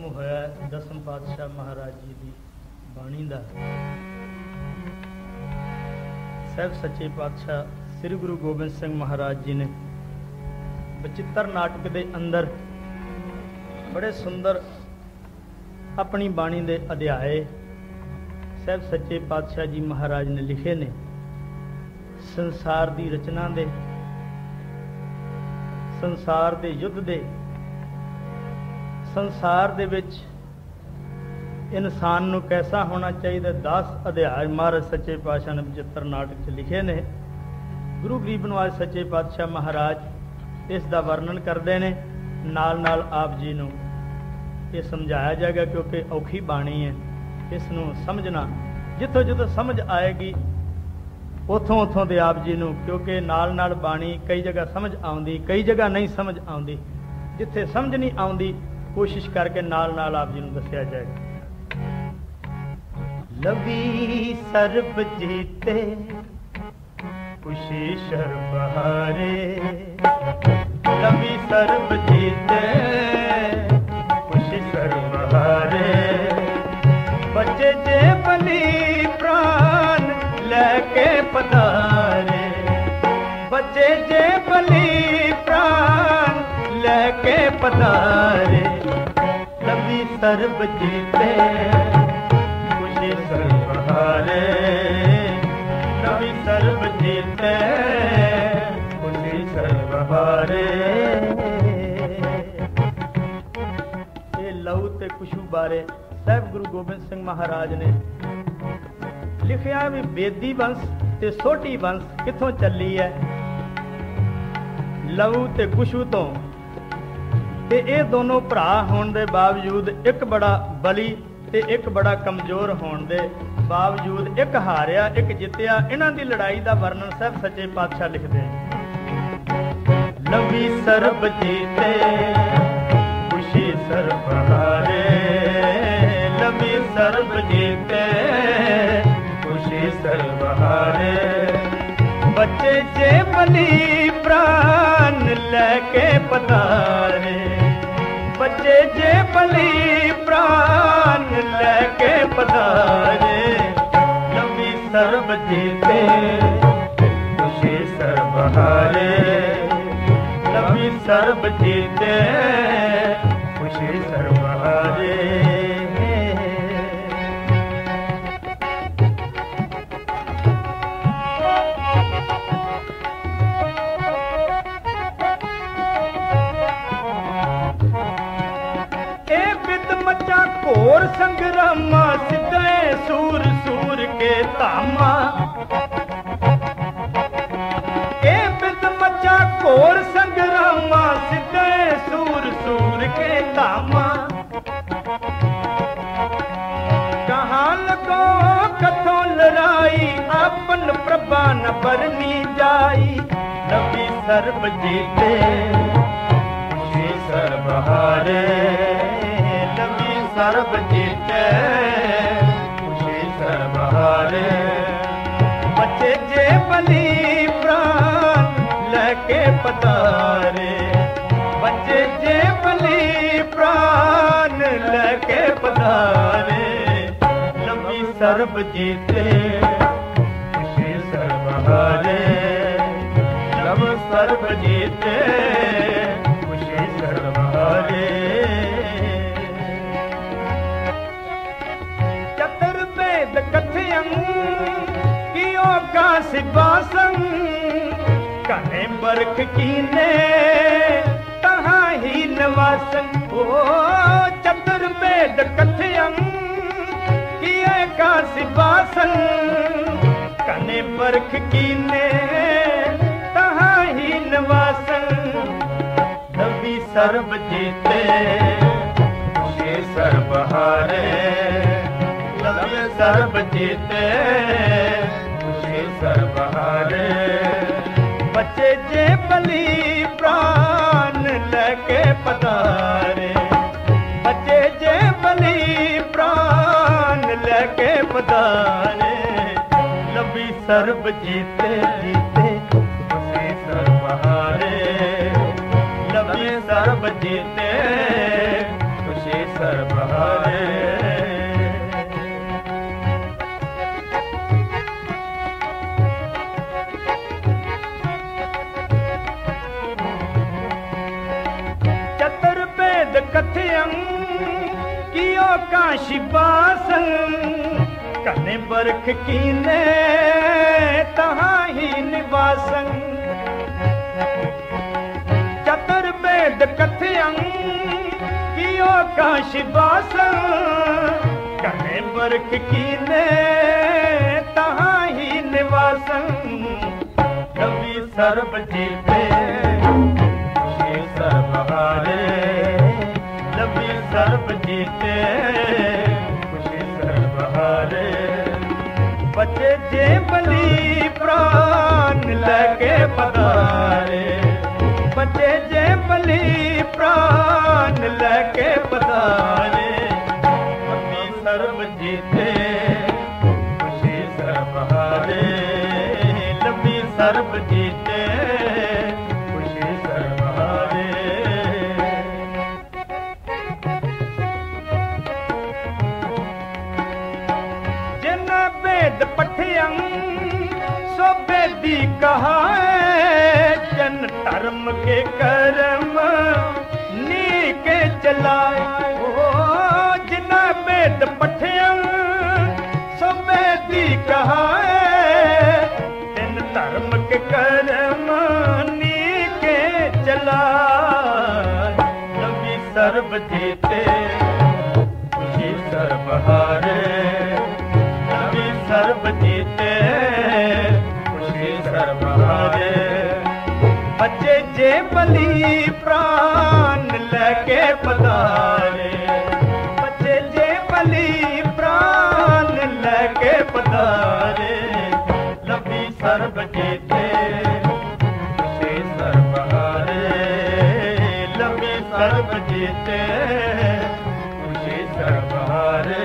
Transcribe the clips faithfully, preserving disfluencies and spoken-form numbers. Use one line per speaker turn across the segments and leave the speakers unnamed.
खत्म होया दसम पातशाह महाराज जी की बाणी का। साहब सच्चे पातशाह श्री गुरु गोबिंद सिंह महाराज जी ने बचित्र नाटक के अंदर बड़े सुंदर अपनी बाणी के अध्याय साहब सच्चे पातशाह जी महाराज ने लिखे ने। संसार की रचना दे, संसार के युद्ध दे, संसार दे विच इंसान नूं कैसा होना चाहिए, दस अध्याय महाराज सच्चे पातशाह ने बचित्र नाटक च लिखे ने। गुरु गरीब नवाज सच्चे पातशाह महाराज इसका वर्णन करते हैं, नाल नाल आप जी नूं ये समझाया जाएगा क्योंकि औखी बाणी है। इसनूं समझना जिथों जिथों समझ आएगी उथों उथों दे आप जी नूं, क्योंकि नाल नाल बाणी कई जगह समझ आउंदी, कई जगह नहीं समझ आउंदी। जिथे समझ नहीं आउंदी कोशिश करके नाल नाल आप जी नूं दस्सिया जाएगा। लवी सर्ब जीते खुशी शर्बहारे, लवी सर्ब जीते खुशी शर्बहारे, बचे जे बली प्राण लेके पधारे, बचे जे बली प्राण लेके पधारे, लवी सर्ब जीते खुशी सर्बहारे, लवी सर्ब जीते खुशी सर्बहारे। ये लहू ते कुशू बारे साहब गुरु गोबिंद सिंह महाराज ने लिखिया भी बेदी वंश ते सोटी वंश किथों चली है। लहू ते कुशू तो ते ये दोनों भरा होने के बावजूद एक बड़ा बली ते एक बड़ा कमजोर होने के बावजूद एक हारिया एक जितया, इन्हां दी लड़ाई का वर्णन साहब सच्चे पातशाह लिखते हैं। लवी सर्ब जीते खुशी सर्बहारे, लवी सर्ब जीते खुशी सर्बहारे, बच्चे जे बली प्राण लेके पधारे, बच्चे जे बली प्राण लेके पधारे, लवी सर्ब जीते खुशी सर्बहारे, लवी सर्ब जीते खुशी सर्बहारे। घोर संग्रामा सिद्धे सूर सूर के धामा, ए बिद मचा घोर संग्रामा सिद्धे सूर सूर के धामा, कहाँ लगो कथों लड़ाई आपन प्रभा न बरनी जाई, लवी सर्ब जीते खुशी सर्बहारे, सर्ब जीते खुशी सर्बहारे, बच्चे जे बली प्राण लेके पधारे, बच्चे जे बली प्राण लेके पधारे, लवी सर्ब जीते खुशी सर्बहारे, लब सर्ब जीते खुशी सर्बहारे। कथयं कियो का सिपासन कने बरख कीने तहाँ ही नवासन, ओ चतुर्वेद कथयं कियो का सिपासन कने बरख कीने तहाँ ही नवासन, लवी सर्ब जीते खुशी सर्बहारे, लवी सर्ब जीते खुशी सर्बहारे, बच्चे जे बली प्राण लेके पधारे, बच्चे जे बली प्राण लेके पधारे, लवी सर्ब जीते जीते खुशी सर्बहारे, लवी सर्ब जीते खुशी सर्ब काशी बासन कने बरख कीने तहाँ ही निवासन चतुर्वेद कथयं कियो काशी बासन कने बरख कीने तहाँ ही निवासन कवि सर्व जीते खुशी सर्वहारे कवि सर्व जीते खुशी सर्वहारे बचे जे बलि प्राण लगे पधारे बचे जे बलि प्राण लगे पधारे कवि सर्व जीते खुशी सर्वहारे कवि सर्व जीते खुशी सर्वहारे जिन वेद पठियं सो वेदी कहाए जन धर्म के कर्म नीके चलाए ओ जिन वेद पठियं सो वेदी कहाए जन धर्म के कर्म नीके चलाए कवि सर्व जीते खुशी सर्वहारे कवि सर्व जीते खुशी सर्वहारे बचे जे बलि प्राण लगे पधारे बचे जे बलि प्राण लगे पधारे कवि सर्व जीते खुशी सर्वहारे कवि सर्व जीते खुशी सर्वहारे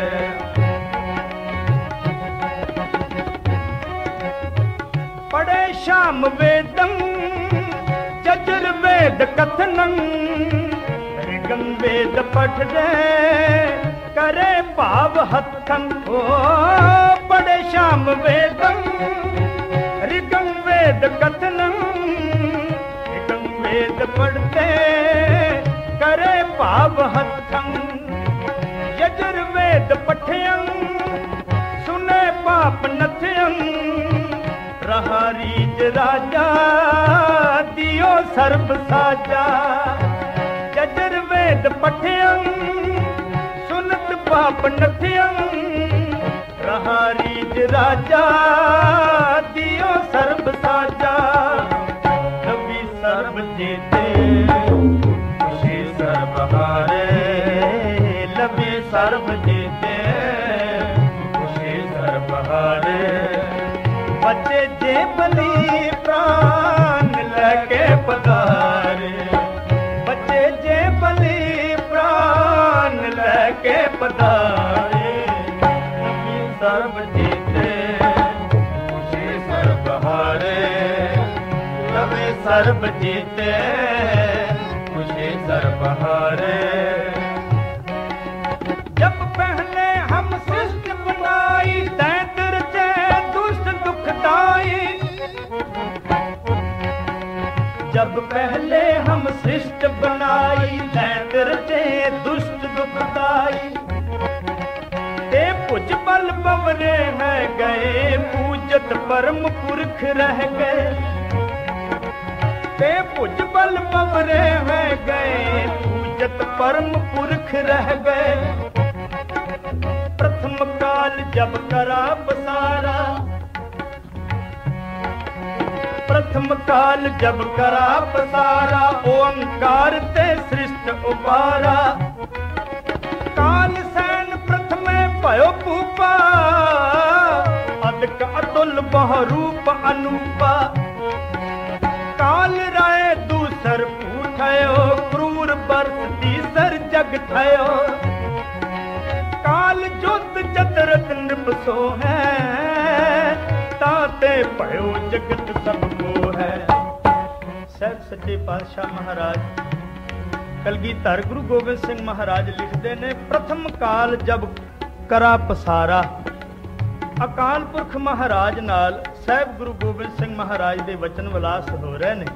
पढ़े श्याम वेदं चतुर्वेद कथनं ऋगं वेद पठदे करे भाव हथं ओ पढ़े श्याम वेदं ऋगं वेद कथनं ऋगं वेद पढ़ते करे भाव हथं यजुर्वेद पठयं सुने पाप नथयं रहा रीज राजा दियो सर्ब साजा यजुर्वेद पठयं सुनत पाप नथयं रहा रीज राजा दियो सर्ब साजा कवि सर्व जीते खुशी सर्वहारे कवि सर्व जीते खुशी सर्वहारे बचे जे बलि प्राण लगे पधारे बचे जे बलि प्राण लगे पधारे कवि सर्व जीते खुशी सर्वहारे कवि सर्व जीते खुशी सर्वहारे जब पहले हम सृष्टि बनाई दैत्र से दुष्ट दुखदाई जब पहले हम सृष्टि बनाई दैत्र से दुष्ट दुखदाई ते भुज बल बवरे हैं गए पूजत परम पुरख रह गए ते भुज बल बवरे हैं गए पूजत परम पुरख रह गए प्रथम काल जब करा पसारा प्रथम काल जब करा पसारा ओंकार ते सृष्ट उपारा काल सैन प्रथमे भयो पूपा अदक अतुल बहुरूप अनूपा काल राय दूसर पूठयो क्रूर बरस तीसर जग थयो काल जोत चतरत नृपसो है ताते भयो जगत सबको है। सैयद सच्चे पातशाह महाराज कलगीधर गुरु गोबिंद सिंह महाराज लिखते ने प्रथम काल जब करा पसारा अकाल पुरख महाराज नाल साहिब गुरु गोबिंद सिंह महाराज दे वचन विलास हो रहे ने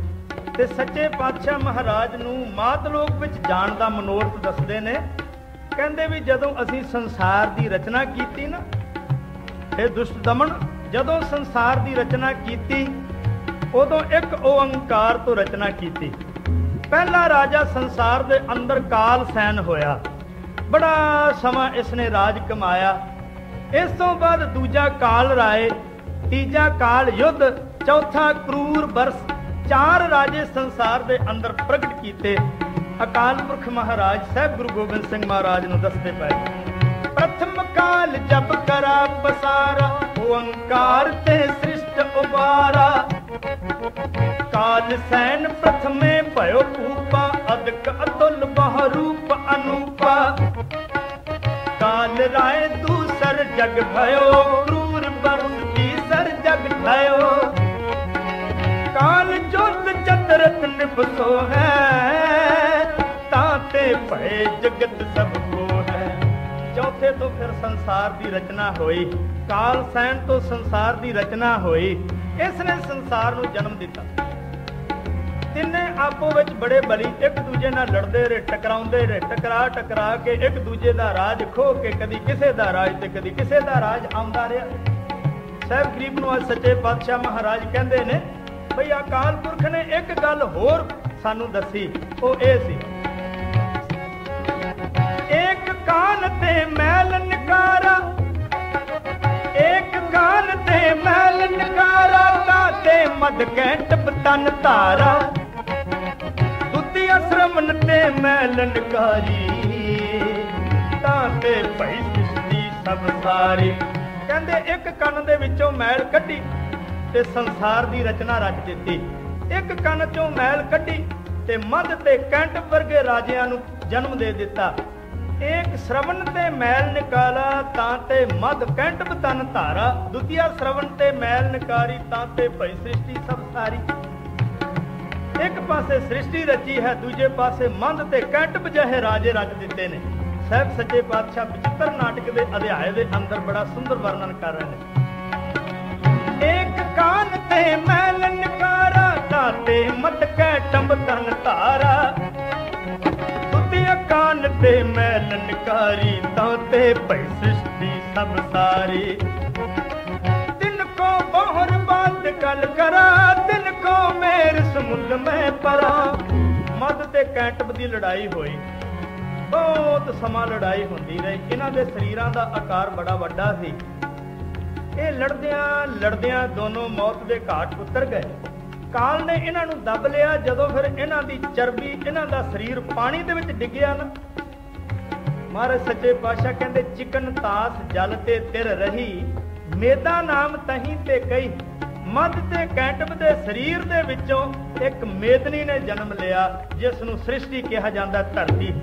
ते सच्चे पातशाह महाराज नूं मातलोक विच जाण दा मनोरथ दसदे ने कहते भी जदों असी संसार की रचना की ना, हे दुष्ट दमन, जदों संसार की रचना की उदों एक ओंकार तो रचना की। पहला राजा संसार के अंदर काल सैन होया, बड़ा समा इसने राज कमाया। इस तो बाद दूजा काल राय, तीजा काल युद्ध, चौथा क्रूर बरस। चार राजे संसार के अंदर प्रगट किए। अकाल पुरख महाराज साहब गुरु गोबिंद सिंह महाराज नूं दसदे पए, प्रथम काल जब करा पसारा, ओंकार ते सृष्ट उबारा। काल सैन प्रथमे भयो पूपा, अदक अतुल बहुरूप अनूपा। काल राय दूसर जग भयो, क्रूर बरस तीसर जग भयो। काल जोत चतरत निपसो है, ताते भय जगत सबको है। चौथे तो फिर संसार की रचना हुई, काल सैन तो संसार की रचना हुई। इसने संसार नूं जन्म दिता। तिन्ने आपो विच बड़े बली एक दूजे नाल लड़दे रहे, टकराउंदे रहे, टकरा टकरा के एक दूजे दा राज खो के कदी किसे दा राज ते कदी किसे दा राज आउंदा रहा। साहब गरीब नवाज सच्चे पातशाह महाराज कहंदे ने भई अकाल पुरख ने एक गल होर सानू दसी, ओ ए सी, एक कान ते मैल निकारा, एक कान ते मैल निकारा, ताते मद कैंट तन तारा। दुतिया श्रवण ते मैल निकारी, ताते भई सृष्टि सब सारी। कहंदे एक कन दे विचों मैल कड्डी ते संसार दी रचना रच दित्ती। एक कन चों मैल कड्डी ते मद ते कैंट वर्गे राजियां नूं जन्म दे दिता। एक श्रवण ते मैल निकाला, ताते मद कैंट तन धारा। दुतिया श्रवण ते मैल निकारी, ताते भई सृष्टि सब सारी। एक पासे सृष्टि रची है, दूजे पासे मद ते कैंट जहे राजे रच दिते ने। साहब सच्चे पातशाह बचित्र नाटक के अध्याय के अंदर बड़ा सुंदर वर्णन कर रहे हैं। एक कान ते मैल निकारा, ताते मद कैंट तन धारा। कान ते मैल निकारी, ताते भई सृष्टि सब सारी। तिनको बहुर बात गल करा, तिनको मेर समुद्र में परा। मद ते कैंटब दी लड़ाई होई, बहुत समा लड़ाई होंदी रही। इन्हां दे शरीरां दा आकार बड़ा वड्डा सी। ये लड़दियां लड़दियां दोनों मौत दे घाट उतर गए। काल ने इन्हां नूं दब लिया। जदों फिर इन्हां दी चर्बी, इन्हां दा शरीर पानी दे विच डिग्गिया ना, महाराज सच्चे पातशाह कहंदे चिकन तास जल ते तिर रही, मेदा नाम तहीं ते कई। मद ते कैंटब दे शरीर दे विचों एक मेदनी ने जन्म लिया, जिस नूं सृष्टि कहा जांदा धरती।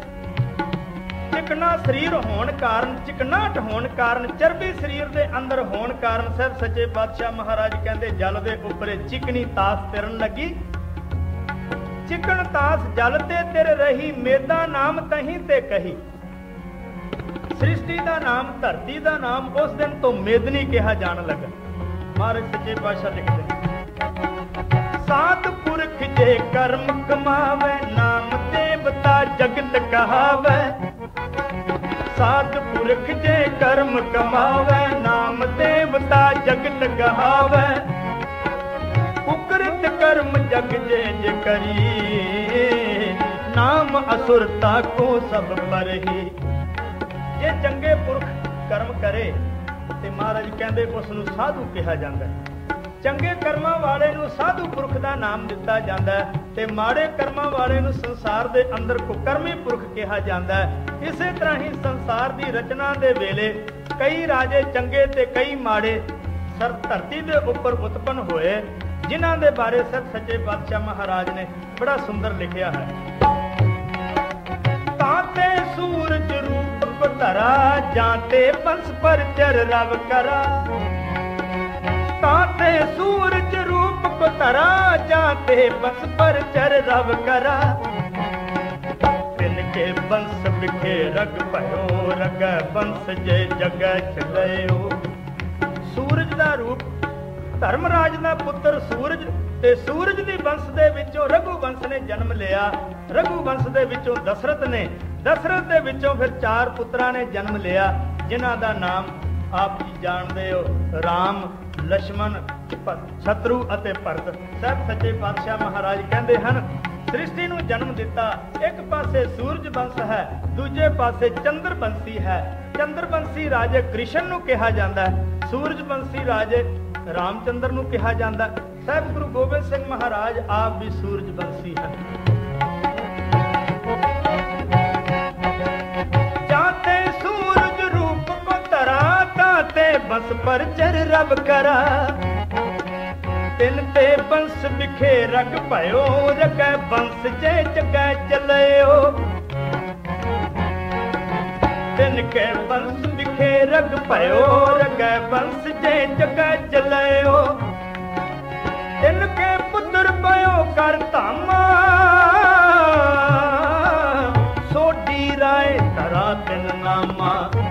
चिकना शरीर होण कारण, चिकनाहट होण कारण, चर्बी शरीर दे अंदर होण कारण साहब सच्चे पातशाह महाराज कहंदे जल दे उपरे चिकनी तास तिरन लगी। चिकन तास जल ते तिर रही, मेदा नाम तहीं ते कही। सृष्टि दा नाम, धरती दा नाम उस दिन तो मेदनी कहा जान लगा। महाराज सच्चे पातशाह लिखदे, सात पुरख जे कर्म कमावे, नाम देवता जगत कहावे। सात पुरख जे कर्म कमावे, नाम देवता जगत कहावे। कुकृत कर्म जग जे जे करी, नाम असुरता को सब परही। जे चंगे पुरख कर्म करे ते महाराज कहंदे उस नूं साधु कहा जांदा है। चंगे कर्मां वाले नूं साधु पुरख दा नाम दिता जांदा है ते माड़े कर्मां वाले नूं संसार दे अंदर कुकर्मी पुरख कहा जांदा है। इसे तरह ही संसार दी रचना दे वेले कई राजे चंगे ते कई माड़े सर धरती दे उपर उत्पन्न होए, जिन्हां दे बारे सर सच्चे पातशाह महाराज ने बड़ा सुंदर लिखिया है। ताते सूरज रूप को धरा, जाते बंस पर चर रव करा। ताते सूरज रूप को धरा, जाते बंस पर चर रव करा। तिनके बंस बिखे रग भयो, रग बंस जे जग चलयो। सूरज दा रूप, धर्मराज दा पुत्र सूरज ते सूरज दी वंश दे विचों रघु वंश ने जन्म लिया। रघु वंश दे विचों दशरथ ने दशरथ दे विचों फिर चार पुत्रां ने जन्म लिया, जिन्हां दा नाम आप जी जानदे हो, राम, लक्ष्मण, शत्रु अते भरत। साहब सच्चे पातशाह महाराज कहंदे हन, सृष्टि नूं जन्म दिता, एक पासे सूरज वंश है, दूजे पासे चंद्र वंशी है। चंद्र वंशी राजे कृष्ण नूं कहा जांदा है, सूरज वंशी राजे रामचंद्र नूं कहा जांदा है। साहब गुरु गोबिंद सिंह महाराज आप भी सूरज वंशी हैं। जाते सूरज रूप को तरा, ताते बस पर चर रब करा। तिन ते बंस बिखे रग भयो, रगै बंस जे जगै चलयो। तिन के बंस बिखे रग भयो, रगै बंस जे जगै चलयो। तिन के पुत्र भयो कर धामा, सोडी राय तरा तिन नामा।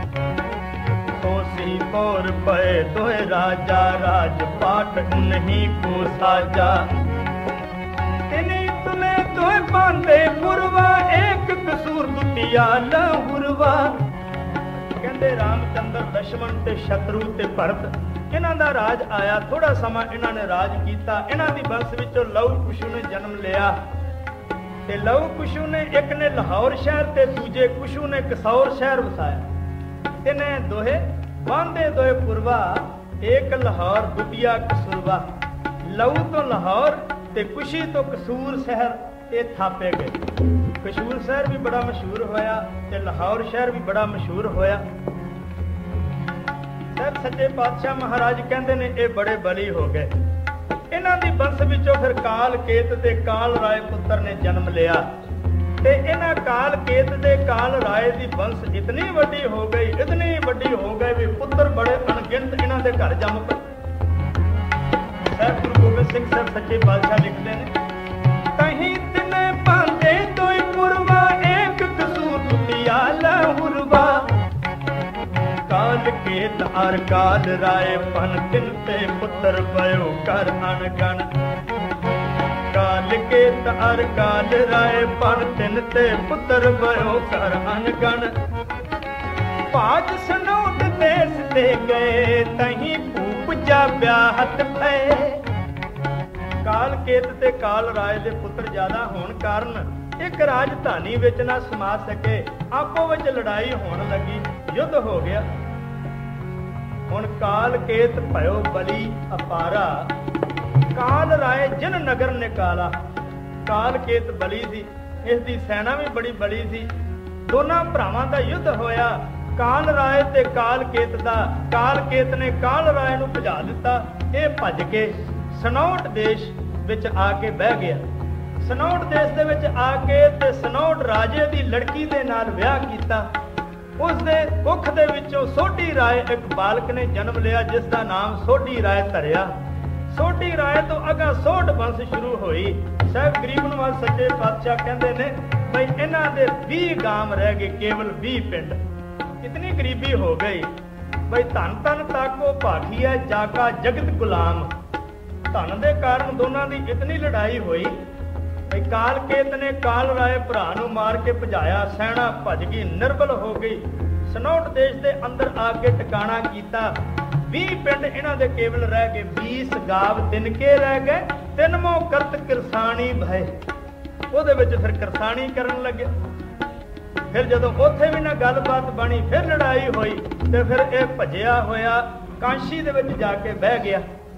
सोसी पौर पए दोए राजा, राजपाट नहीं को साजा। तिनी तुले दोए बांधे पुरवा, एक कसूर दुतिया लहुरवा। कहते रामचंद्र, लक्ष्मण ते शत्रु ते भरत इन्हां दा राज आया। थोड़ा समा इन्हां ने राज कीता। इन्हां दी वंश विचों लहू कुशु ने जन्म लिया, ते लहू कुशु ने एक ने लाहौर शहर ते दूजे कुशु ने कसौर शहर वसाया। तिने दोहे बांधे दोए पुरवा, एक लाहौर दुतिया कसूरवा। लहू तो लाहौर ते कुशी तो कसूर शहर ये थापे गए। कसूर शहर भी बड़ा मशहूर होया ते लाहौर शहर भी बड़ा मशहूर होया। साहब सच्चे पातशाह महाराज कहते ने ये बड़े बली हो गए। इन्हां दी वंश विचों फिर काल केत ते काल राय पुत्र ने जन्म लिया, ते इन्हां काल केत दे काल राय दी वंश इतनी वड्डी हो गई, इतनी वड्डी हो गई भी पुत्र बड़े अनगिनत इन्हां दे घर जम पए। साहब गुरु गोबिंद सिंह साहब सच्चे पातशाह लिखते हैं, कहीं तिने बांधे दोई पुरवा, एक कसूर दुतिया लहुरवा। काल केत अर काल राय पन, तिन ते पुत्र भयो कर अनगण। काल केत अर काल राय पन, तिन ते पुत्र भयो कर अनगण। पाज सनौट देश ते गए, तहीं भूप जा ब्याहत भय। काल केत ते काल राय दे पुत्र ज्यादा होने कारण एक राजधानी विच ना समा सके, आपो विच लड़ाई होने लगी, युद्ध हो गया। हुण काल केत भयो बली अपारा, काल राय जिन नगर निकाला। काल केत बली सी, इसकी सेना भी बड़ी बड़ी सी। दोनों भरावां दा युद्ध होया, काल राय ते काल केत दा। काल केत ने काल राय नूं भजा दिता, ये भज के सनौट देश विच आके बह गया। सनौट देश दे विच आके ते सनौट राजे दी लड़की दे नाल विआह कीता। उस दे कुख दे विचों सोढी राय एक बालक ने जन्म लिया, जिस दा नाम सोढी राय धरिया। सोढी राय तो अगा सोढ वंश शुरू होई। साहब गरीब नवाज सच्चे पातशाह कहंदे ने भाई इन्हां दे बीस गांव रह गए, केवल बीस पिंड। इतनी गरीबी हो गई भाई धन धन ताको भाखिया जाका जगत गुलाम। धन दे कारण दोनों की इतनी लड़ाई हुई भाई काल केत ने काल राय भरा नूं मार के भजाया। सैना भज गई, निर्बल हो गई। सनौट देश के अंदर आके टिकाणा कीता। बीस पिंड इन्हां दे केवल रह गए, बीस गाव तिनके रह गए। तिनमो करत किरसानी भय, ਉਹਦੇ ਵਿੱਚ फिर किरसानी करन लगे। फिर जदों उत्थे भी ना गलबात बनी, फिर लड़ाई हुई, तो फिर ये भजिया होया कांशी दे विच जाके बह गया।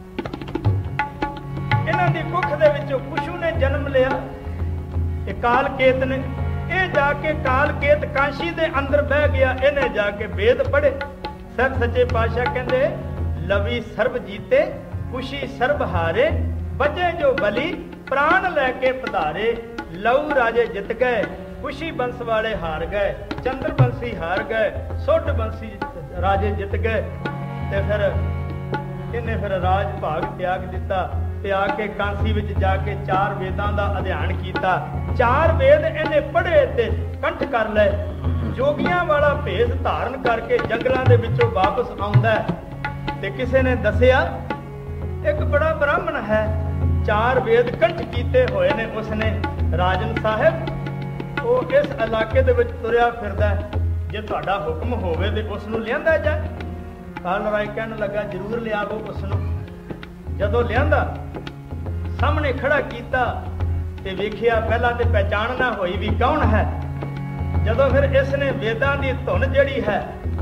इन्हां दी कुख दे विचों कुशु ने जन्म लिया, ये काल केत ने। ये जाके काल केत कांशी दे अंदर बह गया, इन्हें जाके वेद पढ़े। सब सच्चे पातशाह कहंदे लवी सर्ब जीते कुशी सर्ब हारे, बचे जो बली प्राण लैके पधारे। लहू राजे जित गए, कुशी वंश वाले हार गए, चंद्र वंशी हार गए, सुड वंशी राजे जित गए। ते फिर इन्हें फिर राज भाग त्याग दिता ते आके कांसी विच जाके चार वेदां दा अध्ययन कीता। चार वेद इन्हें पढ़े ते कंठ कर ले। जोगियां वाला भेष धारण करके जंगलों के विचों वापस आउंदा ते किसी ने दसिया एक बड़ा ब्राह्मण है, चार वेद कंठ कीते हुए ने उसने। राजन साहब ਉਹ ਇਸ ਇਲਾਕੇ ਦੇ ਵਿੱਚ ਤੁਰਿਆ ਫਿਰਦਾ, ਜੇ ਤੁਹਾਡਾ ਹੁਕਮ ਹੋਵੇ ਤੇ ਉਸ ਨੂੰ ਲਿਆਂਦਾ ਜਾਏ। ਕਾਲ ਰਾਏ ਕਹਿਣ ਲੱਗਾ ਜ਼ਰੂਰ ਲਿਆਵੋ ਉਸ ਨੂੰ। ਜਦੋਂ ਲਿਆਂਦਾ ਸਾਹਮਣੇ ਖੜਾ ਕੀਤਾ ਤੇ ਵੇਖਿਆ, ਪਹਿਲਾਂ ਤੇ ਪਹਿਚਾਣ ਨਾ ਹੋਈ ਵੀ ਕੌਣ ਹੈ। ਜਦੋਂ ਫਿਰ ਇਸ ਨੇ ਵੇਦਾਂ ਦੀ ਧੁਨ ਜਿਹੜੀ ਹੈ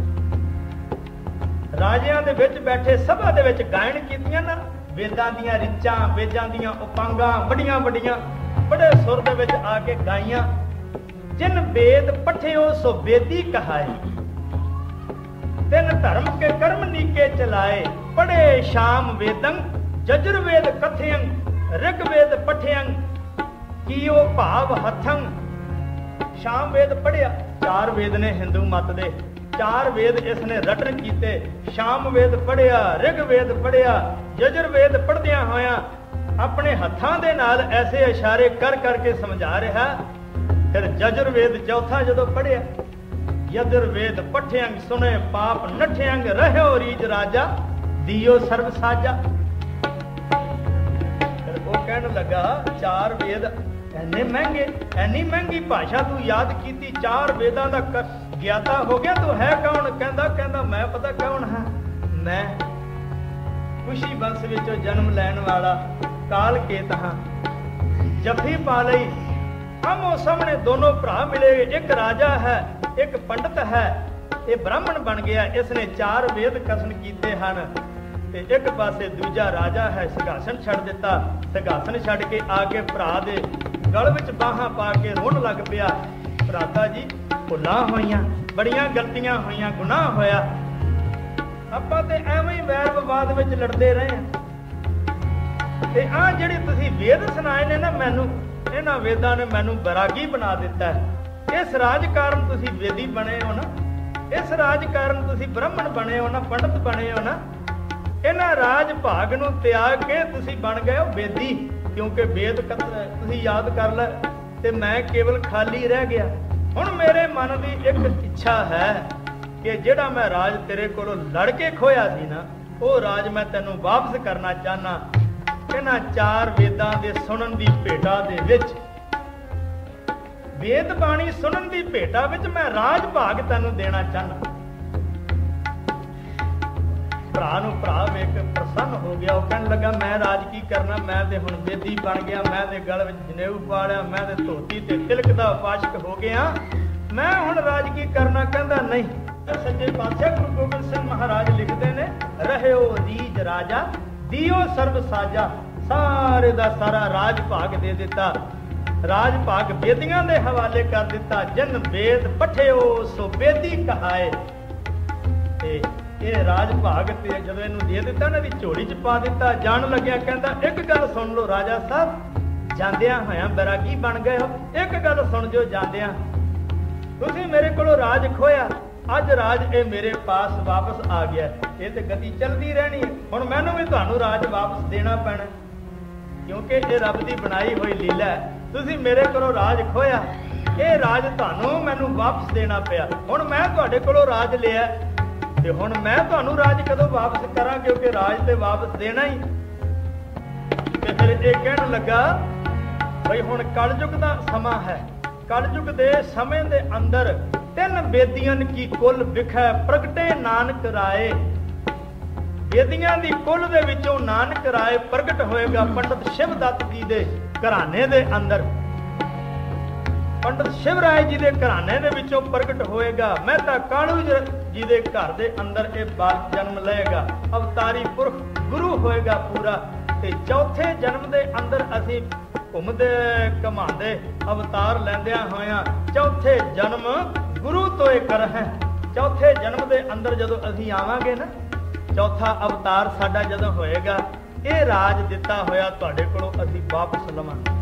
ਰਾਜਿਆਂ ਦੇ ਵਿੱਚ ਬੈਠੇ ਸਭਾ ਦੇ ਵਿੱਚ ਗਾਇਨ ਕੀਤੀਆਂ ਨਾ, ਵੇਦਾਂ ਦੀਆਂ ਰਿਚਾਂ, ਵੇਦਾਂ ਦੀਆਂ ਉਪਾਂਗਾਂ ਵੱਡੀਆਂ ਵੱਡੀਆਂ ਬੜੇ ਸੁਰ ਦੇ ਵਿੱਚ ਆ ਕੇ ਗਾਈਆਂ। ਜਿਨ ਵੇਦ ਪਠਿਓ ਸੋ ਵੇਦੀ ਕਹਾਏ, ਤਿੰਨ ਧਰਮ ਕੇ ਕਰਮ ਨੀਕੇ ਚਲਾਏ। ਪੜੇ ਸ਼ਾਮ ਵੇਦੰ ਜਜੁਰ ਵੇਦ ਕਥਯੰ, ਰਿਗ ਵੇਦ ਪਠਯੰ ਕੀਓ ਭਾਵ ਹਥੰ। ਸ਼ਾਮ ਵੇਦ ਪੜਿਆ, ਚਾਰ ਵੇਦ ਨੇ ਹਿੰਦੂ ਮਤ ਦੇ, ਚਾਰ ਵੇਦ ਇਸ ਨੇ ਰਟਨ ਕੀਤੇ। ਸ਼ਾਮ ਵੇਦ ਪੜਿਆ, ਰਿਗ ਵੇਦ ਪੜਿਆ, ਜਜੁਰ ਵੇਦ ਪੜਦਿਆਂ ਹੋਇਆਂ ਆਪਣੇ ਹੱਥਾਂ ਦੇ ਨਾਲ ਐਸੇ ਇਸ਼ਾਰੇ ਕਰ ਕਰਕੇ ਸਮਝਾ ਰਿਹਾ। ਫਿਰ ਜਜੁਰ ਵੇਦ ਚੌਥਾ ਜਦੋਂ ਪੜਿਆ, ਯਜੁਰ ਵੇਦ ਪਠਿਅੰਗ ਸੁਣੇ ਪਾਪ ਨਠਿਅੰਗ, ਰਹਿਓ ਰੀਜ ਰਾਜਾ ਦਿਓ ਸਰਬ ਸਾਜਾ। ਫਿਰ ਉਹ ਕਹਿਣ ਲੱਗਾ ਚਾਰ ਵੇਦ ਐਨੇ ਮਹਿੰਗੇ, ਐਨੀ ਮਹਿੰਗੀ ਭਾਸ਼ਾ ਤੂੰ ਯਾਦ ਕੀਤੀ, ਚਾਰ ਵੇਦਾਂ ਦਾ ਗਿਆਤਾ ਹੋ ਗਿਆ, ਤੂੰ ਹੈ ਕੌਣ? ਕਹਿੰਦਾ ਕਹਿੰਦਾ ਮੈਂ ਪਤਾ ਕੌਣ ਹਾਂ, ਮੈਂ ਖੁਸ਼ੀ ਬੰਸ ਵਿੱਚੋਂ ਜਨਮ ਲੈਣ ਵਾਲਾ ਕਾਲ ਕੇਤ ਹਾਂ। ਜੱਫੀ ਪਾ ਲਈ, ਆਮੋ ਸਾਹਮਣੇ ਦੋਨੋਂ ਭਰਾ ਮਿਲੇ, ਇੱਕ ਰਾਜਾ ਹੈ ਇੱਕ ਪੰਡਤ ਹੈ। ਇਹ ਬ੍ਰਾਹਮਣ ਬਣ ਗਿਆ, ਇਸ ਨੇ ਚਾਰ ਵੇਦ ਕਥਨ ਕੀਤੇ ਹਨ। ਤੇ ਇੱਕ ਪਾਸੇ ਦੂਜਾ ਰਾਜਾ ਹੈ, ਸਿੰਘਾਸਨ ਛੱਡ ਦਿੱਤਾ। ਸਿੰਘਾਸਨ ਛੱਡ ਕੇ ਆ ਕੇ ਭਰਾ ਦੇ ਗਲ ਵਿੱਚ ਬਾਹਾਂ ਪਾ ਕੇ ਰੋਣ ਲੱਗ ਪਿਆ। ਭਰਾਤਾ ਜੀ ਭੁੱਲਾਂ ਹੋਈਆਂ, ਬੜੀਆਂ ਗਲਤੀਆਂ ਹੋਈਆਂ, ਗੁਨਾਹ ਹੋਇਆ, ਆਪਾਂ ਤੇ ਐਵੇਂ ਹੀ ਵੈਰ ਵਿਵਾਦ ਵਿੱਚ ਲੜਦੇ ਰਹੇ ਹਾਂ। ਤੇ ਆਹ ਜਿਹੜੇ ਤੁਸੀਂ ਵੇਦ ਸੁਣਾਏ ਨੇ ਨਾ ਮੈਨੂੰ, ਇਹਨਾਂ ਵੇਦਾਂ ਨੇ ਮੈਨੂੰ ਬੈਰਾਗੀ ਬਣਾ ਦਿੱਤਾ ਹੈ। ਇਸ ਰਾਜ ਕਾਰਨ ਤੁਸੀਂ ਵੇਦੀ ਬਣੇ ਹੋ ਨਾ, ਇਸ ਰਾਜ ਕਾਰਨ ਤੁਸੀਂ ਬ੍ਰਾਹਮਣ ਬਣੇ ਹੋ ਨਾ, ਪੰਡਤ ਬਣੇ ਹੋ ਨਾ। ਇਹਨਾਂ ਰਾਜ ਭਾਗ ਨੂੰ ਤਿਆਗ ਕੇ ਤੁਸੀਂ ਬਣ ਗਏ ਹੋ ਵੇਦੀ, ਕਿਉਂਕਿ ਵੇਦ ਤੁਸੀਂ ਯਾਦ ਕਰ ਲੈ ਤੇ ਮੈਂ ਕੇਵਲ ਖਾਲੀ ਰਹਿ ਗਿਆ। ਹੁਣ ਮੇਰੇ ਮਨ ਦੀ ਇੱਕ ਇੱਛਾ ਹੈ ਕਿ ਜਿਹੜਾ ਮੈਂ ਰਾਜ ਤੇਰੇ ਕੋਲੋਂ ਲੜ ਕੇ ਖੋਇਆ ਸੀ ਨਾ, ਉਹ ਰਾਜ ਮੈਂ ਤੈਨੂੰ ਵਾਪਸ ਕਰਨਾ ਚਾਹਨਾ। ਇਹਨਾਂ ਚਾਰ ਵੇਦਾਂ ਦੇ ਸੁਣਨ ਦੀ ਭੇਟਾ ਦੇ ਵਿੱਚ, ਵੇਦ ਬਾਣੀ ਸੁਣਨ ਦੀ ਭੇਟਾ ਵਿੱਚ ਮੈਂ ਰਾਜ ਭਾਗ ਤੈਨੂੰ ਦੇਣਾ ਚਾਹਨਾ। ਭਰਾ ਨੂੰ ਭਰਾ ਵੇਖ ਪ੍ਰਸੰਨ ਹੋ ਗਿਆ। ਉਹ ਕਹਿਣ ਲੱਗਾ ਮੈਂ ਰਾਜ ਕੀ ਕਰਨਾ, ਮੈਂ ਤੇ ਹੁਣ ਵੇਦੀ ਬਣ ਗਿਆ, ਮੈਂ ਤੇ ਗਲ ਵਿੱਚ ਜਨੇਊ ਪਾ ਲਿਆ, ਮੈਂ ਤੇ ਧੋਤੀ ਤੇ ਤਿਲਕ ਦਾ ਉਪਾਸ਼ਕ ਹੋ ਗਿਆ, ਮੈਂ ਹੁਣ ਰਾਜ ਕੀ ਕਰਨਾ। ਕਹਿੰਦਾ ਨਹੀਂ, ਸੱਚੇ ਪਾਤਸ਼ਾਹ ਗੁਰੂ ਗੋਬਿੰਦ ਸਿੰਘ ਮਹਾਰਾਜ ਲਿਖਦੇ ਨੇ, ਰਹਿਓ ਰੀਜ ਰਾਜਾ ਦਿਓ ਸਰਬ ਸਾਜਾ। ਸਾਰੇ ਦਾ ਸਾਰਾ ਰਾਜ ਭਾਗ ਦੇ ਦਿੱਤਾ, ਰਾਜ ਭਾਗ ਵੇਦੀਆਂ ਦੇ ਹਵਾਲੇ ਕਰ ਦਿੱਤਾ। ਜਨ ਵੇਦ ਪਠਿਓ ਸੋ ਵੇਦੀ ਕਹਾਏ। ਤੇ ਇਹ ਰਾਜ ਭਾਗ ਤੇ ਜਦੋਂ ਇਹਨੂੰ ਦੇ ਦਿੱਤਾ ਨਾ, ਵੀ ਝੋਲੀ ਚ ਪਾ ਦਿੱਤਾ। ਜਾਣ ਲੱਗਿਆ ਕਹਿੰਦਾ ਇੱਕ ਗੱਲ ਸੁਣ ਲਓ ਰਾਜਾ ਸਾਹਿਬ, ਜਾਂਦਿਆਂ ਹੋਇਆਂ ਬੈਰਾਗੀ ਬਣ ਗਏ ਹੋ। ਇੱਕ ਗੱਲ ਸੁਣ ਜੋ, ਜਾਂਦਿਆਂ ਤੁਸੀਂ ਮੇਰੇ ਕੋਲੋਂ ਰਾਜ ਖੋਇਆ, ਅੱਜ ਰਾਜ ਇਹ ਮੇਰੇ ਪਾਸ ਵਾਪਸ ਆ ਗਿਆ। ਇਹ ਤੇ ਗਤੀ ਚੱਲਦੀ ਰਹਿਣੀ ਹੈ। ਹੁਣ ਮੈਨੂੰ ਵੀ ਤੁਹਾਨੂੰ ਰਾਜ ਵਾਪਸ ਦੇਣਾ ਪੈਣਾ, ਕਿਉਂਕਿ ਇਹ ਰੱਬ ਦੀ ਬਣਾਈ ਹੋਈ ਲੀਲਾ ਹੈ। ਤੁਸੀਂ ਮੇਰੇ ਕੋਲੋਂ ਰਾਜ ਖੋਇਆ, ਇਹ ਰਾਜ ਤੁਹਾਨੂੰ ਮੈਨੂੰ ਵਾਪਸ ਦੇਣਾ ਪਿਆ। ਹੁਣ ਮੈਂ ਤੁਹਾਡੇ ਕੋਲੋਂ ਰਾਜ ਲਿਆ ਤੇ ਹੁਣ ਮੈਂ ਤੁਹਾਨੂੰ ਰਾਜ ਕਦੋਂ ਵਾਪਸ ਕਰਾਂ, ਕਿਉਂਕਿ ਰਾਜ ਤੇ ਵਾਪਸ ਦੇਣਾ ਹੀ। ਤੇ ਫਿਰ ਇਹ ਕਹਿਣ ਲੱਗਾ ਬਈ ਹੁਣ ਕਲਯੁਗ ਦਾ ਸਮਾਂ ਹੈ। ਕਲਯੁਗ ਦੇ ਸਮੇਂ ਦੇ ਅੰਦਰ ਤਿੰਨ ਵੇਦੀਆਂ ਕੀ ਕੁੱਲ ਵਿਖੇ ਪ੍ਰਗਟੇ ਨਾਨਕ ਰਾਏ। ਵੇਦੀਆਂ ਦੀ ਕੁੱਲ ਦੇ ਵਿੱਚੋਂ ਨਾਨਕ ਰਾਏ ਪ੍ਰਗਟ ਹੋਏਗਾ ਪੰਡਤ ਸ਼ਿਵ ਦੱਤ ਜੀ ਦੇ ਘਰਾਣੇ ਦੇ ਅੰਦਰ। ਪੰਡਤ ਸ਼ਿਵ ਰਾਏ ਜੀ ਦੇ ਘਰਾਣੇ ਦੇ ਵਿੱਚੋਂ ਪ੍ਰਗਟ ਹੋਏਗਾ। ਮਹਿਤਾ ਕਾਲੂ ਜੀ ਦੇ ਘਰ ਦੇ ਅੰਦਰ ਇਹ ਬਾਲ ਜਨਮ ਲਏਗਾ। ਅਵਤਾਰੀ ਪੁਰਖ ਗੁਰੂ ਹੋਏਗਾ ਪੂਰਾ। ਤੇ ਚੌਥੇ ਜਨਮ ਦੇ ਅੰਦਰ ਅਸੀਂ ਘੁੰਮਦੇ ਘਮਾਉਂਦੇ ਅਵਤਾਰ ਲੈਂਦਿਆਂ ਹੋਇਆਂ ਚੌਥੇ ਜਨਮ ਗੁਰੂ ਤੋਂ ਇਹ ਕਰ ਹੈ। ਚੌਥੇ ਜਨਮ ਦੇ ਅੰਦਰ ਜਦੋਂ ਅਸੀਂ ਆਵਾਂਗੇ ਨਾ, ਚੌਥਾ ਅਵਤਾਰ ਸਾਡਾ ਜਦੋਂ ਹੋਏਗਾ, ਇਹ ਰਾਜ ਦਿੱਤਾ ਹੋਇਆ ਤੁਹਾਡੇ ਕੋਲੋਂ ਅਸੀਂ ਵਾਪਸ ਲਵਾਂਗੇ।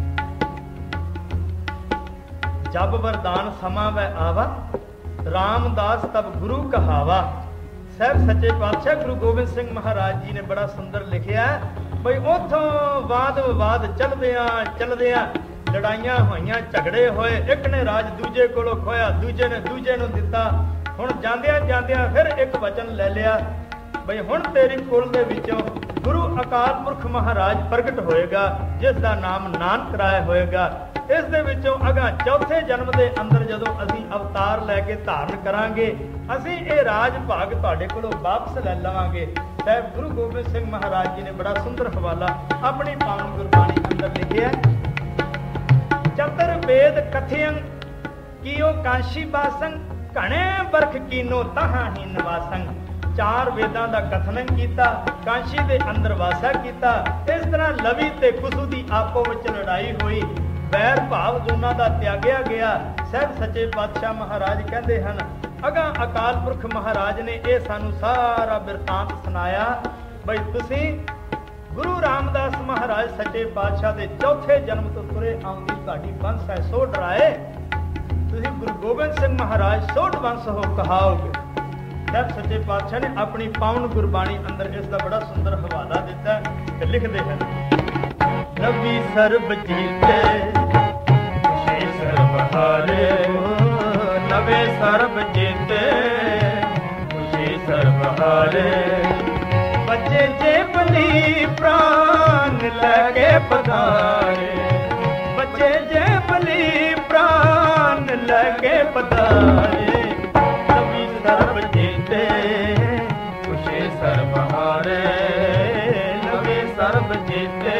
ਜਬ ਵਰਦਾਨ ਸਮਾਂ ਵੈ ਆਵਾ, ਰਾਮਦਾਸ ਤਬ ਗੁਰੂ ਕਹਾਵਾ। ਸਾਹਿਬ ਸੱਚੇ ਪਾਤਸ਼ਾਹ ਗੁਰੂ ਗੋਬਿੰਦ ਸਿੰਘ ਮਹਾਰਾਜ ਜੀ ਨੇ ਬੜਾ ਸੁੰਦਰ ਲਿਖਿਆ ਬਈ ਉੱਥੋਂ ਵਾਦ ਵਿਵਾਦ ਚੱਲਦਿਆਂ ਚੱਲਦਿਆਂ ਲੜਾਈਆਂ ਹੋਈਆਂ, ਝਗੜੇ ਹੋਏ। ਇੱਕ ਨੇ ਰਾਜ ਦੂਜੇ ਕੋਲੋਂ ਖੋਇਆ, ਦੂਜੇ ਨੇ ਦੂਜੇ ਨੂੰ ਦਿੱਤਾ। ਹੁਣ ਜਾਂਦਿਆਂ ਜਾਂਦਿਆਂ ਫਿਰ ਇੱਕ ਵਚਨ ਲੈ ਲਿਆ ਬਈ ਹੁਣ ਤੇਰੀ ਕੁਲ ਦੇ ਵਿੱਚੋਂ ਗੁਰੂ ਅਕਾਲ ਪੁਰਖ ਮਹਾਰਾਜ ਪ੍ਰਗਟ ਹੋਏਗਾ, ਜਿਸ ਦਾ ਨਾਮ ਨਾਨਕ ਰਾਏ ਹੋਏਗਾ। इस दे विचों अगां चौथे जन्म के अंदर जदों असीं अवतार लैके धारण करांगे, असीं ये राज भाग तुहाडे कोलों वापस लै लवांगे। साहिब गुरु गोबिंद सिंह महाराज जी ने बड़ा सुंदर हवाला अपनी पावन गुरबाणी अंदर लिखिया। चतर वेद कथियं कियो कांशी बासं, घणे बरख कीनो तहां ही निवासं। चार वेदां दा कथन कीता, कांशी दे अंदर वासा कीता। इस तरह लवी ते कुसु दी आपो विच लड़ाई हुई, वैर भाव दोनों का त्यागया गया। साहिब सच्चे पातशाह महाराज कहते हैं, अगां अकाल पुरख महाराज ने यह सानू सारा बिरतांत सुनाया बई तुसी गुरु रामदास महाराज सच्चे पातशाह के चौथे जन्म तो तुरे आउंदी तुहाडी वंश है सो डराए, तुसी गुरु गोबिंद सिंह महाराज सोठ वंश हो कहाओगे। साहिब सच्चे पातशाह ने अपनी पावन गुरबाणी अंदर इसका बड़ा सुंदर हवाला दिता है। लिखते हैं, नबी सर्ब जीते खुशी सर्ब हारे, नवे सर्ब जीते खुशी सर्ब हारे। बच्चे जे बली प्राण लगे पधारे, बच्चे जे बली प्राण लगे पधारे। नबी सर्ब जीते खुशी सर्ब हारे, नवे सर्ब जीते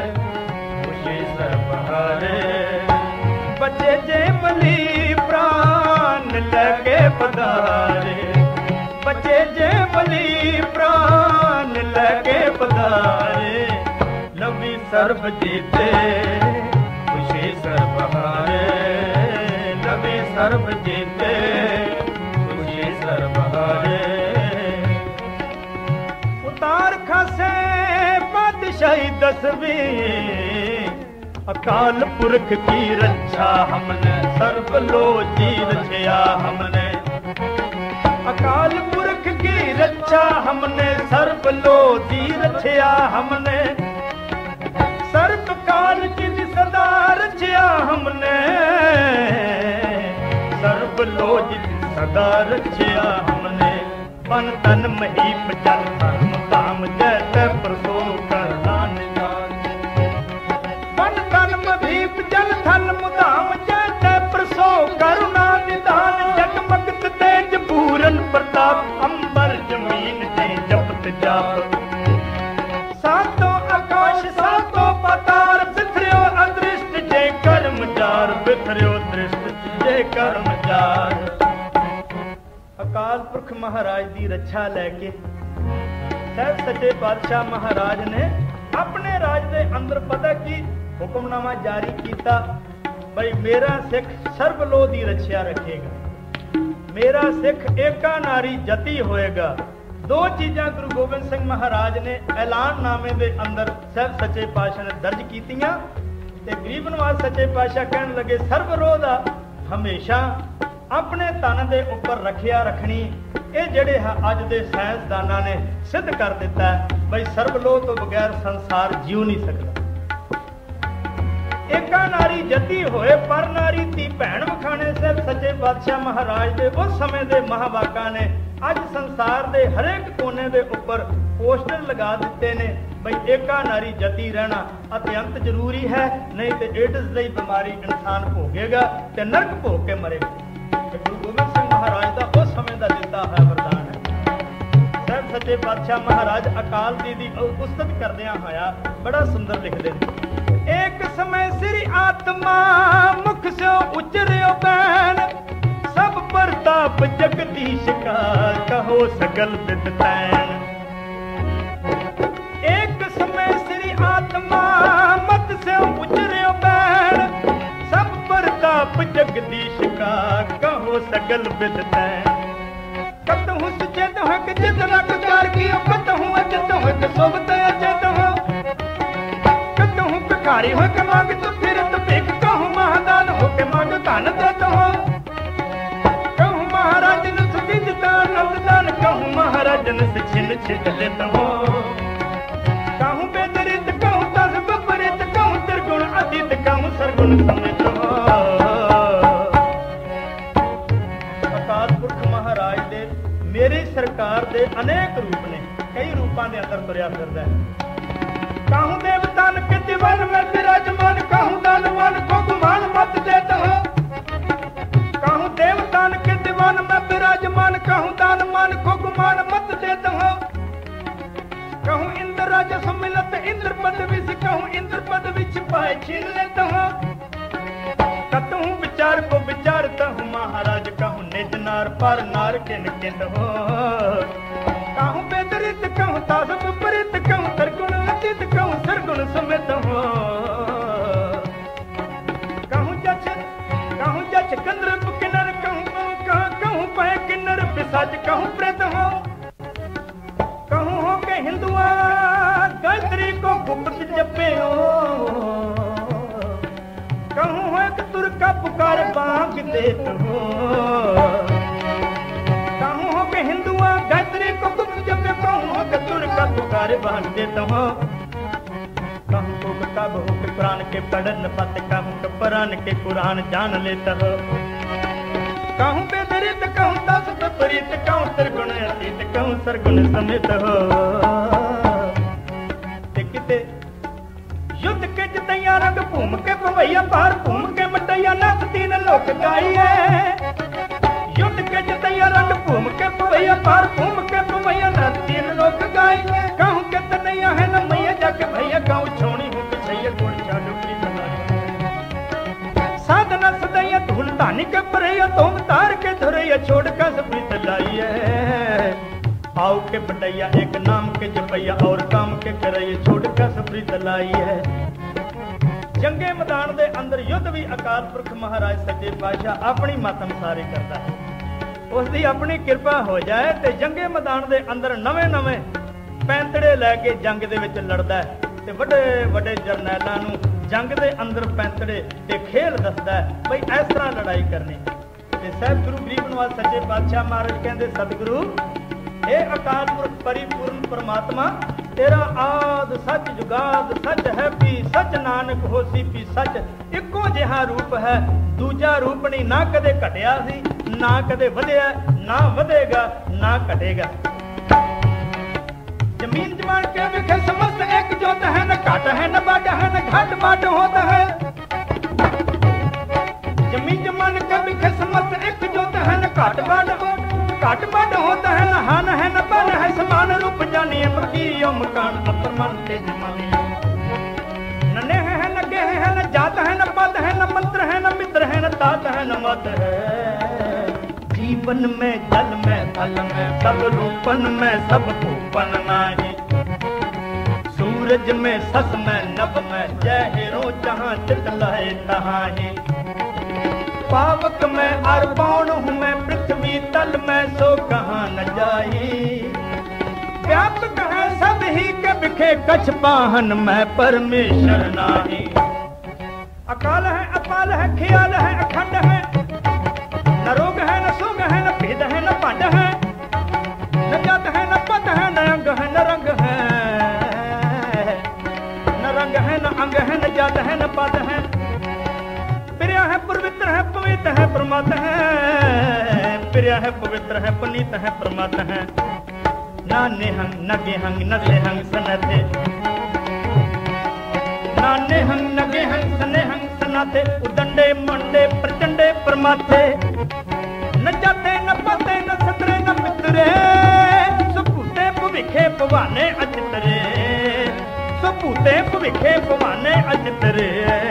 बच्चे जे बली प्राण लगे पधारे, बच्चे जे बली प्राण लगे पधारे। नबी सर्ब जीते खुशी सर्ब हारे, नबी सर्ब जीते खुशी सर्ब हारे। उतार खासे बादशाही दसवीं, अकाल पुरख की रक्षा हमने सर्व लो जी रचया हमने। अकाल पुरख की रक्षा हमने सर्व लो जी रचया हमने। सर्व काल की सदा रचया हमने, सर्व लो जी सदा रचया हमने। मन तन महीप जल धर्म धाम जैसे प्रसो करना निदान। मन तन महीप जल धर्म धाम जैसे प्रसो करुणा निदान। जगमगत तेज पूरन प्रताप अंबर जमीन से जपत जाप। सातों आकाश सातों पाताल बिखरियो अदृष्ट जय कर्म जार, बिखरियो दृष्ट जय कर्म जार। अकाल पुरख महाराज की रक्षा लैके साहिब सच्चे पातशाह महाराज ने अपने राज के अंदर पता की हुक्मनामा जारी किया, भाई मेरा सिख सर्वलो की रक्षा रखेगा, मेरा सिख एका नारी जति होएगा। दो चीज़ां गुरु गोबिंद सिंह महाराज ने ऐलाननामे के अंदर साहिब सच्चे पातशाह ने दर्ज कीतियां ते गरीब नवाज सच्चे पातशाह कहन लगे सर्वलो दा हमेशा अपने तन के उपर रखिया रखनी। ये जड़े अज के साइंसदाना ने सिद्ध कर दिता है भाई सर्वलो तो बगैर संसार जीव नहीं सकता। एका नारी जति होए पर नारी धी भैन विखाने साहिब सच्चे पातशाह महाराज के उस समय के महावाका ने अज संसार के हरेक कोने के उपर पोस्टर लगा दिते ने भाई एका नारी जति रहना अत्यंत जरूरी है, नहीं तो एड्स की बीमारी इंसान भोगेगा ते नरक भोग के मरेगा। गुरु गोबिंद सिंह महाराज का उस समय का दिता है वरदान है। साहिब सच्चे पातशाह महाराज अकाल दी दी उस्तत करदिया होया बड़ा सुंदर लिखते हैं। एक समय श्री आत्मा मुख से उचरियो बैन, सब प्रताप जगदीश का कहो सकल विद्तैन। एक समय श्री आत्मा मत से उचरियो बैन, सब प्रताप जगदीश का कहो सकल विद्तैन। कतहु सुचेत हो कि जित रखकार कियो, कतहु अचेत हो कि सोबत अचेत हो। कतहु भिखारी हो के मांग तो फिरत भिख, कहूँ महादान हो के मांग धन देत हो। कहूँ महाराज ने सुबिज दान नवदान, कहूँ महाराज ने छिन छिन लेत हो। कहूँ बेदरित कहूँ दस विपरीत, कहूँ त्रिगुण अतीत कहूँ सरगुण समित हो। अकाल पुरख महाराज दे मेरी सरकार दे अनेक रूप ने, कई रूपों के अंदर तुरया फिरदा है। कहूँ देवतान के दिवान में विराजमान, कहूँ दानवान को गुमान छीन लेता हूँ। कतहूँ विचार को विचारता हूँ महाराज, कहूँ निज नार पर नार किन किन हो। कहूँ बेदरित कहूँ तास विपरीत, कहूँ सरगुण अतीत कहूँ सरगुण समेत हो। कहूँ जच कहूँ जच कंद्र किन्नर, कहूँ कहूँ पै किन्नर पिशाच, कहूँ प्रेत हो। कहूँ हो के हिंदुआ गायत्री को गुप्त जपे हो। कहूँ हो कि तुर का पुकार बांग देत हो। कहूँ हो के हिंदुआ गायत्री को गुप्त जपे, कहूँ हो कि तुर का पुकार बांग देत हो। कहूँ को कब हो के कुरान के पढ़न पत, कहूँ के पुराण के कुरान जान लेता हो। कहूँ बेदरित कहूँ तास विपरीत, कहूँ सरगुण अतीत कहूँ सरगुण समेत हो। किते युद्ध के जितैया रंग भूम के पवैया, पार भूम के मटैया नाथ तीन लोक गाइए। युद्ध के जितैया रंग भूम के पवैया, पार भूम के पवैया नाथ तीन लोक गाइए। कहूँ के तनैया है न मैया जाके भैया, कहूँ छोड़ी हूँ पिछैया गुड़ चाडू की साधना सदैया धूल धानी के परैया, तुम तार के धुरैया छोड़ का सप्रीत लाइए। आओ के बटैया एक नाम के जपैया, और काम के करैया छोड़ का सप्रीत लाइए। जंगे मैदान दे अंदर युद्ध भी अकाल पुरख महाराज सच्चे पातशाह अपनी मत अनुसार ही करता है। उसकी अपनी कृपा हो जाए तो जंगे मैदान दे अंदर नवे नवे पैंतड़े लैके जंग दे विच लड़दा है, ते वड्डे वड्डे जरनैलां नूं जंग दे अंदर पैंतड़े ते खेल दसदा है बई इस तरह लड़ाई करनी। ते साहब गुरु गरीब नवाज सच्चे पातशाह महाराज कहंदे, सतगुरु हे अकाल पुरख परिपूर्ण परमात्मा, तेरा आद सच जुगाद सच है पी सच, नानक होसी पी सच। इक्को जिहा रूप है, दूजा रूप नहीं, ना कदे घटिया सी ना कदे वधिया, ना वधेगा ना घटेगा। जमीन जमान के विखे समस्त एक जोत है, न घाट है न बाट है न घाट बाट होता है। जमीन जमान के विखे समस्त एक जोत है, न घाट बाट घाट बाट होता है, न हान है न बन है। समान रूप जानिए मकीयो मकान अपरमन ते जमानिए। न नेह है न गेह है न जात है न पद है न मंत्र है न मित्र है न तात है न मत है। जीवन में जल में थल में सब रूपन में सब भूपन नाही। सूरज में सस में नभ में जय हेरो जहाँ चित लहे तहाँ ही। पावक में अरबाण हूँ मैं पृथ्वी तल में, सो कहाँ न जाई। व्यापक है सब ही के बिखे कछ पाहन में परमेश्वर नाही। अकाल है अपाल है ख्याल है अखंड है, न रोग है न सोग है न भेद है न पांड है। न जात है न पत है न अंग है न रंग है, न रंग है न अंग है न जात है न पद है। प्रिय है पवित्र है पवित्र है प्रमात है, प्रिय है पवित्र है पुनीत है प्रमात है। ना नेहंग न गेहंग न सेहंग सनथे, ना नेहंग न गेहंग सनेहंग सनाथे। उदंडे मंडे प्रचंडे प्रमाथे, न जाते न पाते न सतरे न मित्रे। सुपूते भविखे भवाने अचितरे, सुपूते भविखे भवाने अचितरे।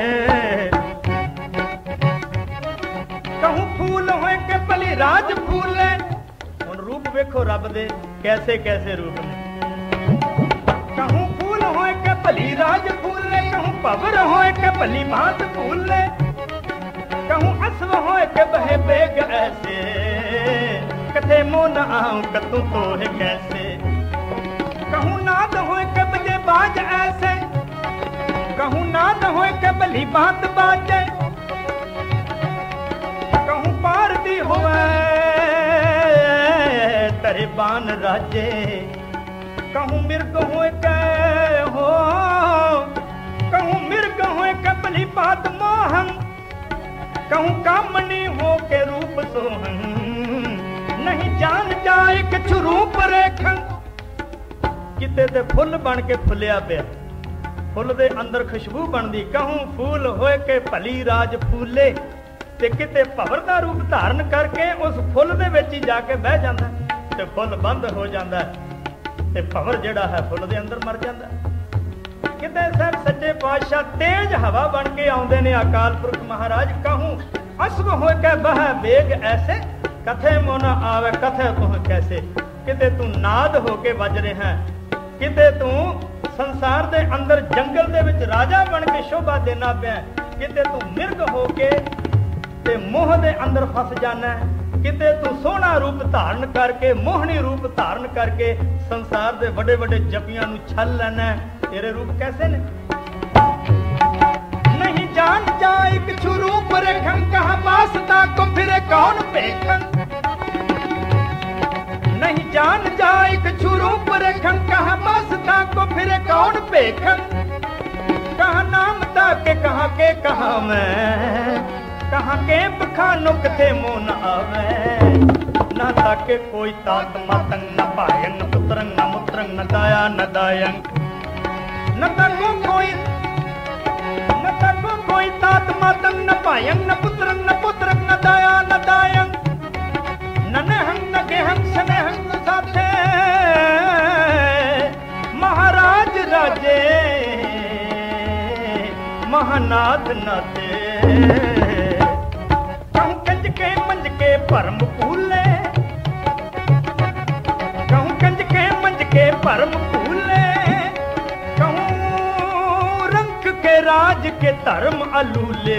कहूँ फूल होए के भली राज फूले, हुण रूप वेखो रब दे कैसे कैसे रूप ने। कहूँ फूल होए के भली राज फूले, कहूँ पवर होए के भली भांत फूले। कहूँ अश्व होए के बहे बेग ऐसे, कथे मोन आऊं कतू तो है कैसे। कहूँ नाद होए के बजे बाज ऐसे, कहूँ नाद होए के भली बात बाजे। कहूँ पारदी होए तरे बान राजे, कहूँ मिर्ग होए के हो, कहूँ मिर्ग होए के भली बात मोहन। कहूँ कामनी हो के रूप सोहन, नहीं जान जाए किछु रूप रेखन। किते ते फुल बन के फुलिया पिया, फुल दे अंदर खुशबू बनदी। कहूँ फूल होए के भली राज फूले, ते किते भवर दा रूप धारण करके उस फुल दे विच ही जाके बह जांदा, ते फुल बंद हो जांदा, ते भवर जिहड़ा है फुल दे अंदर मर जांदा। किते साहब सच्चे पातशाह तेज हवा बन के आउंदे ने अकाल पुरख महाराज। कहूं अश्व हो के बह बेग ऐसे, कथे मोना आवे कथे तुह कैसे। किते तू नाद हो के वज रहा है, किते तू संसार दे अंदर जंगल दे विच राजा बन के शोभा देना पिया, किते तू मिर्ग हो के ते मोह दे अंदर फस जाना है, किते तू सोहना रूप धारण करके मोहनी रूप धारण करके संसार दे बड़े बड़े जपियां नू छल लेना है। तेरे रूप कैसे ने नहीं जान जाए किछु रूप रेखन, कहां वासता को फिरे कौन पेखन। नहीं जान जाए किछु रूप रेखन, कहां वासता को फिरे कौन पेखन। कहां नाम ताके कहां के कहां मैं, कहां के बखानो कथे मुंह न आवे। न ताके कोई तात मातंग न पायंग न पुत्रंग न मुत्रंग न दाया न दायंग। न ताको कोई न ताको कोई तात मातंग न पायंग न पुत्रंग न पुत्रंग न दाया न दायंग। न नहंग न गेहंग सनेहंग न साथे, महाराज राजे महानाथ नाते। कहूं कंज के मंज के परम फूले, कहूं कंज के मंज के परम फूले। कहूं रंग के राज के धर्म अलूले,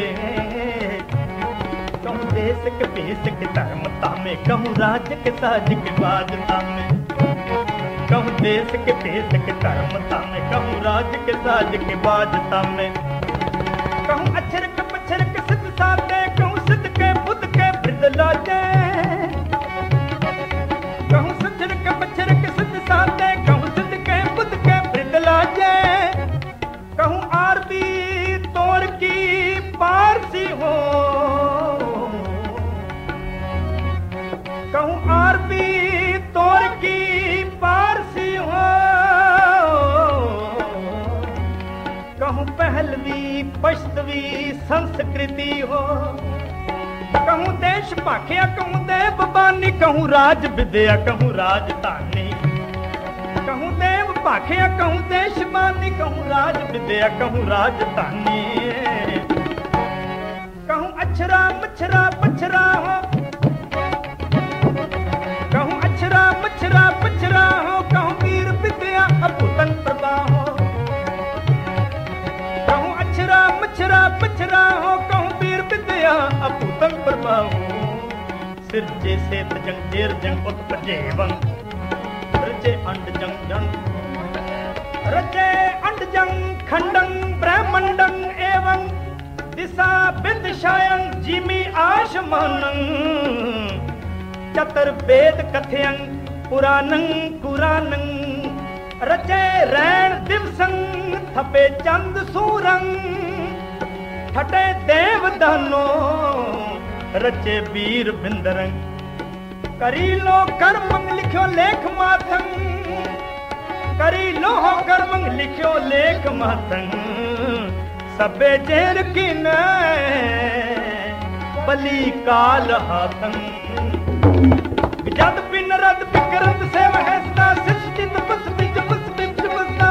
कहूं देश के भेष के धर्म तामे। कहूं राज के साज के बाज तामे, कहूं देश के भेष के धर्म तामे। कहूं राज के साज के बाज तामे। कहूं अक्षर के पक्षर के सिद्ध साधे, कहूं सिद्ध के बुद्ध के वृद्ध लाजे। कहूं सक्षर के पक्षर के सिद्ध साधे, कहूं सिद्ध के बुद्ध के वृद्ध लाजे। कहूं आरबी तोर की पारसी हो, कहूं आरबी तोर की पारसी हो। कहूं पहलवी पश्तवी संस्कृति हो। कहूं देश भाखिया कहूं देव बानी, कहूं राज विद्या कहूं राजधानी। कहूं देव भाखिया कहूं देश बानी, कहूं राज विद्या कहूं राजधानी। कहूं अक्षरा मच्छरा पछरा हो, कहूं अक्षरा मच्छरा पछरा हो। कहूं वीर विद्या अपुतन प्रभा हो, कहूं अक्षरा मच्छरा पछरा हो। कहूं वीर विद्या अपुतन प्रभा हो। सिरजे से जंग देर जंग उत्पजेवं, रचे अंड जंग जंग रचे अंड जंग खंडं ब्रह्मंडं एवं दिशा विदिशायं जिमि आशमानं। चतुर्वेद कथयं पुराणं कुरानं, रचे रैण दिवसं थपे चंद सूरं। ठटे देव दानो रचे वीर बिंदरं। करी लो कर्मं लिखो लेख माथं, करी लो कर्मं लिखो लेख माथं। सबे जेर की न बली काल हाथं। जद पिन रद विक्रत से वहसता, सिस्थित बस बिच बस बिच बसता।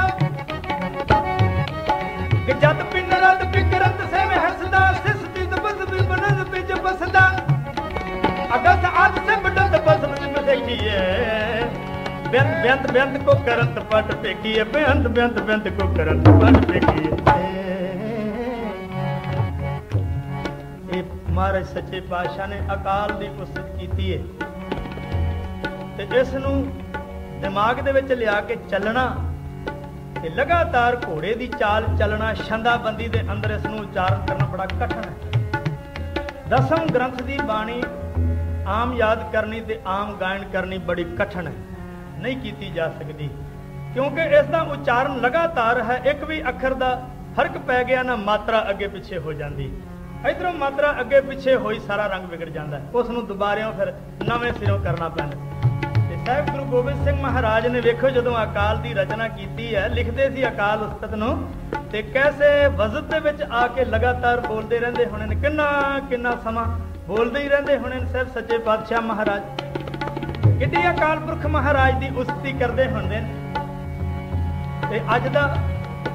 जद पिन रद विक्रत से वहसता, सिस्थित बस बिच बिच बसता। अगस्त आज से बदत बस बिच देखिए, बेंत बेंत बेंत को करत पट फेंकिए। बेंत बेंत बेंत को करत पट फेंकिए। महाराज सच्चे पातशाह ने अकाल की पुस्तक की है, ते इस नूं दिमाग दे विच लिया के चलना ते लगातार घोड़े की चाल चलना, छंदाबंदी दे अंदर इस नूं उच्चारण करना बड़ा कठिन है। दसम ग्रंथ की बाणी आम याद करनी ते आम गायन करनी बड़ी कठिन है, नहीं की जा सकती, क्योंकि इसका उच्चारण लगातार है। एक भी अखर का फर्क पै गया ना, मात्रा अगे पिछे हो जाती। इधरों मात्रा अगे पिछे होई सारा रंग बिगड़ जाता है, उसनूं दुबारियों फिर नवें सिरों करना पैंदा। साहब गुरु गोबिंद सिंह महाराज ने वेखो जदों अकाल की रचना की है, लिखते सी अकाल उस्तत नूं ते कैसे वजद दे विच आके लगातार बोलते रहंदे होणे ने, किन्ना किन्ना समा बोलते ही रहंदे होणे ने। साहब सच्चे पातशाह महाराज किड्डी अकाल पुरख महाराज की उस्ती करते होंदे ने। ते अज दा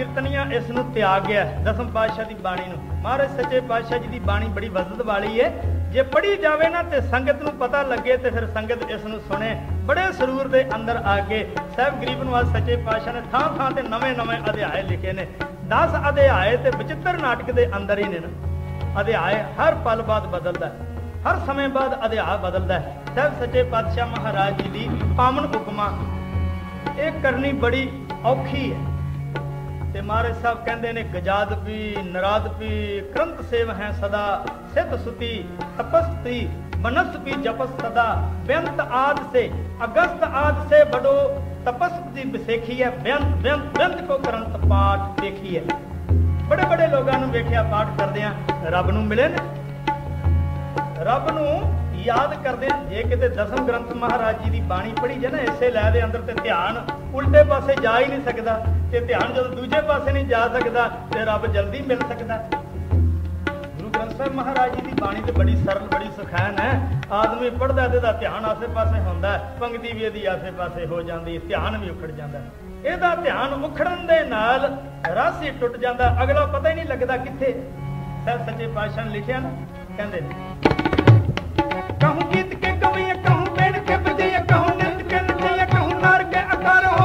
कीर्तनिया इसनूं त्याग गया दसम पातशाह की बाणी नूं। महाराज सच्चे पातशाह जी की बाणी बड़ी वजद वाली है, जे पढ़ी जाए ना तो संगत नूं पता लगे तो फिर संगत इसनूं सुने। बड़े सरूर के अंदर आके साहब गरीब नवाज सच्चे पातशाह ने थां थां ते नवे नवे अध्याय लिखे ने। दस अध्याय तो विचित्र नाटक के अंदर ही ने। अध्याय हर पल बाद बदलता है, हर समय बाद अध्याय बदलता है। साहब सच्चे पातशाह महाराज जी की पावन उपमा ये करनी बड़ी औखी है। ते महाराज साहब कहते ने गजाद पी नराद पी क्रंत सेव है सदा सिद्ध सुति तपस्ती बनस पी जपस सदा व्यंत आद से अगस्त आद से बड़ो तपस्ती बिसेखी है। व्यंत व्यंत व्यंत को करंत पाठ देखी है। बड़े बड़े लोगों ने वेख्या पाठ करदे रब नूं मिले ने, रब नूं याद करदे। जे किते दसम ग्रंथ महाराज जी की बाणी पढ़ी जाए ना इसे लै दे अंदर ते ध्यान उल्टे पासे जा ही नहीं सकता, ते ध्यान जो दूजे पासे नहीं जा सकता ते रब जल्दी मिल सकता। गुरु ग्रंथ साहिब महाराज जी की बाणी तो बड़ी सरल बड़ी सुखैन है। आदमी पढ़ता तो ध्यान आसे पासे होंदा, पंक्ति भी इहदी आसे पासे हो जाती, ध्यान भी उखड़ जाता। ਇਹਦਾ ध्यान उखड़न दे नाल रस ही टुट जाता, अगला पता ही नहीं लगता किथे। साहब सच्चे पातशाह ने लिखिया ना, कहंदे कहूं गीत के कविया कहूं बेड़ के बजैया कहूं नृत्य के नचैया कहूं नार के आकार हो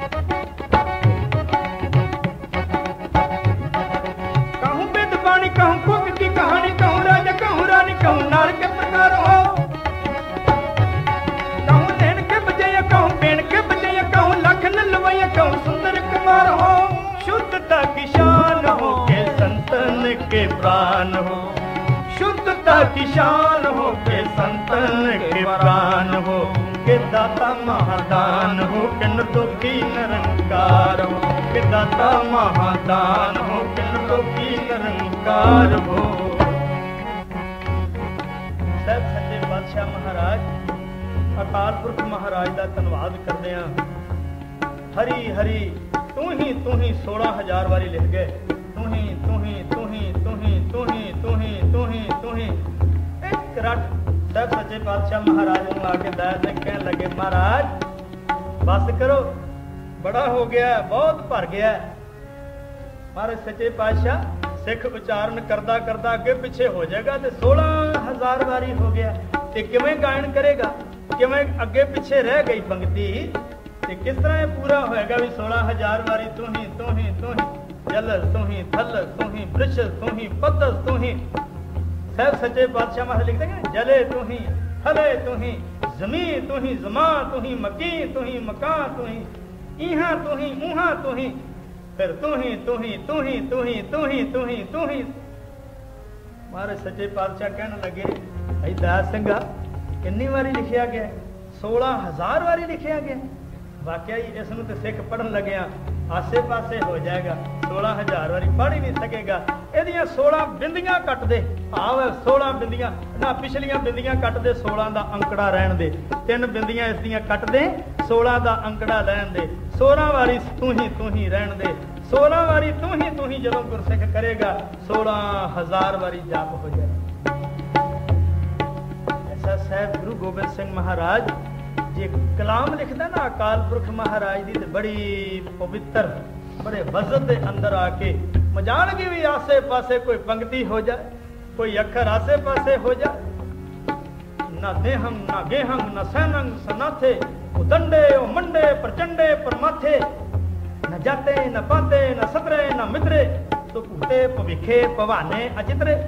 कहूं वेद बाणी कहूं कुक की कहानी कहूं राजा कहूं रानी कहूं नार के प्रकार हो कहूं नैन के बजैया कहूं बेड़ के बजैया कहूं लख नलवैया कहूं सुंदर कुमार हो शुद्धता की शान हो के संतन के प्राण हो शुद्धता की शान हो के संतन के प्राण हो के दाता महादान हो कि निर्दोषी निरंकार हो के दाता महादान हो कि निर्दोषी निरंकार हो। साहब सच्चे पातशाह महाराज अकाल पुरख महाराज का धन्यवाद करते हैं। हरी हरी तू ही तू ही सोलह हजार वारी लिख गए। तू ही तू ही तू ही तू ही तू ही तू ही तू ही तू ही एक रट। साहब सच्चे पातशाह महाराज ने आके दायर से कहने लगे महाराज बस करो, बड़ा हो गया, बहुत भर गया। महाराज सच्चे पातशाह सिख उच्चारण करदा करदा अगे पिछे हो जाएगा तो सोलह हजार वारी हो गया तो किवें गायन करेगा, किवें अगे पिछे रह गई पंक्ति ते किस तरह पूरा होएगा भी सोलह हजार वारी तू ही तू ही तू ही जलस तू ही थलस तू ही वृक्षस तू ही पतस तू ही। साहब सच्चे पातशाह महाराज लिखते हैं जले तू ही थले तू ही जमीन तू ही जमा तू ही मकी तू ही मकान तू ही इहा तू ही उहा तू ही फिर तू ही तू ही तू ही तू ही तू ही तू ही तू ही। महाराज सच्चे पातशाह कहने लगे भाई दास सिंघा कितनी बारी लिखिया गया? सोलह हजार बारी लिखिया गया। वाकई इसनूं ते सिख पढ़न लगे आसे पासे हो जाएगा, सोलह हजार वारी पढ़ ही नहीं सकेगा। ਇਹਦੀਆਂ सोलह बिंदियां कट दे, आव सोलह बिंदियां ना पिछलियां बिंदियां कट दे, सोलह का अंकड़ा रहन दे, तीन बिंदियां इसदियां कट दे, सोलह का अंकड़ा रहन दे, सोलह वारी तू ही तू ही रहन दे, सोलह वारी तू ही तू ही जदों गुरसिख करेगा सोलह हजार वारी जाप हो जाएगा। ऐसा साहब गुरु गोबिंद सिंह महाराज जे कलाम लिखदा ना अकाल पुरख महाराज दी ते बड़ी पवित्र बड़े वजन दे अंदर आके मजानगी भी आसे पासे कोई पंक्ति हो जाए, कोई अखर आसे पासे हो जाए, ना देहंग ना गेहंग ना सैनंग सनाथे उदंडे ओ मंडे प्रचंडे परमाथे न जाते न पाते न सतरे न मित्रे तो भूते भविखे भवाने अचित्रे।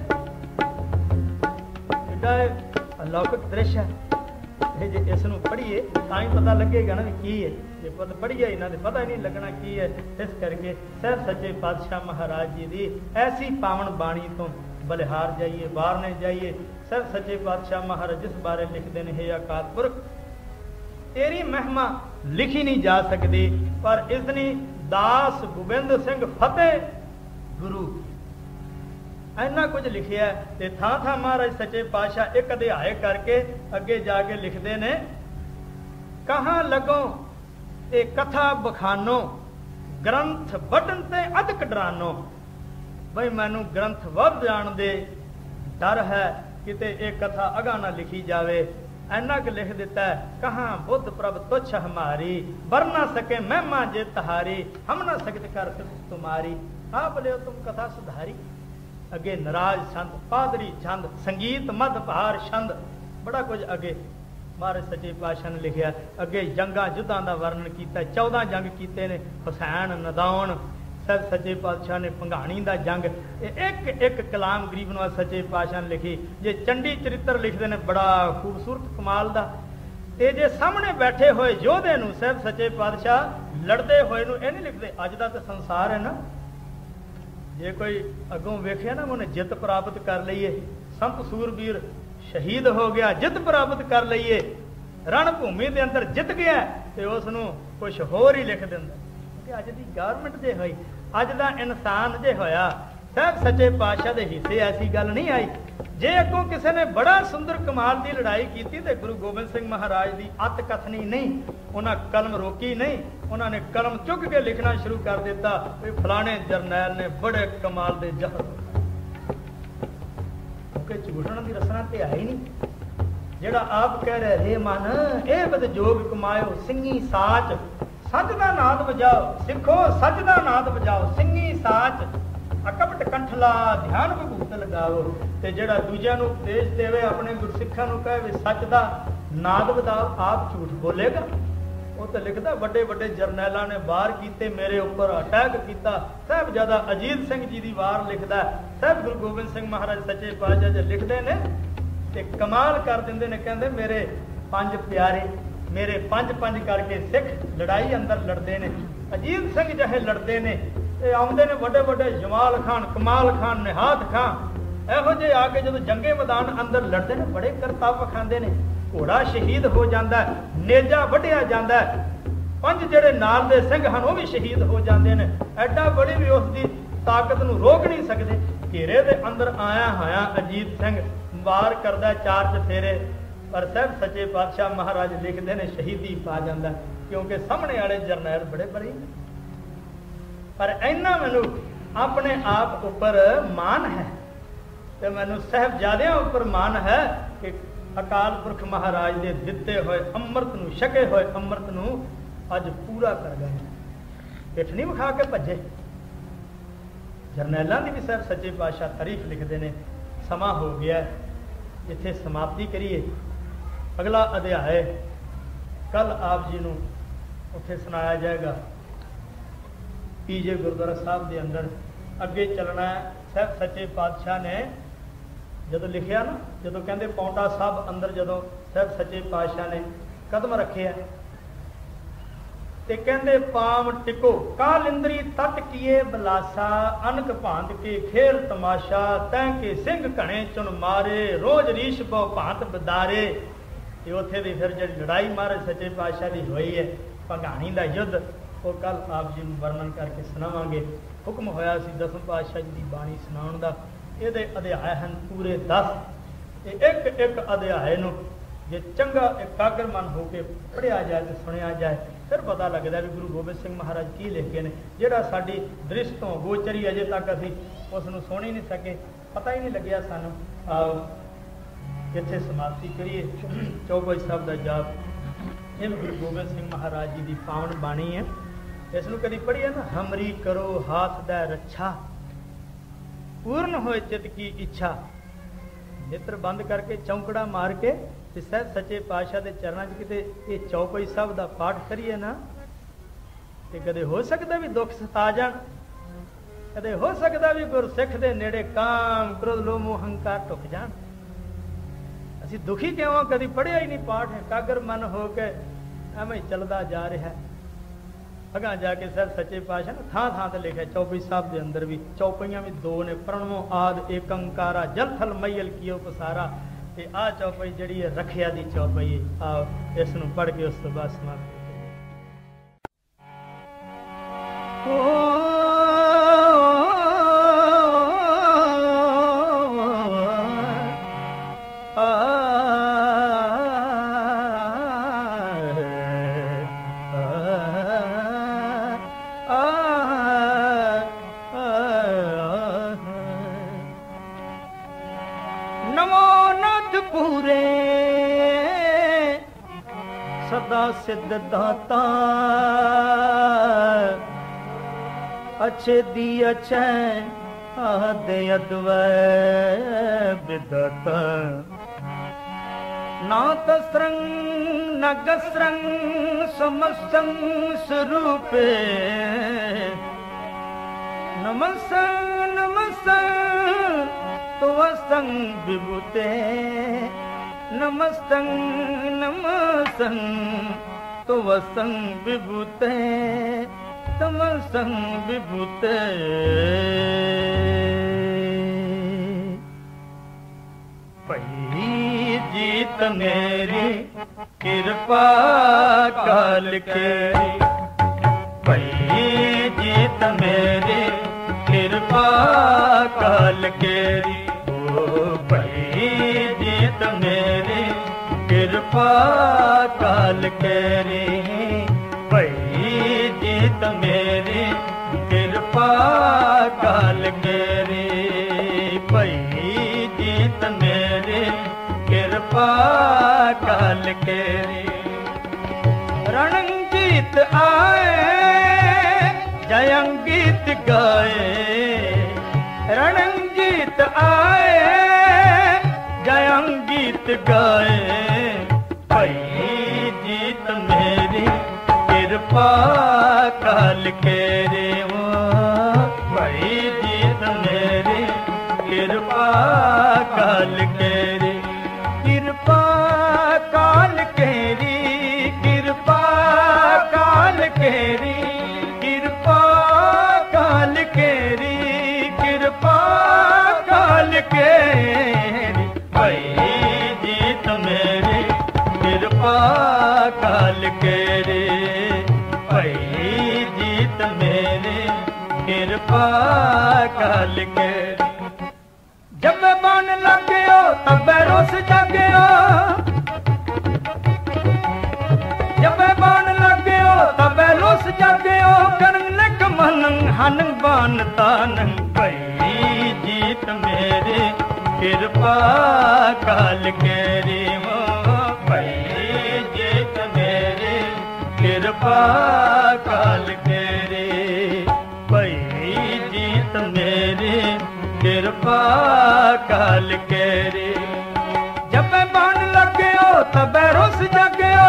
अलौकिक दृश्य है जे इस नूं पढ़ीए तां ही पता लगेगा ना की है, जे पद पढ़िए इन्हां दे पता ही नहीं लगना की है। इस करके साहब सच्चे पातशाह महाराज जी की ऐसी पावन बाणी तो बलिहार जाइए, बारने जाइए। साहब सच्चे पातशाह महाराज जिस बारे लिखते हैं हे अकाल पुरख तेरी महिमा लिखी नहीं जा सकती, पर इसने दास गोबिंद सिंह फतेह गुरु इन्ना कुछ लिखिया ते थां थां महाराज सच्चे पातशाह एक अध्याय करके अगे जाके लिखते ने कहां लगो ते कथा बखानो ग्रंथ वढन ते अधक डरानो। बई मैनू ग्रंथ वध जान दे डर है किते एक कथा अगा ना लिखी जावे, ऐना क लिख दिता है, कहाँ बुद्ध प्रभ तुच्छ हमारी, बर ना सके महिमा जे तहारी, हम ना सकत कर तुम्हारी, आप ले तुम कथा सुधारी। अगे नाराज छंद, पादरी छंद, संगीत मध बहार छंद, बड़ा कुछ अगे महाराज सच्चे पातशाह ने लिखिया। अगे जंगा युद्धां दा वर्णन किया, चौदह जंग कीते ने, हुसैन नदाउन साहब सच्चे पातशाह ने, भंगाणी दा जंग, एक एक कलाम गरीब नवाज सच्चे पातशाह ने लिखी। जे चंडी चरित्र लिखते हैं बड़ा खूबसूरत कमाल दा, ते जे सामने बैठे हुए योधे नूं साहब सच्चे पातशाह लड़ते हुए नूं ये नहीं लिखते। अज दा तो संसार है ना, जे कोई अगों वेखिया ना उन्हें जित प्राप्त कर लईए, संत सूरबीर शहीद हो गया, जित प्राप्त कर लईए, रण भूमि के अंदर जित गया, तो उसनूं कुछ होर ही लिख दिंदा। अज की गवर्नमेंट जे होई, अज का इंसान जे होया, साहब सच्चे पातशाह के हिस्से ऐसी गल नहीं आई। जे अगों किसी ने बड़ा सुंदर कमाल की लड़ाई की तो गुरु गोबिंद सिंह महाराज की अत कथनी नहीं, उन्हें कलम रोकी नहीं, उन्होंने कलम चुक के लिखना शुरू कर दिता भी फलाने जरनैल ने बड़े कमाल के जहर, क्योंकि झूठण की रसना तो है ही नहीं। जेड़ा आप कह रहे रे मन ए बद जोग कमायो, सिंगी साच सच का नाद बजाओ, सिखो सच का नाद बजाओ, सिंगी साच अकपट कंठला ध्यान विभूत लगाओ। ते जेड़ा दूजियां नूं उपदेश देवे, अपने गुरसिखां नूं कहे भी सच दा नाद बजाओ, आप झूठ बोलेगा। वो तो लिखता बड़े बड़े जरनैलों ने वार कीते, मेरे ऊपर अटैक किया। साहबजादा अजीत सिंह जी की वार लिखता, साहब गुरु गोबिंद सिंह महाराज सच्चे पातशाह जो लिखते हैं ते कमाल कर देंगे ने, कहते मेरे पंज प्यारे, मेरे पंज पंज करके सिख लड़ाई अंदर लड़ते हैं। अजीत सिंह जहे लड़ते ने, आउंदे ने बड़े बड़े जमाल खान, कमाल खान, निहात खान, ਇਹੋ ਜਿਹੇ आ के जो जंगे मैदान अंदर लड़ते हैं बड़े करतब विखाते हैं। घोड़ा शहीद हो जाता है, नेजा वढ़िया जाता है, पंज जेड़े नाल दे सिंह हैं वो भी शहीद हो जाते हैं। एडा बड़ी भी उसकी ताकत नूं रोक नहीं सकते। घेरे दे अंदर आया होया अजीत सिंह वार करदा चार चफेरे, पर साहब सच्चे पातशाह महाराज लिखते हैं शहीदी पा जाता, क्योंकि सामने वाले जरनैल बड़े बड़ी। पर इन्ना मैनू अपने आप उपर मान है, तो मैनू साहबजादियां उपर मान है कि अकाल पुरख महाराज के दिते हुए अमृत नूं, छके हुए अमृत नूं अज पूरा कर गए, पिठ नहीं विखा के भजे। जरनैलों की भी साहब सच्चे पातशाह तारीफ लिखते हैं। समा हो गया, इत्थे समाप्ति करिए। अगला अध्याय कल आप जी नूं उत्थे सुनाया जाएगा पीजे गुरुद्वारा साहब के अंदर। अगे चलना है। साहब सच्चे पातशाह ने जो लिखिया ना, जो कहते पौंटा साहब अंदर जो साहब सच्चे पातशाह ने कदम रखे है, ते कहते पाम टिको कालिंदरी तट किए बलासा, अनक भांत के खेल तमाशा, तैं के सिंह घने चुन मारे, रोज रीश बो भांत बदारे। उत्थे दी फिर जी लड़ाई महाराज सच्चे पातशाह की हुई है, भंगाणी का युद्ध, वो कल आप जी वर्णन करके सुनावांगे। हुक्म होया सी दसम पातशाह जी की बाणी सुनाउण दा। ये अध्याय हैं पूरे दस, एक एक अध्याय नूं जे चंगा एकाग्र मन होकर पढ़िया जाए तो सुनिया जाए, फिर पता लगता भी गुरु गोबिंद सिंह महाराज की लिख गए हैं। जिहड़ा साडी दृष्ट तो गोचरी अजे तक असीं उसनूं सुण ही नहीं सके, पता ही नहीं लग्या सानूं। आओ इत्थे समाप्ति करिए। चौपाई साहब का जाप, ये गुरु गोबिंद सिंह महाराज जी की पावन बाणी है। इसनूं कदी पढ़िए ना, हमरी करो हाथ दा रक्षा, पूर्ण होए चित की इच्छा। नेत्र बंद करके चौंकड़ा मार के साहब सच्चे पातशाह के चरणों च किते ये चौपाई साहब का पाठ करिए ना, तो कदे हो सकता भी दुख सता जाण, कदे हो सकता भी गुरसिख के नेड़े काम क्रोध लोभ मोह हंकार टुक जाण। असीं दुखी क्यों, कभी पढ़िया ही नहीं पाठ, एकाग्र मन हो के एवं चलता जा रहा है। अगा जाके साहब सच्चे पातशाह ने थां थां ते लिखा, चौपाई साहब के अंदर भी चौपाइयां भी दो ने, प्रणवो आद एक अंकारा, जल थल मैयल कियो पसारा। ते आ चौपाई जिहड़ी है रखिया दी चौपाई है। आओ इस नूं पढ़ के उस तो बाद समाप्त पूरे सदा सिद्ध दाता अच्छे दी अच्छे आदे अद्वै विधाता ना तस्रंग न गस्रंग समस्तंग स्वरूपे नमस्तं नमस्तं तुवस्तं विभूते नमस्तं नमस्तं तुवस्तं विभूते तमस्तं विभूते पही जीत मेरी कृपा काल केरी पही जीत मेरी कृपा काल केरी ओ पही जीत मेरी कृपा काल केरी पही जीत मेरी कृपा काल केरी पही जीत मेरी कृपा काल केरी रणंगीत आए जयंगीत गाए रणंगीत आए जयंगीत गाए पही जीत मेरी कृपा काल केरी वो पही जीत मेरी कृपा काल केरी कृपा काल केरी कृपा काल केरी कृपा काल केरी कृपा काल केरी पही जीत मेरी कृपा काल केरी पही जीत मेरी कृपा काल केरी जब बन लग्यो तब रोस जाग्यो जब बन लग्यो तब रोस जाग्यो करन लग मनंग हनंग बान तानंग पही जीत मेरे कृपा काल केरी हो पही जीत मेरे कृपा काल केरी पही जीत मेरे कृपा काल केरी जब बन लग्यो तब रोस जाग्यो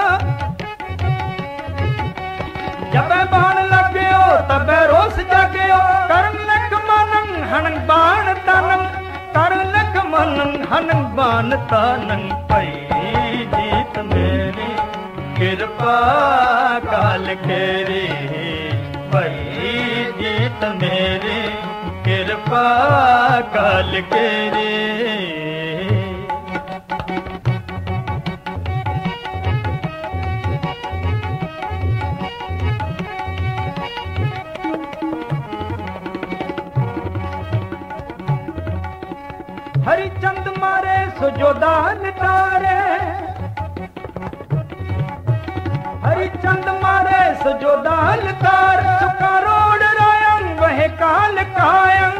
जब बन लग्यो तब रोस जाग्यो करन लग मनंग हनंग बाण तानंग करन लग मनंग हनंग बाण तानंग पही जीत मेरी कृपा काल केरी पही जीत मेरी कृपा काल केरी हरिचंद मारे सुजोदान तारे हरिचंद मारे सुजोदान तार सुखा रोड रायंग वह काल कायं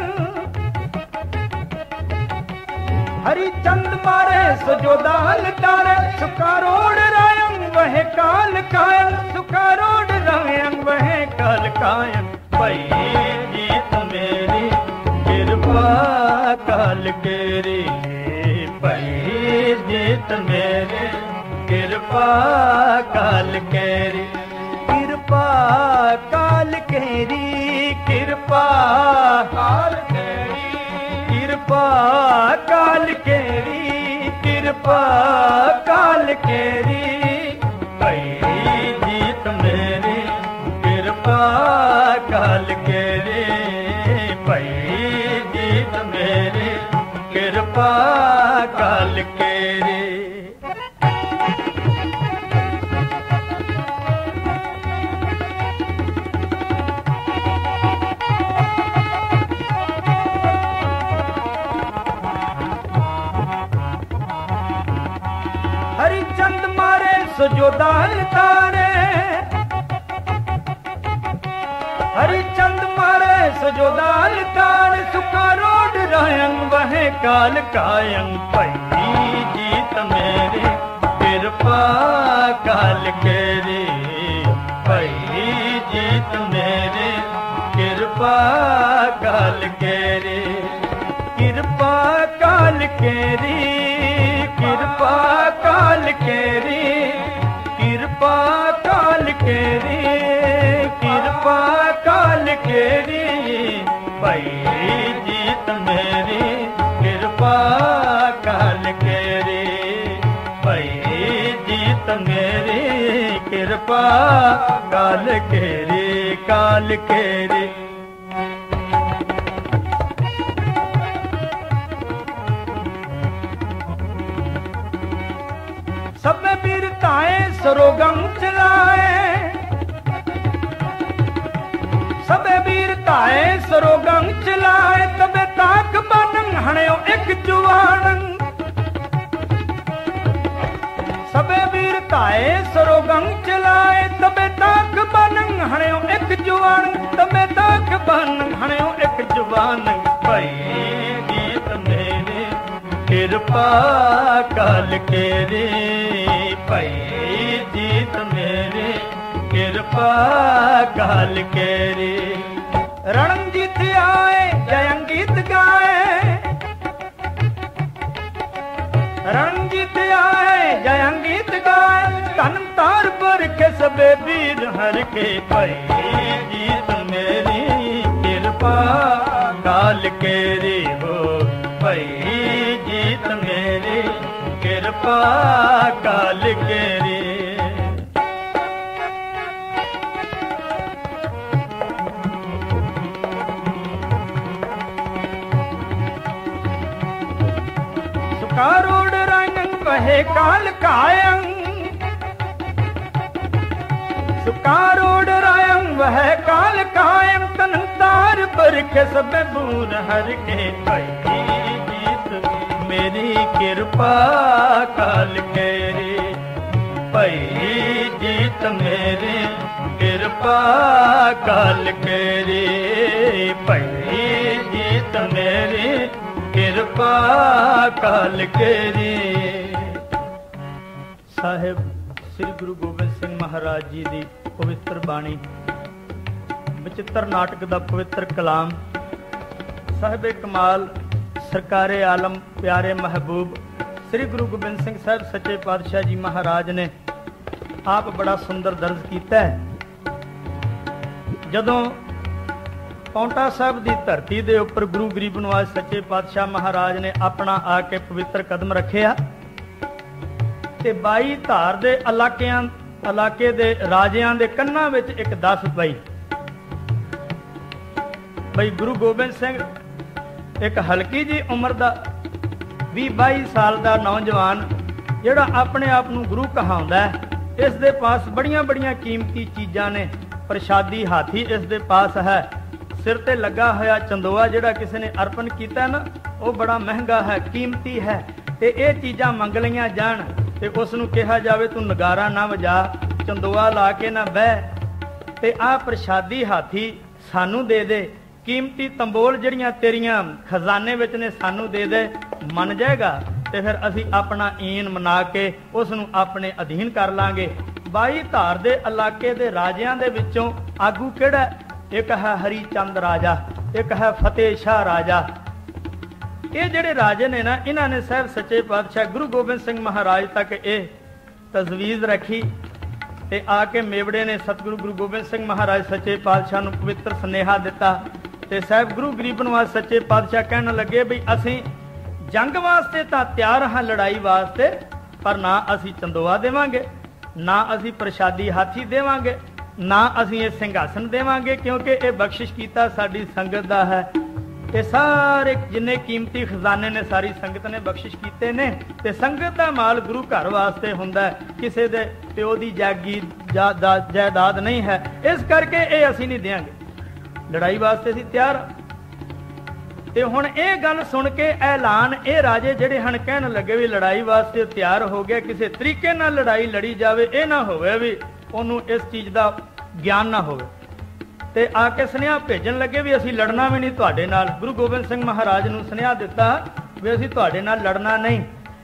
हरिचंद मारे सुजोदान तारे सुखा रोड रायंग वह काल कायं सुखा रोड रायंग वह काल कायं पही जीत मेरी कृपा काल केरी पही जीत मेरी कृपा काल केरी कृपा काल केरी कृपा काल केरी कृपा काल केरी कृपा काल केरी पही जीत मेरी कृपा काल केरी पही जीत मेरी कृपा काल केरी हरिचंद मारे सुजोदान तारे हरिचंद मारे सुजोदान तारे सुखा रोड रायंग वह काल कायंग पही जीत मेरी कृपा किरपा काल केरी भई जीत मेरे किरपा काल केरी किरपा काल केरी किरपा काल केरी किरपा काल केरी किरपा काल केरी भई जीत मेरी किरपा काल केरी भई जीत मेरी किरपा काल केरी काल केरी। सब वीरताएं सरोगम चलाए सब वीरताएं सरोगम चलाए तबे ताक बनंग हणयो एक जुवानंग सब वीरताएं सरोगम चलाए तबे ताक बनंग हणयो एक जुवानंग तबे ताक बनंग हणयो एक जुवानंग भई जीत मेरे किरपा काल केरी भई जीत मेरे किरपा काल केरी। रणजीत आए जयंगीत गाए रणजीत आए जयंगीत गाए धन तार पर के सबे वीर हर के भई जीत मेरी किरपा काल केरी हो भई जीत मेरी किरपा काल केरी। सुकारोड़ रंग वहे काल कायं सुकारोड़ रंग वह काल कायं तन तार पर के सब बूर हर के भई जीत मेरी किरपा काल केरी भई जीत मेरी किरपा काल केरी भई जीत मेरी किरपा काल केरी। साहिब श्री गुरु गोबिंद सिंह महाराज जी की पवित्र बाणी विचित्र नाटक का पवित्र कलाम साहिब कमाल सरकारे आलम प्यारे महबूब श्री गुरु गोबिंद सिंह साहब सच्चे पातशाह जी महाराज ने आप बड़ा सुंदर दर्ज किया है। जदों पौंटा साहब की धरती के उपर गुरु गरीब नवाज सच्चे पातशाह महाराज ने अपना आके पवित्र कदम रखिया ते बाई धार दे इलाकियां इलाके दे राजियां दे कन्ना विच एक दस पई बई गुरु गोबिंद सिंह एक हल्की जी उम्र का भी बाई साल का नौजवान जिहड़ा अपने आप नूं गुरु कहाउंदा है इस दे पास बड़ियां बड़ियां कीमती चीज़ां ने। प्रशादी हाथी इस दे पास है, सिर ते लगा होया चंदोआ जिहड़ा किसी ने अर्पण कीता ना वो बड़ा महंगा है कीमती है ते ये चीज़ां मंग लईआं जाण ते उस नूं कहा जावे तू नगारा ना वजा चंदोआ ला के ना बह ते आ प्रशादी हाथी सानू दे दे कीमती तंबोल जिहड़ियां तेरियां खजाने विच ने सानू दे दे मन जाएगा ते फिर असी अपना ईन मना के उस नूं अपने अधीन कर लांगे। बाई धार दे इलाके दे राजियां दे विचों आगू किहड़ा एक है हरीचंद राजा एक है फतेह शाह राजा। ये जिहड़े राजे ने ना इन्हां ने साहब सच्चे पातशाह गुरु गोबिंद सिंह महाराज तक ये तजवीज़ रखी ते आके मेवड़े ने सतगुरु गुरु गोबिंद सिंह महाराज सच्चे पातशाह नूं पवित्र सुनेहा दिता ते साहब गुरु गरीब नवाज सच्चे पातशाह कहन लगे भी असीं जंग वास्ते तां तैयार हाँ लड़ाई वास्ते पर ना असीं चंदोआ देवांगे ना असीं प्रशादी हाथी देवांगे ना असीं ये सिंघासन देवांगे क्योंकि ये बख्शिश कीता साडी संगत दा है। ये सारे जिन्ने कीमती खजाने ने सारी संगत ने बख्शिश कीते ने ते संगत दा माल गुरु घर वास्ते हुंदा है किसी दे प्यो दी जागीर जायदाद नहीं है इस करके ये असीं नहीं देंगे लड़ाई वास्ते असीं तैयार। ते हुण ये गल सुन के ऐलान ये राजे जिहड़े हन कहन लगे भी लड़ाई वास्ते तैयार हो गया किसी तरीके नाल लड़ाई लड़ी जावे ये ना होवे भी उन्होंने इस चीज़ का ज्ञान ना होवे ते आके सुनेहा भेजन लगे भी असीं लड़ना भी नहीं तुहाडे नाल। गुरु गोबिंद सिंह महाराज नूं सुनेहा दिता भी असीं तुहाडे नाल लड़ना नहीं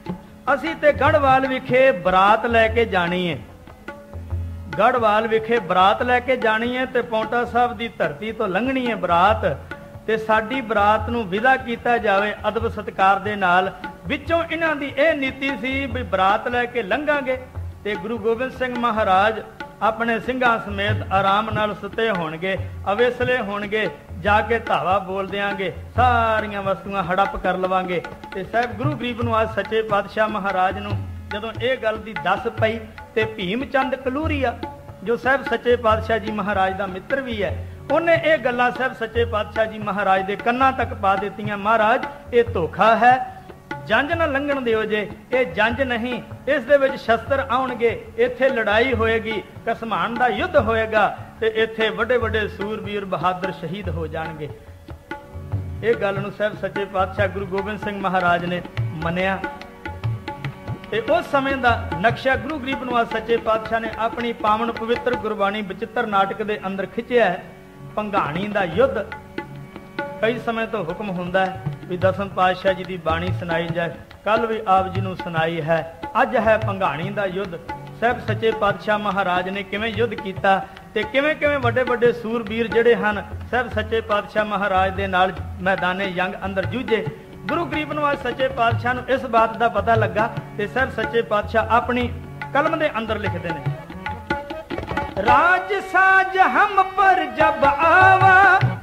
ਅਸੀਂ ਤੇ ਗੜਵਾਲ ਵਿਖੇ ਬਰਾਤ ਲੈ ਕੇ ਜਾਣੀ ਹੈ। ਗੜਵਾਲ ਵਿਖੇ ਬਰਾਤ ਲੈ ਕੇ ਜਾਣੀ ਹੈ ਤੇ ਪੌਂਟਾ ਸਾਹਿਬ ਦੀ ਧਰਤੀ ਤੋਂ ਲੰਘਣੀ ਹੈ ਬਰਾਤ, ਤੇ ਸਾਡੀ ਬਰਾਤ ਨੂੰ ਵਿਦਾ ਕੀਤਾ ਜਾਵੇ ਅਦਬ ਸਤਿਕਾਰ ਦੇ ਨਾਲ। ਵਿੱਚੋਂ ਇਹਨਾਂ ਦੀ ਇਹ ਨੀਤੀ ਸੀ ਵੀ ਬਰਾਤ ਲੈ ਕੇ ਲੰਘਾਂਗੇ ਤੇ ਗੁਰੂ ਗੋਬਿੰਦ ਸਿੰਘ ਮਹਾਰਾਜ ਆਪਣੇ ਸਿੰਘਾਂ ਸਮੇਤ ਆਰਾਮ ਨਾਲ ਸੁੱਤੇ ਹੋਣਗੇ, ਅਵੇਸਲੇ ਹੋਣਗੇ, ਜਾ ਕੇ ਧਾਵਾ ਬੋਲ ਦਿਆਂਗੇ, ਸਾਰੀਆਂ ਵਸਤੂਆਂ ਹੜੱਪ ਕਰ ਲਵਾਂਗੇ। ਤੇ ਸਾਹਿਬ ਗੁਰੂ ਗਰੀਬ ਨਿਵਾਜ ਸੱਚੇ ਪਾਤਸ਼ਾਹ ਮਹਾਰਾਜ ਨੂੰ ਜਦੋਂ ਇਹ ਗੱਲ ਦੀ ਦੱਸ ਪਈ ਤੇ ਭੀਮ ਚੰਦ ਕਲੂਰੀਆ ਜੋ ਸਾਹਿਬ ਸੱਚੇ ਪਾਤਸ਼ਾਹ ਜੀ ਮਹਾਰਾਜ ਦਾ ਮਿੱਤਰ ਵੀ ਹੈ, ਉਹਨੇ ਇਹ ਗੱਲਾਂ ਸਾਹਿਬ ਸੱਚੇ ਪਾਤਸ਼ਾਹ ਜੀ ਮਹਾਰਾਜ ਦੇ ਕੰਨਾਂ ਤੱਕ ਪਾ ਦਿੱਤੀਆਂ। ਮਹਾਰਾਜ ਇਹ ਧੋਖਾ ਹੈ, ਜੰਜ ਨਾ ਲੰਘਣ ਦਿਓ ਜੇ, ਇਹ ਜੰਜ ਨਹੀਂ, ਇਸ ਦੇ ਵਿੱਚ ਸ਼ਸਤਰ ਆਉਣਗੇ, ਇੱਥੇ ਲੜਾਈ ਹੋਏਗੀ, ਕਸਮਾਨ ਦਾ ਯੁੱਧ ਹੋਏਗਾ ਤੇ ਇੱਥੇ ਵੱਡੇ ਵੱਡੇ ਸੂਰਬੀਰ ਬਹਾਦਰ ਸ਼ਹੀਦ ਹੋ ਜਾਣਗੇ। ਇਹ ਗੱਲ ਨੂੰ ਸਾਹਿਬ ਸੱਚੇ ਪਾਤਸ਼ਾਹ ਗੁਰੂ ਗੋਬਿੰਦ ਸਿੰਘ ਮਹਾਰਾਜ ਨੇ ਮੰਨਿਆ ਤੇ ਉਸ ਸਮੇਂ ਦਾ ਨਕਸ਼ਾ ਗੁਰੂ ਗਰੀਬ ਨਿਵਾਜ ਸੱਚੇ ਪਾਤਸ਼ਾਹ ਨੇ ਆਪਣੀ ਪਾਵਨ ਪਵਿੱਤਰ ਗੁਰਬਾਣੀ ਬਚਿੱਤਰ ਨਾਟਕ ਦੇ ਅੰਦਰ ਖਿੱਚਿਆ ਹੈ। ਭੰਗਾਣੀ ਦਾ ਯੁੱਧ ਕਈ ਸਮੇਂ ਤੋਂ ਹੁਕਮ ਹੁੰਦਾ ਹੈ ਵੀ ਦਸਮ ਪਾਤਸ਼ਾਹ ਜੀ ਦੀ ਬਾਣੀ ਸੁਣਾਈ ਜਾਏ, ਕੱਲ ਵੀ ਆਪ ਜੀ ਨੂੰ ਸੁਣਾਈ ਹੈ। ਅੱਜ ਹੈ ਭੰਗਾਣੀ ਦਾ ਯੁੱਧ। ਸਾਹਿਬ ਸੱਚੇ ਪਾਤਸ਼ਾਹ ਮਹਾਰਾਜ ਨੇ ਕਿਵੇਂ ਯੁੱਧ ਕੀਤਾ ਤੇ ਕਿਵੇਂ ਕਿਵੇਂ ਵੱਡੇ ਵੱਡੇ ਸੂਰਬੀਰ ਜਿਹੜੇ ਹਨ ਸਾਹਿਬ ਸੱਚੇ ਪਾਤਸ਼ਾਹ ਮਹਾਰਾਜ ਦੇ ਨਾਲ ਮੈਦਾਨੇ ਜੰਗ ਅੰਦਰ ਜੂਝੇ। ਗੁਰੂ ਗਰੀਬ ਨਿਵਾਜ ਸੱਚੇ ਪਾਤਸ਼ਾਹ ਨੂੰ ਇਸ ਬਾਤ ਦਾ ਪਤਾ ਲੱਗਾ ਤੇ ਸਾਹਿਬ ਸੱਚੇ ਪਾਤਸ਼ਾਹ ਆਪਣੀ ਕਲਮ ਦੇ ਅੰਦਰ ਲਿਖਦੇ ਨੇ, ਰਾਜ ਸਾਜ ਹਮ ਪਰ ਜਬ ਆਵਾ,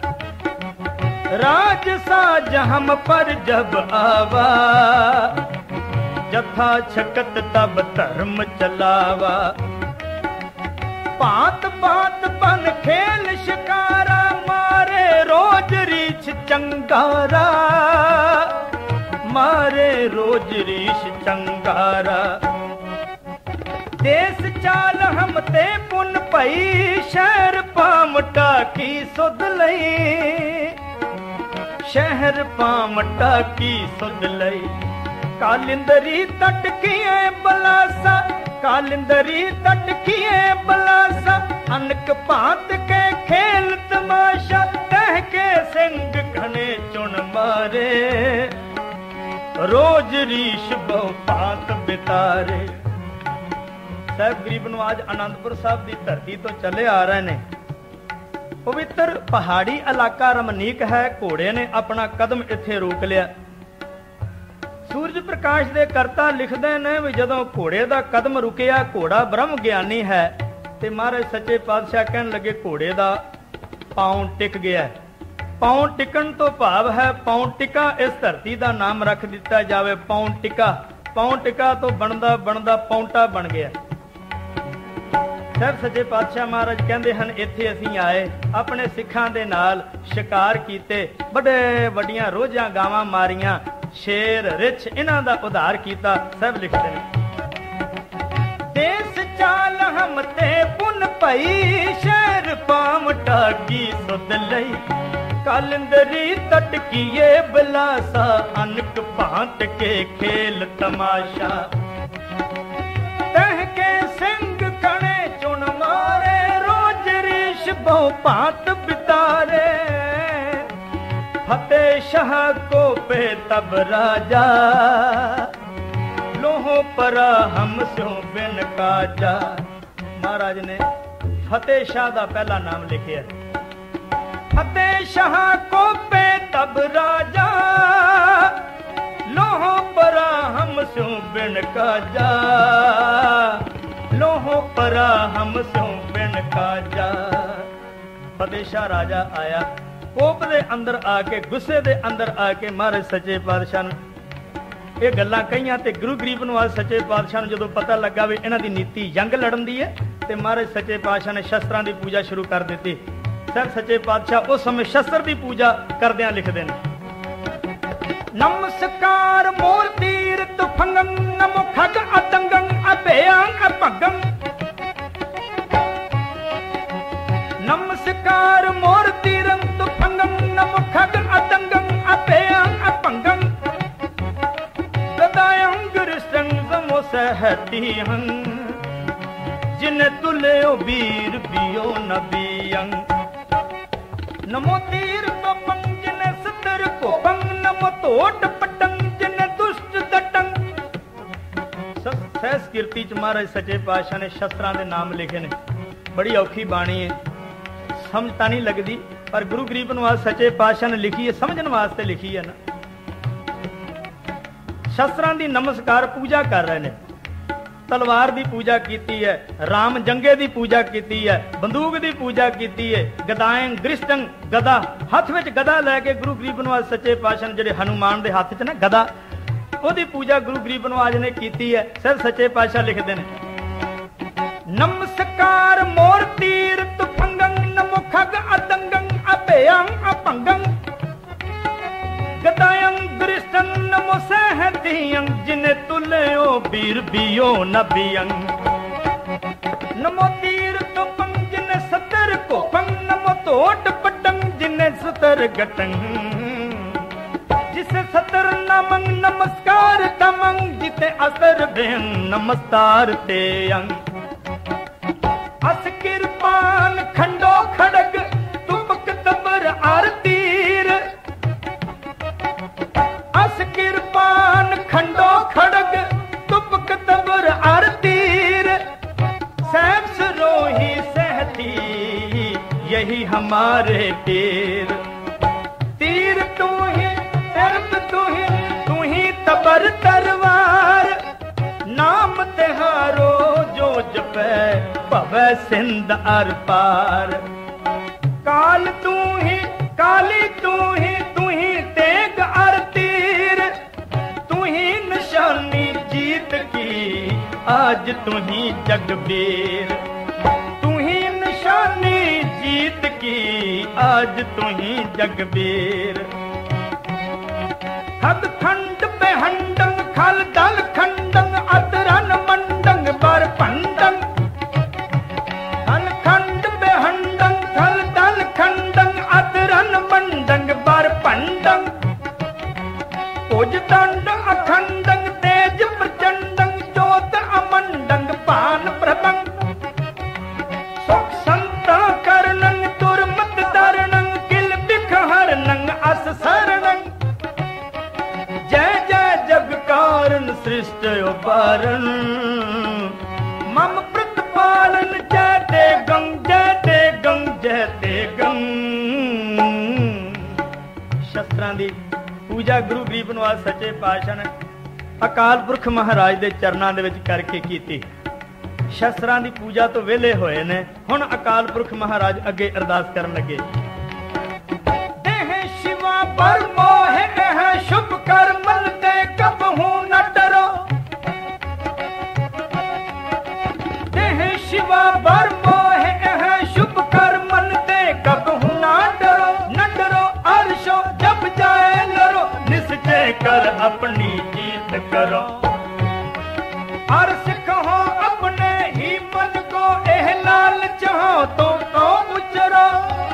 राज साज हम पर जब आवा, जथा छकत तब धर्म चलावा, भांत भांत बन खेल शिकारा, मारे रोज रीछ चंगारा, मारे रोज रीछ चंगारा, देश चाल हम ते पुन भई, शहर पामटा की सुध लई, शहर पामटा की सुध लई, कालिंदरी तट किए बलासा, कालिंदरी तट किए बलासा, अनक भांत के खेल तमाशा, कह के सिंह घने चुन मारे, रोज रीश बहु भांत बितारे। साहब गरीब नवाज आनंदपुर साहब की धरती तो चले आ रहे ने। पवित्र पहाड़ी इलाका रमनीक है, घोड़े ने अपना कदम इत्थे रोक लिया। सूरज प्रकाश दे करता लिखते ने भी जदों घोड़े दा कदम रुकिया, घोड़ा ब्रह्म ज्ञानी है ते महाराज सच्चे पातशाह कहन लगे घोड़े दा पांव टिक गया। पांव टिकन तो भाव है पांव टिका इस धरती दा नाम रख दिता जावे। पांव टिका, पांव टिका तो बनदा बनदा पौंटा बन गया। ਸਾਹਿਬ ਸੱਚੇ ਪਾਤਸ਼ਾਹ ਮਹਾਰਾਜ ਕਹਿੰਦੇ ਹਨ ਇੱਥੇ ਅਸੀਂ ਆਏ, ਆਪਣੇ ਸਿੱਖਾਂ ਦੇ ਨਾਲ ਸ਼ਿਕਾਰ ਕੀਤੇ, ਵੱਡੇ ਵੱਡੀਆਂ ਰੋਜ਼ਾਂ ਗਾਵਾਂ ਮਾਰੀਆਂ, ਸ਼ੇਰ ਰਿੱਛ ਇਹਨਾਂ ਦਾ ਉਧਾਰ ਕੀਤਾ। ਸਾਹਿਬ ਲਿਖਦੇ ਨੇ, ਦੇਸ ਚਾਲ ਹਮ ਤੇ ਪੁਨ ਭਈ, ਸ਼ਹਿਰ ਪਾਮਟਾ ਕੀ ਸੁਧ ਲਈ, ਕਾਲਿੰਦਰੀ ਤਟ ਕੀਏ ਬਲਾਸਾ, ਅਨਕ ਭਾਂਤ ਕੇ ਖੇਲ ਤਮਾਸ਼ਾ, ਤਹ ਕੇ ਸਿੰਘ ਕਣੇ चुन मारे, रोज रीश बहु भांत बितारे, फतेह शाह को पे तब राजा, लोहो परा हम स्यों बिन काजा। महाराज ने फतेह शाह का पहला नाम लिखिया। फतेह शाह को पे तब राजा, लोहो परा हम स्यों बिन काजा, लोहो परा हम सो बिन काजा। फतेह शाह राजा आया, कोप दे अंदर आके, गुस्से दे अंदर आके महाराज सच्चे पातशाह नूं ये गल्लां कहियां ते गुरु गरीब निवाज सच्चे पातशाह नूं जदों पता लगा भी इन्हां दी नीति जंग लड़न दी है ते महाराज सच्चे पातशाह ने शस्त्रां दी पूजा शुरू कर दित्ती। साहब सच्चे पातशाह उस समय शस्त्र दी पूजा करदियां लिखदे ने, नमस्कार मोर तीर तुफंगं, नमो खग अतंगं अभयं अपगं, नमस्कार मोर तीरं तुफंगं, नमो खग अतंगं अभयं अपगं, गदायं गुरुसंग समो सहतिहं, जिन तुल्यो वीर बियो नबियं, नमो तीर तुफंग जिन सतर को पंग, नमो तोट पटंग जिन दुष्ट दटंग, किरती च महाराज सच्चे पातशाह ने शस्त्रां दे नाम लिखे ने। बड़ी औखी बाणी है, समझ तां नहीं लगदी, पर गुरु गरीब निवाज सच्चे पातशाह ने लिखी है, समझण वास्ते लिखी है ना। शस्त्रां दी नमस्कार पूजा कर रहे ने। तलवार दी पूजा कीती है, राम जंगे दी पूजा कीती है, बंदूक दी पूजा कीती है, गदाएं ग्रिस्टंग गदा हथ विच गदा लैके गुरु गरीब निवाज सच्चे पातशाह ने जिहड़े हनुमान दे हथ च ना गदा, ओदी पूजा गुरु गरीब निवाज ने कीती है। सिर सच्चे पातशाह लिखदे ने, नमस्कार मोर तीर तुफंगं नमो खग अदंगं अभयं अपंगं गदायं दृष्टं नमो सहतियं जिने तुलयो बीर बियो नबियं नमो तीर तुफंग जिने सतर कोपंग नमो तोट पटंग जिने सुतर गटंग जिसे सतर नमंग नमस्कार तमंग जिते असर बें नमस्कार तेयंग अस किरपान खंडो खड़ग तुमक तबर आरतीर अस किरपान खंडो खड़ग तुमक तबर आरतीर सैफ सरोही सहती यही हमारे तीर तीर तू ही तरफ तू ही तू ही तबर तरवार नाम तिहारो जो जपै भवै सिंध अर पार काल तू ही काली तू ही तू ही तेग अर तीर तू ही निशानी जीत की आज तू ही जगबीर तू ही निशानी जीत की आज तू ही जगबीर हद खंड बेहंडंग खल दल खंडंग अतरन मंडंग बर पंडंग खल खंड बेहंडंग खल दल खंडंग अतरन मंडंग बर पंडंग उज दंड अखंडंग तेज प्रचंडंग जोत अमंडंग पान प्रभंग सुख संता करनंग दुर्मत दरणंग किल बिख हरनंग अस शरणंग जय जय जग कारण सृष्ट उपारण मम प्रतिपालन जय ते गंग जय ते गंग जय ते गंग। शस्त्रां दी पूजा गुरु गरीब निवाज सच्चे पातशाह ने अकाल पुरख महाराज दे चरनां दे विच करके कीती। शस्त्रां दी पूजा तो वेले होए ने, हुण अकाल पुरख महाराज अगे अरदास करन लगे। देह शिवा पर मोह है शुभ कर्मल ते कबहू न डरो देह शिवा पर मोह है शुभ कर्मल ते कबहू न डरो न डरो अर्शो जब जाए लरो निश्चय कर अपनी जीत करो अर्श कहो अपने ही मन को एह लाल चाहो तो तो उचरो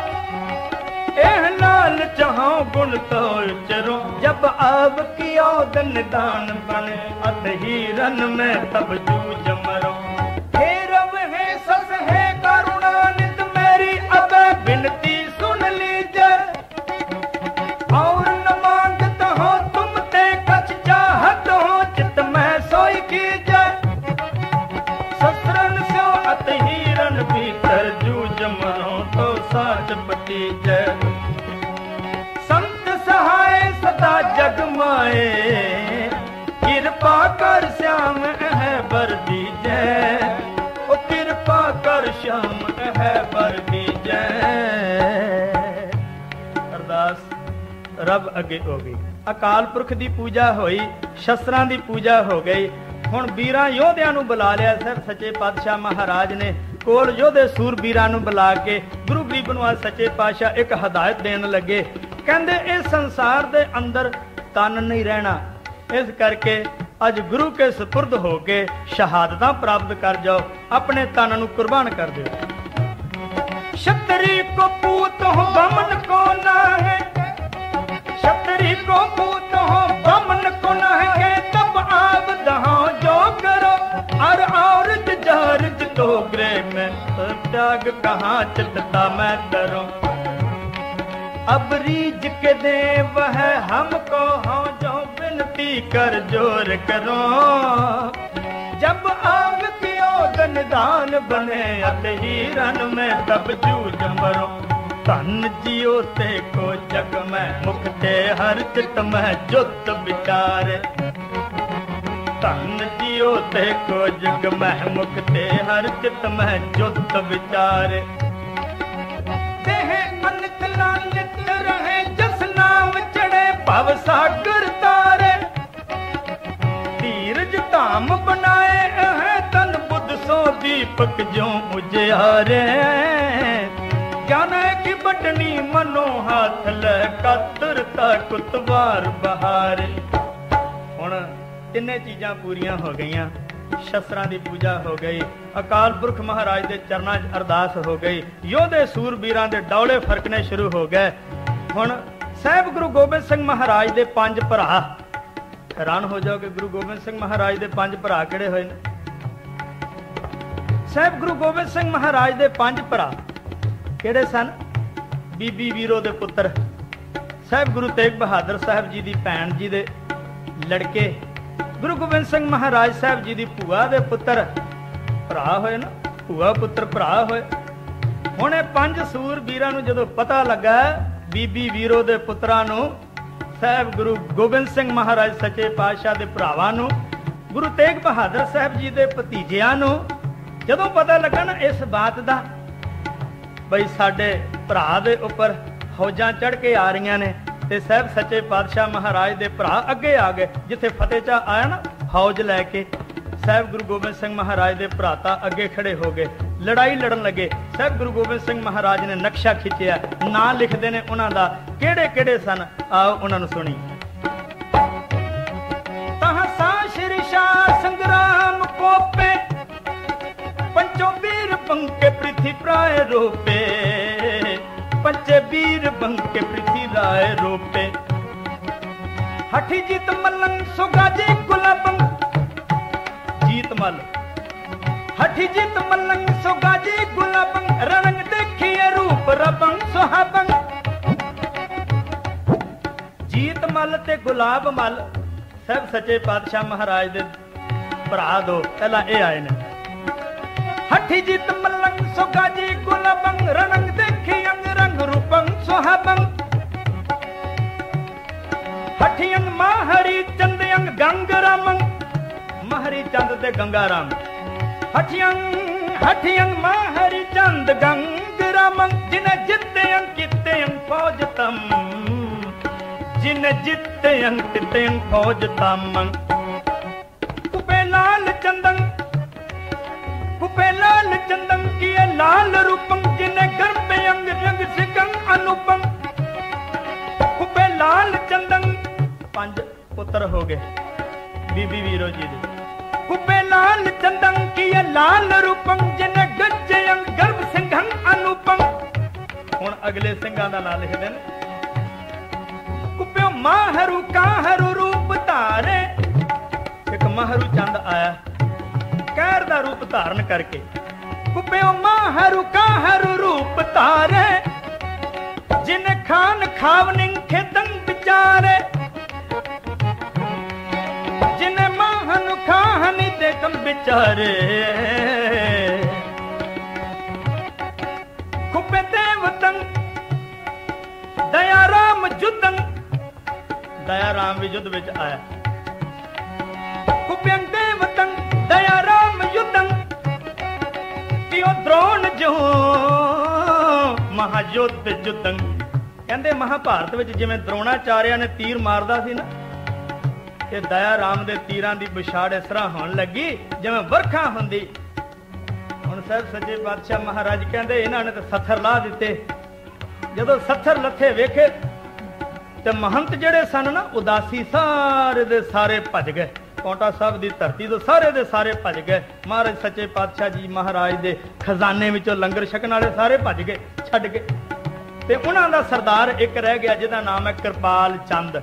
एह लाल चाहो गुण तो उचरो जब आब कियो दन दान बने अत हीरन में तब जूझ मरो हे रब है सस है करुणानित मेरी अब बिनती सुन लीजिए और न मांगत हो तुम ते कछ चाहत हो चित में सोई कीजिए शस्त्रन से अत हीरन भीतर जूझ मरो तो साच पटी जय संत सहाय सदा जग माए कृपा कर श्याम है बर दीजै ओ कृपा कर श्याम है बर दीजै। अरदास रब अगे हो गई। अकाल पुरख दी पूजा होई, शस्त्रां दी पूजा हो गई। हुण वीरां योधियां नूं बुला लिया। सर सच्चे पातशाह महाराज ने कोल योधे सूरबीरां नूं बुला के गुरु गरीब निवाज सच्चे पातशाह एक हदायत देन लगे। कहंदे इस संसार दे अंदर तन नहीं रहना, इस करके अज गुरु के सुपुर्द होके शहादतां प्राप्त कर जाओ, अपने तन नूं कुर्बान कर दो। क्षत्रिय को पूत हो बमन को ना है, क्षत्रिय को पूत हो बमन को ना है, तब आब दहो जो करो और और जहरज तो ग्रे में त्याग कहाँ चितता मैं डरो। अब रीज के देव है हमको हो जो विनती कर जोर करो, जब निदान बने अत हीरन में तब जूझ मरो। धन जियो ते को जग में मुक्ते हर चित में जुत विचारे। धन जियो ते को जग में मुक्ते हर चित में जुत विचारे। देह अनित लालित रहे जस नाम चढ़े भव सागर तारे। धीरज धाम बनाए है तन बुद्ध सो दीपक जो उजियारे। ज्ञान की बटनी मनो हाथ ले कातरता कुतवार बहारे। हुण तिन्ने चीज़ां पूरियां हो गईयां। शस्त्रां दी पूजा हो गई, अकाल पुरख महाराज दे चरनां 'च अरदास हो गई, योधे सूरबीरां दे डौले फरकने शुरू हो गए। हुण साहिब गुरु गोबिंद सिंह महाराज दे पंज भरा। हैरान हो जाओगे, गुरु गोबिंद सिंह महाराज दे पंज भरा किहड़े होए ने? साहिब गुरु गोबिंद सिंह महाराज दे पंज भरा किहड़े सन? बीबी वीरो दे पुत्र साहिब गुरु तेग बहादुर साहब जी दी भैन जी दे लड़के गुरु गोबिंद सिंह महाराज साहब जी दी भूआ दे पुत्र भरा होए ना, भूआ पुत्र भरा होए। हुण इह पंज सूरबीरां नूं जदों पता लगा बीबी वीरो दे पुत्रां नूं, साहिब गुरु गोबिंद सिंह महाराज सच्चे पातशाह दे भरावां नूं, गुरु तेग बहादुर साहब जी दे भतीजिਆਂ नूं जदों पता लगा ना इस बात दा बई साडे भरा दे उपर फौजां चढ़ के आ रही ने ते साहब सच्चे पातशाह महाराज दे भरा अगे आ गए। जिथे फतेह चा आया ना फौज लैके, साहब गुरु गोबिंद सिंह महाराज दे भराता अगे खड़े हो गए, लड़ाई लड़न लगे। साहब गुरु गोबिंद सिंह महाराज ने नक्शा खिंचिया, नां लिखते ने उन्हां दा किहड़े किहड़े सन, आओ उन्हां नूं सुणी। तहां सा श्री शाह संग्राम कोपे पंचो वीर बंके पृथ्वी प्राय रोपे। पंचे वीर बंके पृथ्वी राय रोपे। हठी जीत मलंग सुगाजी गुलाबंग जीत मल। हठी जीत मलंग सुगाजी गुलाबंग रंग देखिए रूप रबंग सुहाबंग। जीत मल ते गुलाब मल सब सच्चे पातशाह महाराज दे भरा दो पहला ये आए ने। हठी जीत मलंग सुगाजी गुलाबंग रंग देखी अंग रंग रूपंग सुहाबंग। हठी अंग माहरी चंद अंग गंगरामंग महरी चंद ते गंगाराम। हठी अंग हठी अंग माहरी चंद गंगरामंग। जिन्हें जिते अंग किते अंग फौज तम। जिन्हें जिते अंग किते अंग फौज तमंग। कुपे लाल चंदंग कुपे लाल चंदन किए लाल रूपम। जिन्हें गर्भ अंग रंग सिकंग अनुपम। कुपे लाल चंदन पंज पुत्र हो गए बीबी वीरो जी दे। कुपे लाल चंदन किए लाल रूपम। जिन्हें गज्जे अंग गर्भ सिंघंग अनुपम। हुण अगले सिंघां दा नाम लिखदे ने। कुपे माहरू काहरू रूप धारे। एक माहरू चंद आया कहर दा रूप धारण करके। कुपियो माहरू काहरू रूप धारे। जिन खान खावनिंग खेदंग बिचारे। जिन माहन खाहनी देखम बिचारे। कुपे देवतंग दया राम जुदंग। दया राम भी युद्ध विच आया। कुपे देवतंग दया राम युद्धंग। कियो द्रोण जो महायुद्ध जुद्धंग। कहते महाभारत विच जिवें द्रोणाचार्य ने तीर मारदा सी ना, ते दया राम दे तीरां दी विछाड़ इस तरह होण लगी जिवें वरखा हुंदी। हुण साहब सच्चे पातशाह महाराज कहंदे इन्हां ने तां सत्थर ला दित्ते। जदों सत्थर लथे वेखे ते महंत जिहड़े सन ना उदासी सारे दे सारे भज गए। पौंटा साहब की धरती तो सारे दे सारे भज गए। महाराज सच्चे पातशाह जी महाराज दे खजाने विचों लंगर छकण वाले सारे भज गए छड्ड के। ते उन्हां दा सरदार एक रह गया जिहदा नाम है कृपाल चंद।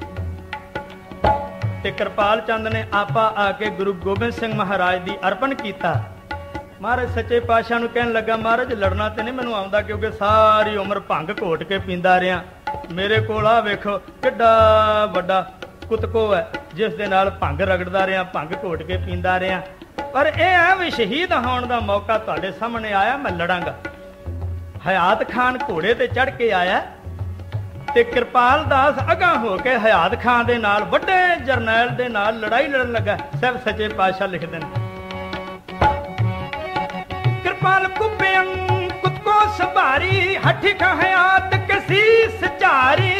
ते कृपाल चंद ने आपा आके गुरु गोबिंद सिंह महाराज दी अर्पण कीता। महाराज सच्चे पातशाह नूं कहण लगा महाराज लड़ना ते नहीं मैनूं आउंदा क्योंकि सारी उम्र भंग घोट के पींदा रहा। मेरे कोल आ वेखो किड्डा वड्डा कुतको है जिस दे नाल भंग रगड़दा रहा, भंग घोट के पींदा रहा। पर यह है भी शहीद होने का मौका तुहाडे सामने आया, मैं लड़ांगा। हयात खान घोड़े ते चढ़ के आया ते कृपाल दास अगां हो के हयात खान दे नाल वड्डे जरनैल दे नाल लड़ाई लड़न लगा। सब सच्चे पातशाह लिखदे ने, कृपाल कुब्बें कुत को सवारी, हठी का हयात के शीस चारी।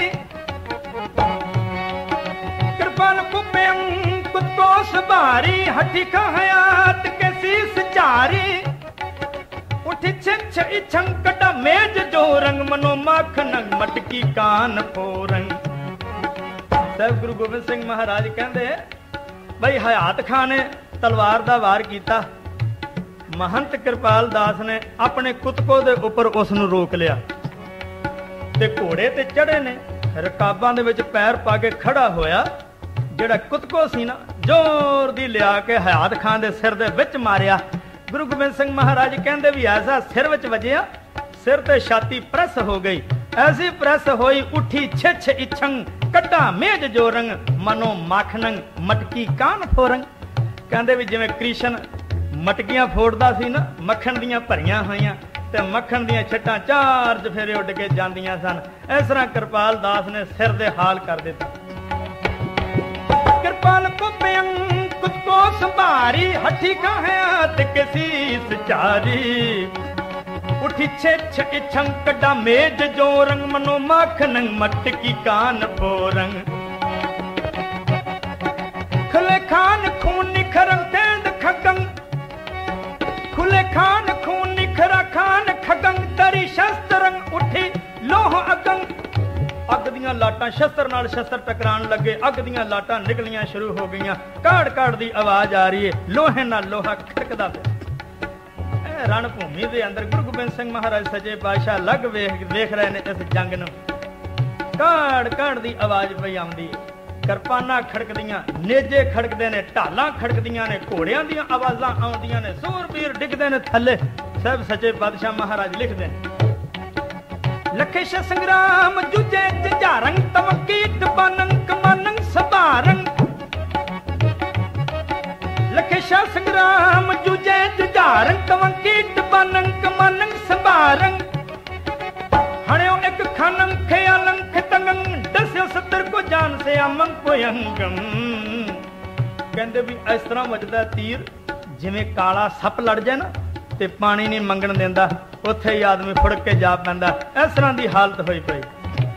कृपाल कुब्बें कुत को सवारी, हठी का हयात के शीस चारी। उठी छिछ इछं कटा मेज जो रंग, मनो माखन मटकी कान फोरंग। साहब गुरु गोबिंद सिंह महाराज कहते बई हयात खान ने तलवार दा वार किया, महंत कृपाल दास ने अपने कुतको दे उपर उस नूं रोक लिया ते घोड़े ते चढ़े ने, रकाबां दे विच पैर पा के खड़ा होया। जिहड़ा कुतको सी ना जोर दी लिया के हयात खान दे सिर दे विच मारिया। गुरु गोबिंद सिंह महाराज कहते भी ऐसा सिर विच वजिया, सिर ते छाती प्रेस हो गई। ऐसी प्रेस होई उठी छिछ इछंग, कटा मेज जो रंग, मनो माखनंग मटकी कान फोरंग। कहते भी जिवें कृष्ण मटकियां फोड़दा सी ना, मक्खन दियां भरियां होईयां ते मक्खन दियां छट्टां चार चफेरे उड के जांदियां सन, इस तरह कृपाल दास ने सिर दे हाल कर दिता। कृपाल कुब्बें कुत को संभारी, हठी का हयात के शीस चारी। उठी छिछ इछं कटा मेज जो रंग, मनो माखन मटकी कान फोरंग। खुले खान खून निखरं तेंद खगं, खुले खान खून निखरा खान खगं। तरी शस्त्रंग उठी लोह अगंग, अग दियां लाटां शस्त्र नाल शस्त्र टकरान लगे, अग दियां लाटां निकलियां शुरू हो गईयां। काड़ काड़ दी आवाज आ रही है, लोहे नाल लोहा खटकदा पिया। रण भूमि दे अंदर गुरु गोबिंद सिंह महाराज सच्चे पातशाह लग वेख वेख रहे ने इस जंग नूं। काड़ काड़ दी आवाज पई आउंदी है, किरपानां खड़कदियां, नेजे खड़कदे ने, ढालां खड़कदियां ने, घोड़ियां दीयां आवाजां आउंदियां ने, सूरबीर डिगदे ने थल्ले। सब सच्चे पातशाह महाराज लिखदे ने, लखेश संग्राम जुजे जुझारंग, तम कीट बनंग कमानंग सबारंग। लखेश संग्राम जुजे जुझारंग, तम कीट बनंग कमानंग सबारंग। हणियो एक खानंग खयालंग खतंगंग, दस्यो सत्तर को जान से अमंग पोयंगम। कहंदे भी इस तरह वजदा तीर जिवें काला सप लड़ जाए ना ते पानी नहीं मंगण देंदा, उत्थे ही आदमी फुड़ के जा पैंदा। इस तरह की हालत हुई पई।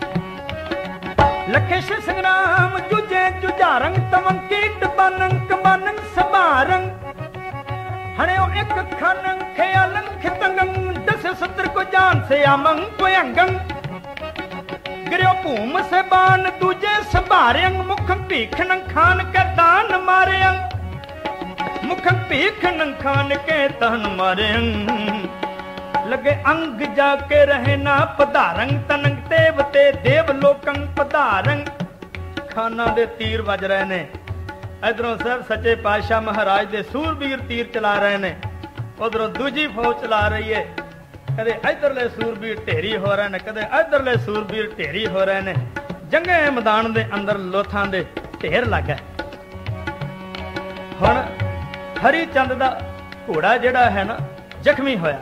लखेश संग्राम जुजे जुझारंग, तमं कीट बनंग कमानंग सबारंग। हणियो एक खानंग खयालंग खतंगंग, दस सत्र को जान से आमंग पोयंगंग। गिरियो भूम से बान दूजे संभारंग, मुखं भीखन खान के दान मारयंग। मुखं भीखन खान के तान मारयंग। लगे अंग जाके रहे ना पधारंग, तनंग देवते देव लोकंग पधारंग। खाना दे तीर वज रहे ने, इधरों सब सच्चे पातशाह महाराज दे सूरबीर तीर चला रहे ने, उधरों दूजी फौज चला रही है। कदे इधरले सूरबीर ढेरी हो रहे ने, कदे इधरले सूरबीर ढेरी हो रहे ने। जंगे मैदान दे अंदर लोथां दे ढेर लग गए। हुण हरी चंद दा घोड़ा जिहड़ा है ना जख्मी होया।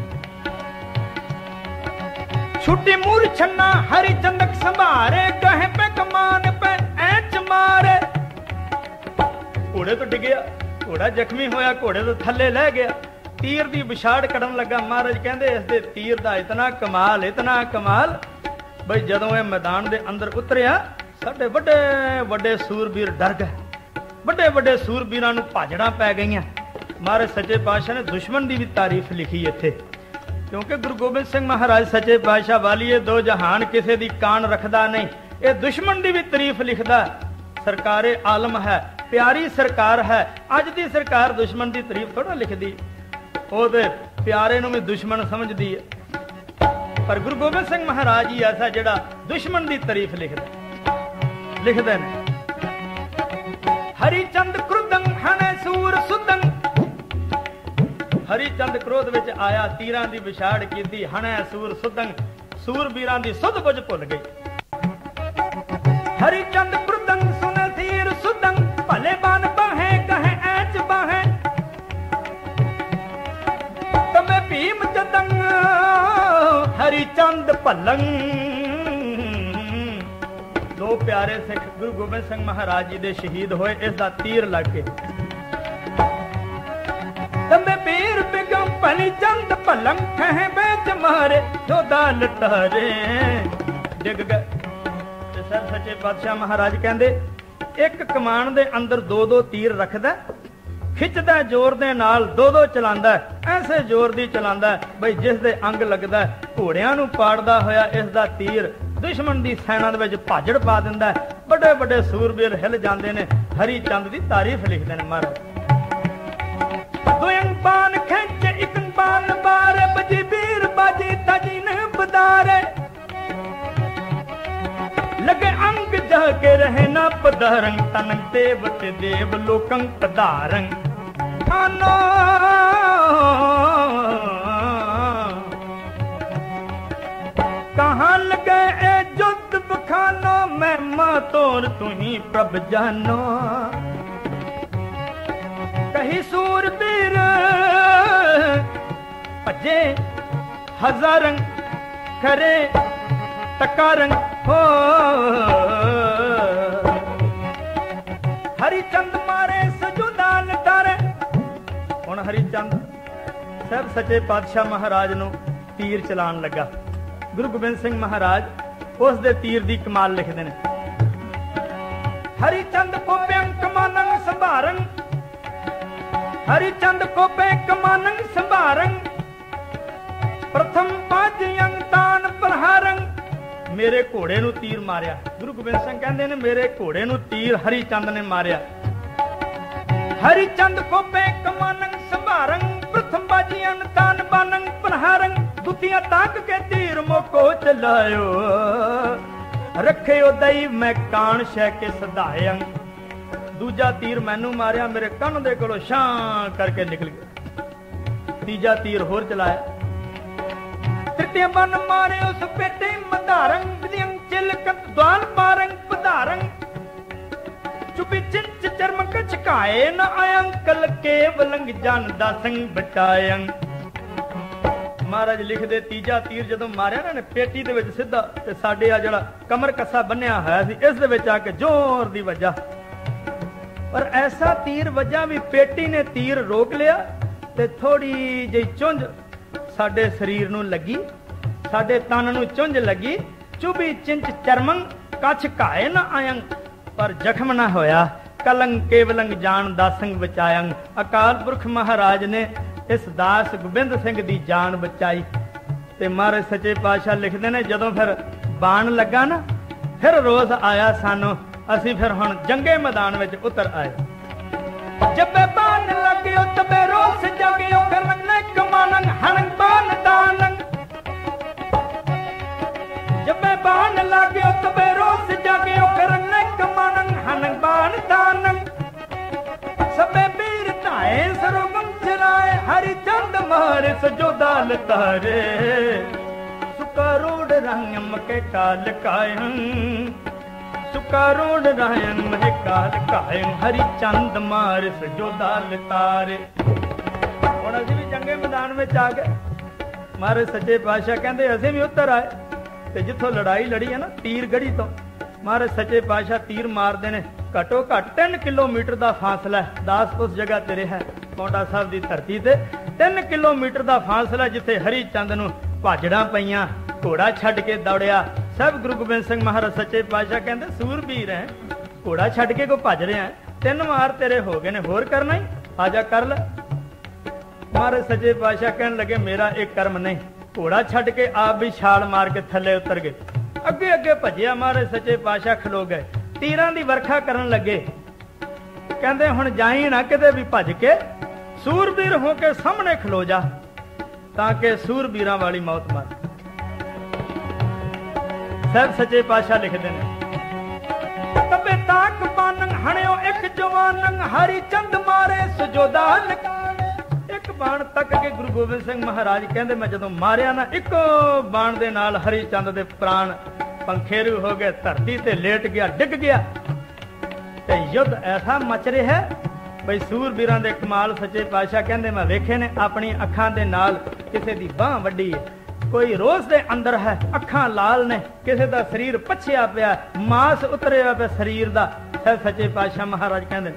छुट्टी मूर छन्ना हरी चंदक संभारे, कहे पे कमान पे ऐच मारे। घोड़े तो डिगया, घोड़ा जख्मी होया, घोड़े तो थल्ले लै गया। तीर दी विछाड़ कढ़न लगा। महाराज कहंदे इस दे तीर दा इतना कमाल, इतना कमाल बई जदों ये मैदान दे अंदर उतरिया, साडे वड्डे वड्डे सूरबीर डर गए। वड्डे वड्डे सूरबीरां नूं भाजड़ां पै गईयां। महाराज सच्चे पातशाह ने दुश्मन दी भी तारीफ लिखी इत्थे, क्योंकि गुरु गोबिंद सिंह महाराज सच्चे पातशाह वालीए दो जहान किसी दी कान रखदा नहीं। ये दुश्मन दी भी तारीफ लिखदा। सरकारे आलम है, प्यारी सरकार है। अज दी सरकार दुश्मन दी तारीफ थोड़ा लिखदी, ओदे प्यारे नूं भी दुश्मन समझदी है। पर गुरु गोबिंद सिंह महाराज ही ऐसा जिहड़ा दुश्मन दी तारीफ लिखदा लिखदे ने। हरिचंद क्रुदंग हने सूर सुदंग। हरिचंद क्रोध विच आया, तीरां दी विछाड़ कीती। हने सूर सुदंग, सूरबीरां दी सुध बुझ भुल गई। हरिचंद क्रुदंग सुने तीर सुदंग, भले बान बाहे कहे ऐच बाहे। ਭੱਲੰ। ਦੋ ਪਿਆਰੇ ਸਿੱਖ ਗੁਰੂ ਗੋਬਿੰਦ ਸਿੰਘ ਮਹਾਰਾਜ ਜੀ ਦੇ ਸ਼ਹੀਦ ਹੋਏ ਇਸ ਦਾ ਤੀਰ ਲੱਗ ਕੇ। ਤੰਬੇ ਪੀਰ ਬਿਗਮ ਭਲੀ ਚੰਦ ਭੱਲੰ ਖਹਿ ਵਿੱਚ ਮਾਰੇ ਜੋਦਾ ਲਟਾਰੇ ਡਿੱਗ ਗਏ। ਤੇ ਸਰ ਸੱਚੇ ਪਾਤਸ਼ਾਹ ਮਹਾਰਾਜ ਕਹਿੰਦੇ ਇੱਕ ਕਮਾਨ ਦੇ ਅੰਦਰ ਦੋ ਦੋ ਤੀਰ ਰੱਖਦਾ, ਖਿੱਚਦਾ ਜ਼ੋਰ ਦੇ ਨਾਲ, ਦੋ ਦੋ ਚਲਾਉਂਦਾ, ਐਸੇ ਜ਼ੋਰ ਦੀ ਚਲਾਉਂਦਾ ਬਈ ਜਿਸ ਦੇ ਅੰਗ ਲੱਗਦਾ ਘੋੜਿਆਂ ਨੂੰ ਪਾੜਦਾ ਹੋਇਆ ਇਸ ਦਾ ਤੀਰ ਦੁਸ਼ਮਣ ਦੀ ਸੈਨਾ ਦੇ ਵਿੱਚ ਭਾਜੜ ਪਾ ਦਿੰਦਾ। ਵੱਡੇ ਵੱਡੇ ਸੂਰਬੀਰ ਹਿੱਲ ਜਾਂਦੇ ਨੇ। ਹਰੀ ਚੰਦ ਦੀ ਤਾਰੀਫ ਲਿਖਦੇ ਨੇ ਮਹਾਰਾਜ। ਦੋਇੰ ਬਾਨ ਖਿੱਚ ਇੱਕ ਬਾਨ ਬਾਰੇ ਬਜੀ ਵੀਰ ਬਾਜੀ ਤਜੀ ਨ ਬਦਾਰੇ ਲਗੇ ਅੰਗ ਜਾ ਕੇ ਰਹੇ ਨਾ ਪਧਾਰੰ ਤਨ ਦੇਵ ਤੇ ਦੇਵ ਲੋਕੰ ਪਧਾਰੰ ਖਾਨੋ ਕਹਾਂ ਲਗੇ ਇਹ ਜੁੱਧ ਬਖਾਨੋ ਮਹਿਮਾ ਤੋਰ ਤੁਹੀਂ ਪ੍ਰਭ ਜਾਨੋ ਕਹੀ ਸੂਰਬੀਰ ਭਜੇ ਹਜ਼ਾਰੰ ਖਰੇ ਟਕਾਰੰ ਹੋ ਹਰੀ ਚੰਦ ਮਾਰੇ ਸਜੁਦਾ ਲਟਾਰੇ। ਹੁਣ ਹਰੀ ਚੰਦ ਸਾਹਿਬ ਸੱਚੇ ਪਾਤਸ਼ਾਹ ਮਹਾਰਾਜ ਨੂੰ ਤੀਰ ਚਲਾਉਣ ਲੱਗਾ। ਗੁਰੂ ਗੋਬਿੰਦ ਸਿੰਘ ਮਹਾਰਾਜ ਉਸ ਦੇ ਤੀਰ ਦੀ ਕਮਾਲ ਲਿਖਦੇ ਨੇ। ਹਰੀ ਚੰਦ ਕੋਪਿਆਂ ਕਮਾਨੰ ਸੰਭਾਰੰ ਹਰੀ ਚੰਦ ਕੋਪੇ ਕਮਾਨੰ ਸੰਭਾਰੰ ਪ੍ਰਥਮ ਪਾਜਿਯੰ ਤਾਨ ਪ੍ਰਹਾਰੰ ਮੇਰੇ ਘੋੜੇ ਨੂੰ ਤੀਰ ਮਾਰਿਆ। ਗੁਰੂ ਗੋਬਿੰਦ ਸਿੰਘ ਕਹਿੰਦੇ ਨੇ ਮੇਰੇ ਘੋੜੇ ਨੂੰ ਤੀਰ ਹਰੀ ਚੰਦ ਨੇ ਮਾਰਿਆ। ਹਰੀ ਚੰਦ ਕੋਪੇ ਕਮਾਨੰ ਸੰਭਾਰੰ ਪ੍ਰਥਮ ਬਾਜੀਆਂ ਤਾਨ ਬਾਨੰ ਪ੍ਰਹਾਰੰ ਦੁਤੀਆਂ ਤਾਕ ਕੇ ਤੀਰ ਮੋਕੋ ਚਲਾਇਓ ਰੱਖਿਓ ਦਈ ਮੈਂ ਕਾਣ ਸ਼ੈ ਕੇ ਸਧਾਇੰ। ਦੂਜਾ ਤੀਰ ਮੈਨੂੰ ਮਾਰਿਆ, ਮੇਰੇ ਕੰਨ ਦੇ ਕੋਲੋਂ ਛਾਂ ਕਰਕੇ ਨਿਕਲ ਗਿਆ। ਤੀਜਾ ਤੀਰ ਹੋਰ ਚਲਾਇਆ। ਤ੍ਰਿਤੀਆ ਬਨ ਮਾਰੇ ਉਸ ਪੇਟੇ ਮਧਾਰੰ ਵਿਦਿਅੰ ਚਿਲਕਤ ਦਵਾਲ ਪਾਰੰ ਪਧਾਰੰ ਚੁਪੀ ਚਿੰਚ ਚਰਮ ਕਛ ਕਾਏ ਨ ਆਯੰ ਕਲ ਕੇਵਲੰ ਜਨ ਦਾਸੰ ਬਚਾਇੰ। ਮਹਾਰਾਜ ਲਿਖਦੇ ਤੀਜਾ ਤੀਰ ਜਦੋਂ ਮਾਰਿਆ ਨਾ ਨੇ ਪੇਟੀ ਦੇ ਵਿੱਚ ਸਿੱਧਾ ਤੇ ਸਾਡੇ ਆ ਜਿਹੜਾ ਕਮਰ ਕੱਸਾ ਬੰਨਿਆ ਹੋਇਆ ਸੀ ਇਸ ਦੇ ਵਿੱਚ ਆ ਕੇ ਜ਼ੋਰ ਦੀ ਵੱਜਾ। ਪਰ ਐਸਾ ਤੀਰ ਵੱਜਾ ਵੀ ਪੇਟੀ ਨੇ ਤੀਰ ਰੋਕ ਲਿਆ ਤੇ ਥੋੜੀ ਜਿਹੀ ਚੁੰਝ ਸਾਡੇ ਸਰੀਰ ਨੂੰ ਲੱਗੀ, ਸਾਡੇ ਤਨ ਨੂੰ ਚੁੰਝ ਲੱਗੀ। ਚੁਬੀ ਚਿੰਚ ਚਰਮੰ ਕੱਛ ਘਾਏ ਨਾ ਆਯੰ ਪਰ ਜ਼ਖਮ ਨਾ ਹੋਇਆ। ਕਲੰ ਕੇਵਲੰ ਜਾਨ ਦਾਸੰ ਬਚਾਇੰ। ਅਕਾਲ ਪੁਰਖ ਮਹਾਰਾਜ ਨੇ ਇਸ ਦਾਸ ਗੋਬਿੰਦ ਸਿੰਘ ਦੀ ਜਾਨ ਬਚਾਈ। ਤੇ ਮਹਾਰਾਜ ਸੱਚੇ ਪਾਤਸ਼ਾਹ ਲਿਖਦੇ ਨੇ ਜਦੋਂ ਫਿਰ ਬਾਣ ਲੱਗਾ ਨਾ ਫਿਰ ਰੋਜ਼ ਆਇਆ ਸਾਨੂੰ, ਅਸੀਂ ਫਿਰ ਹੁਣ ਜੰਗੇ ਮੈਦਾਨ ਵਿੱਚ ਉਤਰ ਆਏ। ਜੱਬੇ ਬਾਣ ਲੱਗਿਓ ਤਬੇ ਰੋਸ ਜਗਿਓ ਕਰਨੰ ਨੇ ਕਮਾਨੰ ਹਣੰ ਬਾਣ ਦਾਨੰ ਜੱਬੇ ਬਾਣ ਲੱਗਿਓ ਤਬੇ ਰੋਸ ਜਗਿਓ ਕਰਨੰ ਨੇ ਕਮਾਨੰ ਹਣੰ ਬਾਣ ਦਾਨੰ ਸਭੇ ਵੀਰ ਧਾਏ ਸਰੋਗਮ ਚਰਾਏ ਹਰੀ ਚੰਦ ਮਾਰੇ ਸਜੋਦਾ ਲਤਾਰੇ ਸੁਕਰੋੜ ਰੰਗ ਮਕੇ ਕਾਲ ਕਾਇੰ ਸੁਕਰੋੜ ਰੰਗ ਮਕੇ ਕਾਲ ਕਾਇੰ ਹਰੀ ਚੰਦ ਮਾਰੇ ਸਜੋਦਾ ਲਤਾਰੇ। ਹੁਣ ਅਸੀਂ ਵੀ ਚੰਗੇ ਮੈਦਾਨ ਵਿੱਚ ਆ ਗਏ। ਮਹਾਰਾਜ ਸੱਚੇ ਪਾਤਸ਼ਾਹ ਕਹਿੰਦੇ ਅਸੀਂ ਵੀ ਉੱਤਰ ਆਏ ਤੇ ਜਿੱਥੋਂ ਲੜਾਈ ਲੜੀ ਹੈ ਨਾ ਤੀਰ ਗੜੀ ਤੋਂ ਮਹਾਰਾਜ ਸੱਚੇ ਪਾਤਸ਼ਾਹ ਤੀਰ ਮਾਰਦੇ ਨੇ। ਘੱਟੋ ਘੱਟ ਤਿੰਨ ਕਿਲੋਮੀਟਰ ਦਾ ਫਾਸਲਾ ਹੈ। ਦਾਸ ਉਸ ਜਗ੍ਹਾ ਤੇ ਰਿਹਾ ਪੌਂਟਾ ਸਾਹਿਬ ਦੀ ਧਰਤੀ ਤੇ ਤਿੰਨ ਕਿਲੋਮੀਟਰ ਦਾ ਫਾਸਲਾ ਜਿੱਥੇ ਹਰੀ ਚੰਦ ਨੂੰ ਭਾਜੜਾਂ ਪਈਆਂ, ਘੋੜਾ ਛੱਡ ਕੇ ਦੌੜਿਆ। ਸਭ ਗੁਰੂ ਗੋਬਿੰਦ ਸਿੰਘ ਮਹਾਰਾਜ ਸੱਚੇ ਪਾਤਸ਼ਾਹ ਕਹਿੰਦੇ ਸੂਰਬੀਰ ਹੈ, ਘੋੜਾ ਛੱਡ ਕੇ ਕੋ ਭੱਜ ਰਿਹਾ, ਤਿੰਨ ਵਾਰ ਤੇਰੇ ਹੋ ਗਏ ਨੇ, ਹੋਰ ਕਰਨਾ ਹੀ, ਆਜਾ ਕਰ ਲੈ। ਮਹਾਰਾਜ ਸੱਚੇ ਪਾਤਸ਼ਾਹ ਕਹਿਣ ਲੱਗੇ ਮੇਰਾ ਇਹ ਕਰਮ ਨਹੀਂ। ਘੋੜਾ ਛੱਡ ਕੇ ਆਪ ਵੀ ਛਾਲ ਮਾਰ ਕੇ ਥੱਲੇ ਉਤਰ ਗਏ। ਅੱਗੇ ਅੱਗੇ ਭੱਜਿਆ। ਮਹਾਰਾਜ ਸੱਚੇ ਪਾਤਸ਼ਾਹ ਖਲੋ ਗਏ, ਤੀਰਾਂ ਦੀ ਵਰਖਾ ਕਰਨ ਲੱਗੇ। ਕਹਿੰਦੇ ਹੁਣ ਜਾਈ ਨਾ ਕਿਤੇ ਵੀ ਭੱਜ ਕੇ, ਸੂਰਬੀਰ ਹੋ ਕੇ ਸਾਹਮਣੇ ਖਲੋ ਜਾ ਤਾਂ ਕਿ ਸੂਰਬੀਰਾਂ ਵਾਲੀ ਮੌਤ ਮਾਰ। ਸਾਹਿਬ ਸੱਚੇ ਪਾਤਸ਼ਾਹ ਲਿਖਦੇ ਨੇ ਤਬੇ ਤਾਕ ਬਾਨੰ ਹਣਿਓ ਇੱਕ ਜਵਾਨੰ ਹਰੀ ਚੰਦ ਮਾਰੇ ਸਜੋਦਾ ਇੱਕ ਬਾਣ ਤੱਕ ਕੇ ਗੁਰੂ ਗੋਬਿੰਦ ਸਿੰਘ ਮਹਾਰਾਜ ਕਹਿੰਦੇ ਮੈਂ ਜਦੋਂ ਮਾਰਿਆ ਨਾ ਇੱਕੋ ਬਾਣ ਦੇ ਨਾਲ ਹਰੀ ਚੰਦ ਦੇ ਪ੍ਰਾਣ ਪੰਖੇਰੂ ਹੋ ਗਏ, ਧਰਤੀ ਤੇ ਲੇਟ ਗਿਆ, ਡਿੱਗ ਗਿਆ। ਤੇ ਯੁੱਧ ਐਸਾ ਮਚ ਰਿਹਾ ਬਈ ਸੂਰਬੀਰਾਂ ਦੇ ਕਮਾਲ ਸੱਚੇ ਪਾਤਸ਼ਾਹ ਕਹਿੰਦੇ ਮੈਂ ਵੇਖੇ ਨੇ ਆਪਣੀ ਅੱਖਾਂ ਦੇ ਨਾਲ ਕਿਸੇ ਦੀ ਬਾਹ ਵੱਢੀ ਹੈ। कोई रोज दे अंदर है, अखां लाल ने, किसी दा शरीर पछिया पिया, मांस उतरिया पिया शरीर दा। सच्चे पातशाह महाराज कहंदे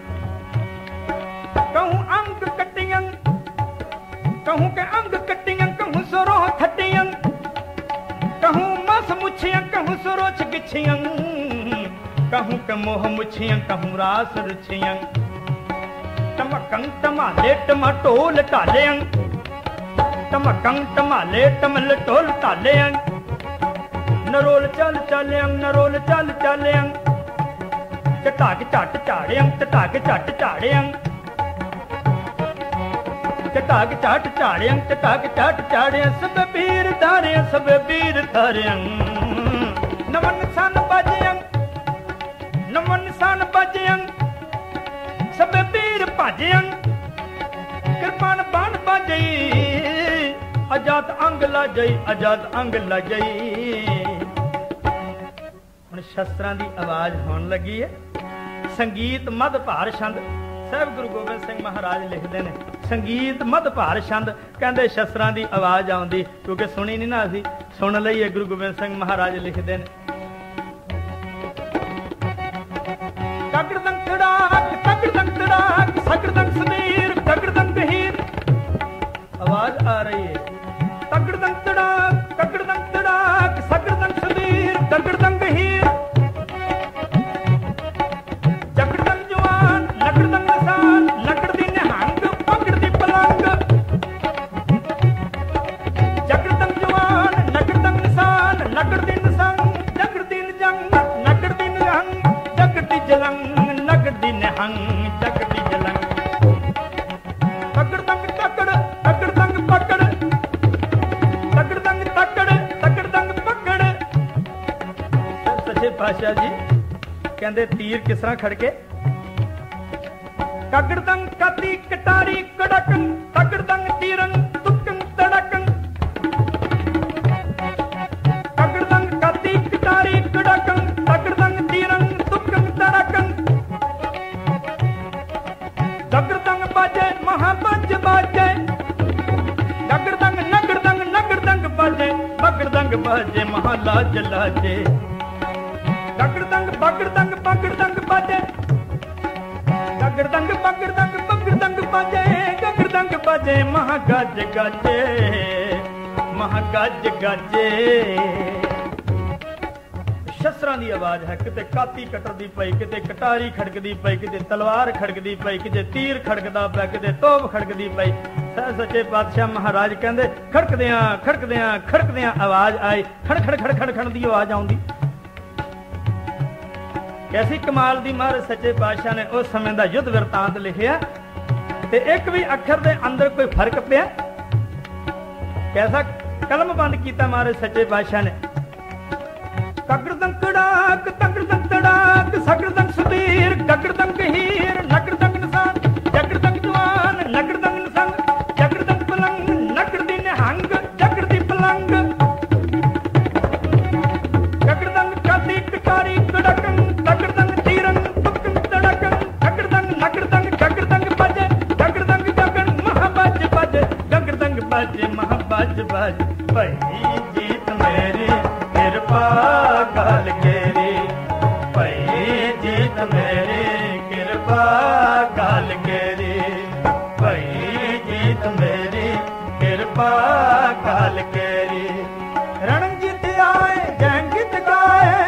कहूं अंग कट्टियां, कहूं के अंग कट्टियां, कहूं सरोह थट्टियां, कहूं मस मुछियां, कहूं सरोच गिछियां, कहूं के मोह मुछियां, कहूं रास रुछियां, टमकं टमाले टमाटोल टालियां, टमकं टमाले टमल टोल टालियां, नरोल चल चालियां, नरोल चल चालियां, चटाक चट चाड़ियां, चटाक चट चाड़ियां, चटाक चट चाड़ियां, चटाक चट चाड़ियां, सब बीर धारियां, सब बीर धारियां, नमन सन बाजियां, नमन सन बाजियां, सब बीर भाजियां, कृपान बाण बाजई, अजात अंग लाजई, अजात अंग लाजई। हुण शस्त्रां दी आवाज होण लगी है। संगीत मध भार छंद साहब गुरु गोबिंद सिंह महाराज लिखते हैं, संगीत मध भार छंद, कहते शस्त्रां दी आवाज आउंदी, क्योंकि सुनी नहीं ना असीं, सुन लईए। गुरु गोबिंद सिंह महाराज लिखते हैं ककड़दंग तड़ाक, ककड़दंग तड़ाक, सकड़दंग समीर, ककड़दंग हीर, आवाज आ रही है। ककड़दंग तड़ाक, ककड़दंग तड़ाक, सकड़दंग समीर, ककड़दंग हीर, जकड़दंग जवान, लकड़दंग निशान, लकड़दी निहंग, पकड़दी पलंग, जकड़दंग जवान, लकड़दंग निशान, लकड़दी निशंग, जकड़दी निजंग, लकड़दी निहंग, जकड़दी जलंग, लकड़दी निहंग, जकड़दी जलंग, तकड़दंग तकड़, तकड़दंग पकड़, तकड़दंग तकड़, तकड़दंग पकड़। सच्चे पातशाह जी कहते तीर किस तरह खड़के, ककड़दंग कती कटारी कड़कन, तकड़दंग तीरंग तुकंग तड़कन, ककड़दंग कती कटारी कड़कन, तकड़दंग तीरंग तुकंग तड़कन, दगड़दंग बाजे महाबज बाजे, दगड़दंग नगड़दंग नगड़दंग बाजे, बगड़दंग बाजे महालाज लाजे, दगड़दंग बगड़दंग बगड़दंग बाजे, गगड़दंग बगड़दंग बगड़दंग बाजे, गगड़दंग बाजे महागज गाजे, महागज गाजे। शस्त्रां दी आवाज है, किते काती कटरदी पई, किते कटारी खड़कदी पई, किते तलवार खड़कदी पई, किते तीर खड़कदा पिया, किते तोप खड़कदी पई। सच्चे पातशाह महाराज कहंदे खड़कदियां खड़कदियां खड़कदियां आवाज आई, खड़ खड़ खड़ खड़ खड़ दी आवाज आउंदी। कैसी कमाल दी महाराज सच्चे पातशाह ने उस समय दा युद्ध वृतांत लिखिया, ते एक भी अखर दे अंदर कोई फर्क पिया, कैसा कलम बंद किया महाराज सच्चे पातशाह ने। ककड़दंग कड़ाक, तकड़दंग तड़ाक, सकड़दंग सुबीर, गकड़दंग हीर, नकड़दंग निशान, जकड़दंग जवान, नकड़दंग निशंग, जकड़दंग पलंग, नकड़दी निहंग, जकड़दी पलंग, ककड़दंग काती कटारी कड़कन, तकड़दंग तीरंग तुकंग तड़कन, ककड़दंग नकड़दंग गकड़दंग बाजे, गकड़दंग गगन महाबाज बाजे, गकड़दंग बाजे महाबाज बाज। भई जीत मेरी कृपा काल केरी, भई जीत मेरी कृपा काल केरी, भई जीत मेरी कृपा काल केरी। रण जीत आए जंग जीत गाए,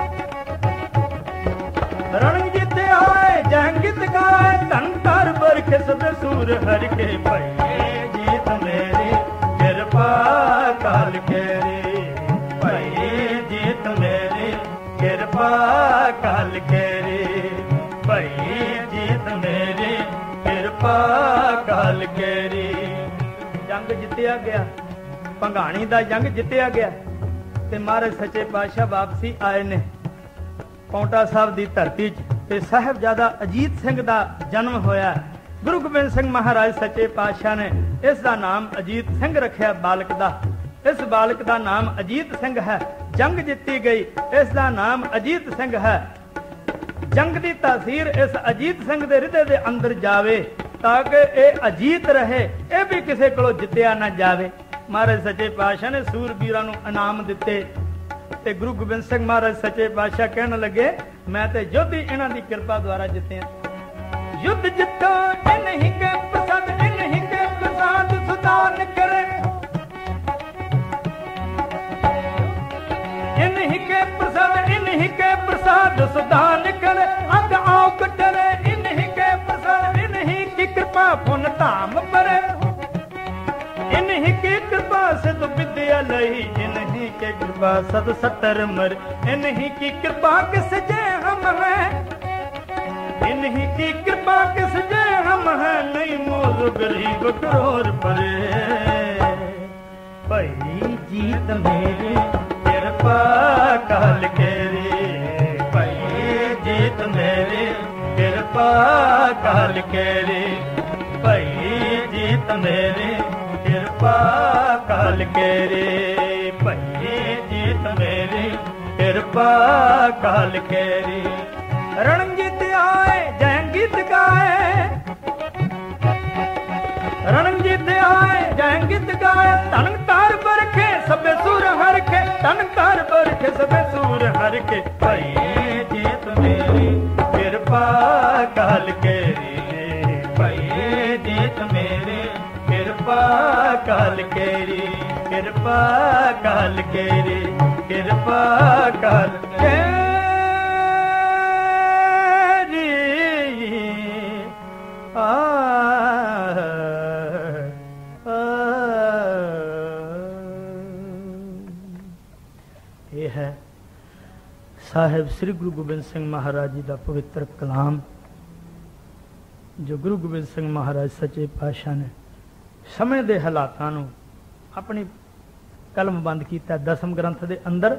रण जीत आए जंग जीत गाए, धन कर बरखे सब सूर हर के, भई जीत मेरी कृपा काल केरी, भई जीत मेरी कृपा काल केरी, भई जीत मेरी कृपा काल केरी। जंग जितया गया, भंगाणी दा जंग जितया गया, ते महाराज सच्चे पातशाह वापसी आए ने पौंटा साहब दी धरती च, ते साहिबजादा अजीत सिंह दा जन्म होया। गुरु गोबिंद सिंह महाराज सच्चे पातशाह ने इस दा नाम अजीत सिंह रखिया बालक दा। इस बालक दा नाम अजीत सिंह है। जंग जीती गई, इस दा नाम अजीत सिंह है। जंग दी तासीर इस अजीत सिंह दे हृदय दे अंदर जावे, ताकि ये अजीत रहे, ये भी किसी को जितया ना जावे। महाराज सच्चे पातशाह ने सूरबीरां नूं इनाम दिते ते गुरु गोबिंद सिंह महाराज सच्चे पातशाह कहन लगे मैं ते युद्ध इन्हां दी कृपा द्वारा जिते युद्ध जितो इन्हीं के प्रसाद इन्हीं के प्रसाद सुदान करे इन्हीं के प्रसाद इन्हीं के प्रसाद सुदान करे अग आओ कटरे इन्हीं के प्रसाद इन्हीं की कृपा पुन धाम परे इन्हीं की कृपा सिद्ध विद्या लई इन्हीं के कृपा सद सतर मर इन्हीं की कृपा किस जे हम हैं इन्हीं की कृपा किस जे हम हैं नहीं मोर गरीब करोड़ परे भाई जीत मेरी कृपा काल केरी भाई जीत मेरी कृपा काल केरी भाई जीत मेरी कृपा काल केरी भाई जीत मेरी कृपा काल केरी रणजीत आए जयंगीत गाए रणजीत आए जयंगीत गाए तनकार बरखे सबे सुर हरखे तनकार बरखे सबे सुर हरखे भाई जीत मेरी कृपा काल केरी भाई जीत मेरी कृपा काल केरी कृपा काल केरी कृपा काल केरी आ है साहिब श्री गुरु गोबिंद सिंह महाराज जी का पवित्र कलाम जो गुरु गोबिंद सिंह महाराज सच्चे पातशाह ने समय के हालातों को अपनी कलम बंद किया दसम ग्रंथ के अंदर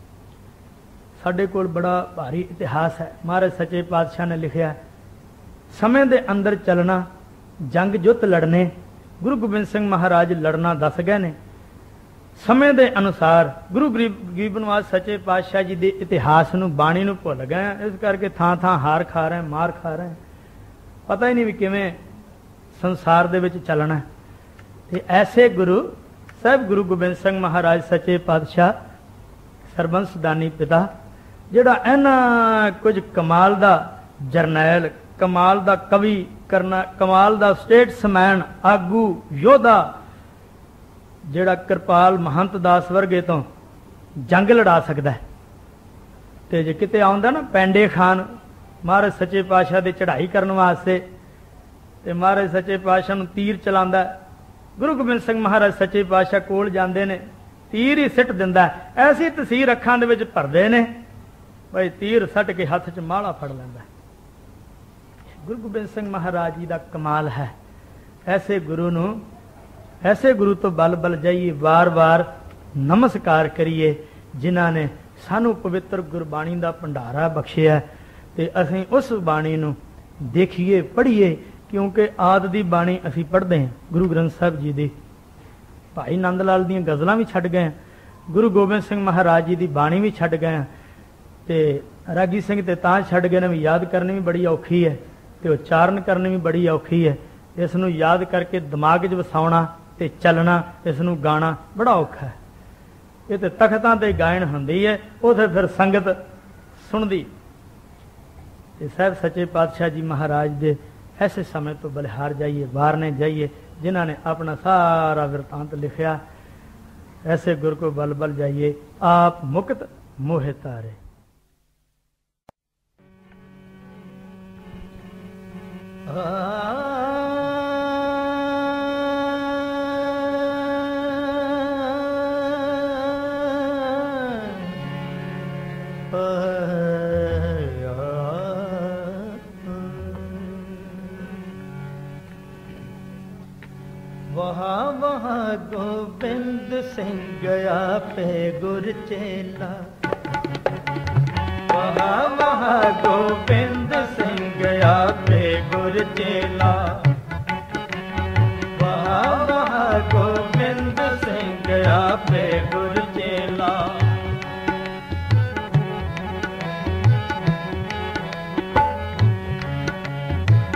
साडे कोल बड़ा भारी इतिहास है महाराज सच्चे पातशाह ने लिखा समय के अंदर चलना जंग जुत लड़ने गुरु गोबिंद सिंह महाराज लड़ना दस गए ने समय के अनुसार गुरु गरीब नवाज सच्चे पातशाह जी के इतिहास नूं बाणी नूं भुल गए इस करके थां थां हार खा रहे मार खा रहे पता ही नहीं भी किवें संसार दे विच चलना ते ऐसे गुरु साहब गुरु गोबिंद सिंह महाराज सच्चे पातशाह सरबंस दानी पिता जिहड़ा इन्हां कुछ कमाल दा जरनैल कमाल दा कवि करना कमाल दा स्टेट्समैन आगू योद्धा जिहड़ा कृपाल महंत दास वर्गे तो जंग लड़ा सकता है तो जे किते आउंदा ना पैंडे खान महाराज सच्चे पातशाह की चढ़ाई करने वास्ते ते महाराज सच्चे पातशाह नूं तीर चलांदा गुरु गोबिंद सिंह महाराज सच्चे पातशाह कोल जांदे ने तीर ही सिट दिंदा ऐसी तसीर अखां दे विच भरदे ने भाई तीर सट के हथ च माला फड़ लैंदा गुरु गोबिंद सिंह महाराज जी का कमाल है ऐसे गुरु नूं ऐसे गुरु तो बल बल जाइए वार वार नमस्कार करिए जिन्हां ने सानू पवित्र गुरबाणी का भंडारा बख्शिया ते असीं उस बाणी नूं देखिए पढ़िए क्योंकि आद दी बाणी असीं पढ़ते हैं गुरु ग्रंथ साहब जी दी भाई नंद लाल दी गज़लां भी छड्ड गए गुरु गोबिंद सिंह महाराज जी की बाणी भी छड्ड गए ते रागी सिंह ते तां छड्ड गए ने भी याद करनी भी बड़ी औखी है ते उच्चारण करनी भी बड़ी औखी है इस नूं याद करके दिमाग च वसाउणा ते चलना इस नूं गाना बड़ा औखा है ये तो तख्तां ते गायन हुंदी है उथे फिर संगत सुनदी ते साहब सच्चे पातशाह जी महाराज दे ऐसे समय तो बलिहार जाइए वारने जाइए जिन्हां ने अपना सारा वृतांत लिखा ऐसे गुर को बल बल जाइए आप मुक्त मोहे तारे आ वहाँ वहाँ गोबिंद सिंह गया पे गुर चेला वहाँ वहाँ गोबिंद सिंह गया पे गुर चेला वहाँ वहाँ गोबिंद सिंह गया पे गुर चेला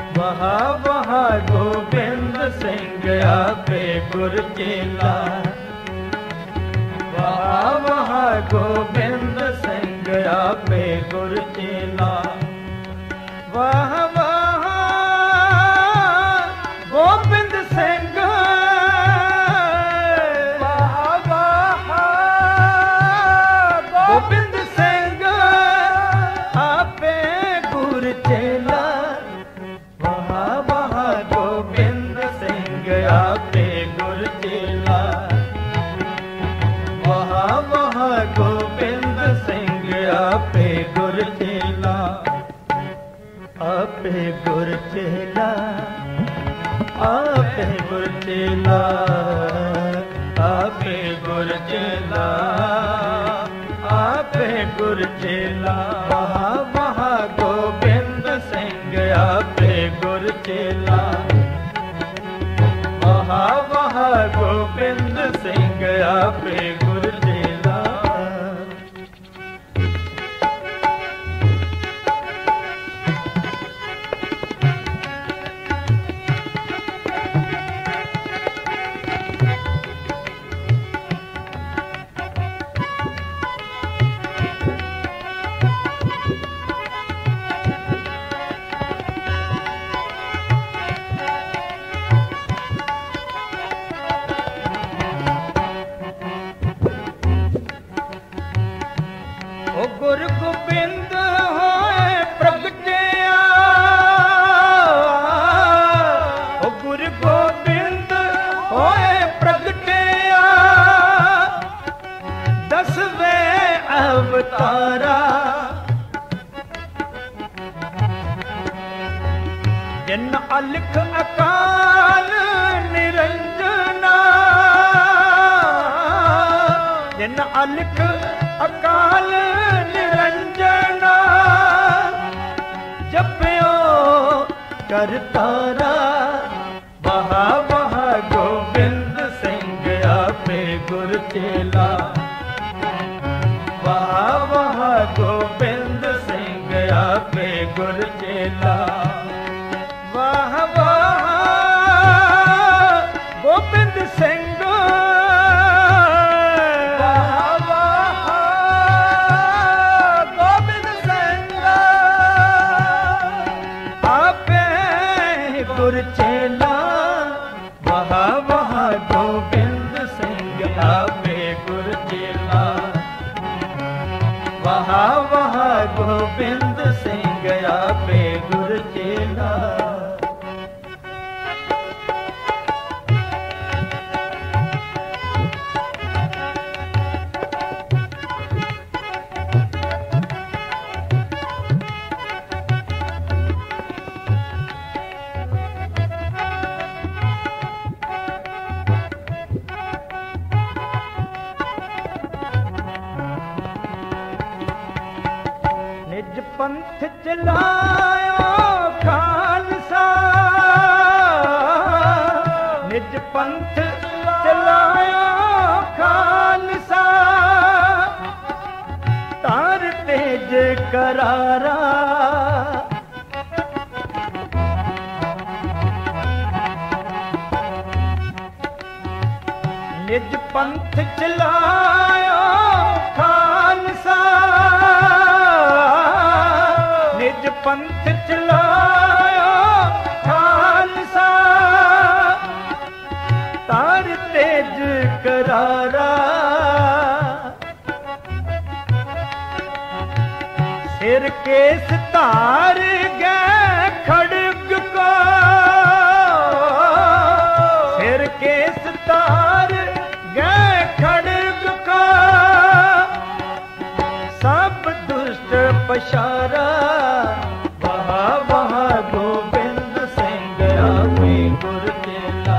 वहाँ वहाँ गोबिंद सिंह गया पे गुर चेला वहाँ वहाँ गोबिंद सिंह आपे गुर चेला। वाह वाह गोबिंद सिंह, वाह वाह गोबिंद सिंह आपे गुर चेला। वाह वाह गोबिंद सिंह आपे गुर चेला। वाह वाह गोबिंद सिंह आपे गुर चेला। आपे गुर चेला, आपे गुर चेला, आपे गुर चेला, आपे गुर चेला। वहाँ वहाँ गोबिंद सिंह आपे गुर चेला। वहाँ वहाँ गोबिंद सिंह आपे गुर चेला। गुरु गोबिंद होए प्रगटिया, ओ गुरु गोबिंद होए प्रगटिया। दसवें अवतारा जिन अलख अकाल निरंजना, जिन अलख अकाल निरंजना। जप्यो करतारा। वहाँ वहाँ गोबिंद सिंह आपे गुर चेला। वहाँ वहाँ गोबिंद सिंह आपे गुर चेला। वाह वाह गोबिंद सिंह, गुर चेला। वहाँ वहाँ गोबिंद सिंह आपे गुर चेला। वहाँ वहाँ गोबिंद सिंह आपे गुर चेला। निज पंथ चलायो खालसा, निज पंथ चलायो खालसा। तार तेज करारा, निज पंथ चलायो खालसा। निज पंथ चलायो खालसा। तार तेज करारा। सिर केस तार गए खड़ग को, सिर केस तार गए खड़ग को। सब दुष्ट पशारा। वहाँ वहाँ गोबिंद सिंह आपे गुर चेला।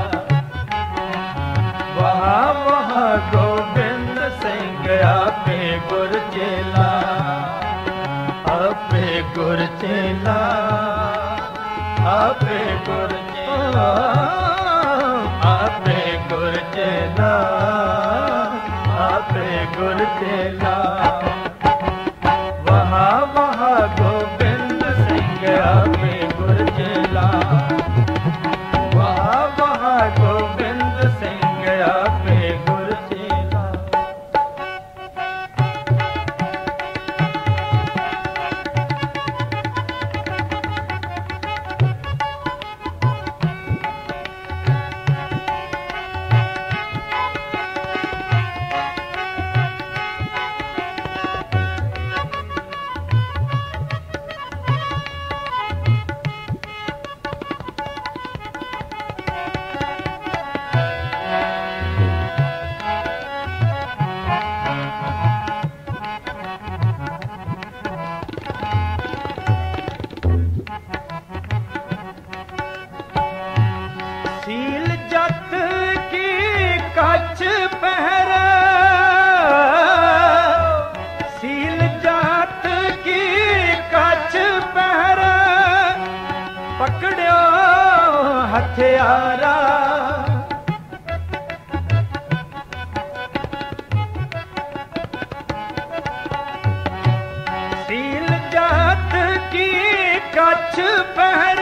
वहाँ वहाँ गोबिंद सिंह आपे गुर चेला। आपे गुर चेला, आपे गुर चेला, आपे गुर चेला, आपे गुर चेला। वहाँ वहाँ गोबिंद सिंह आपे गुर चेला। वहाँ वहाँ गोबिंद सिंह आपे गुर चेला। हथियारा सील जात की कच्छ पहर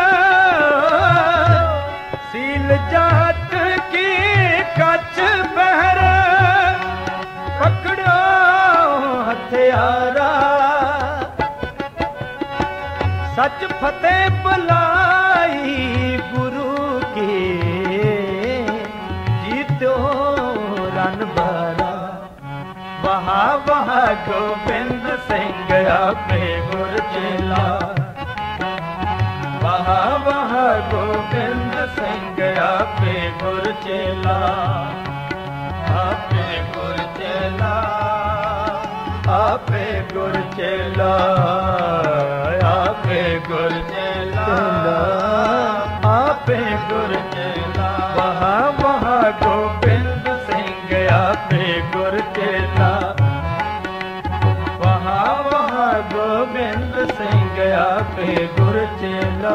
सील जात की कच्छ पहर पकड़ो हथियारा सच फतेह बुलाई गुरु की जीतो रन बारा वहा वहा गोबिंद सिंह आपे गुर चेला वहा वहा गोबिंद सिंह आपे गुर चेला आपे गुर चेला आपे गुर चेला आपे गुर चेला आपे गुर चेला वहा वहा गोबिंद सिंह आपे गुर चेला वहा वहा गोबिंद सिंह आपे गुर चेला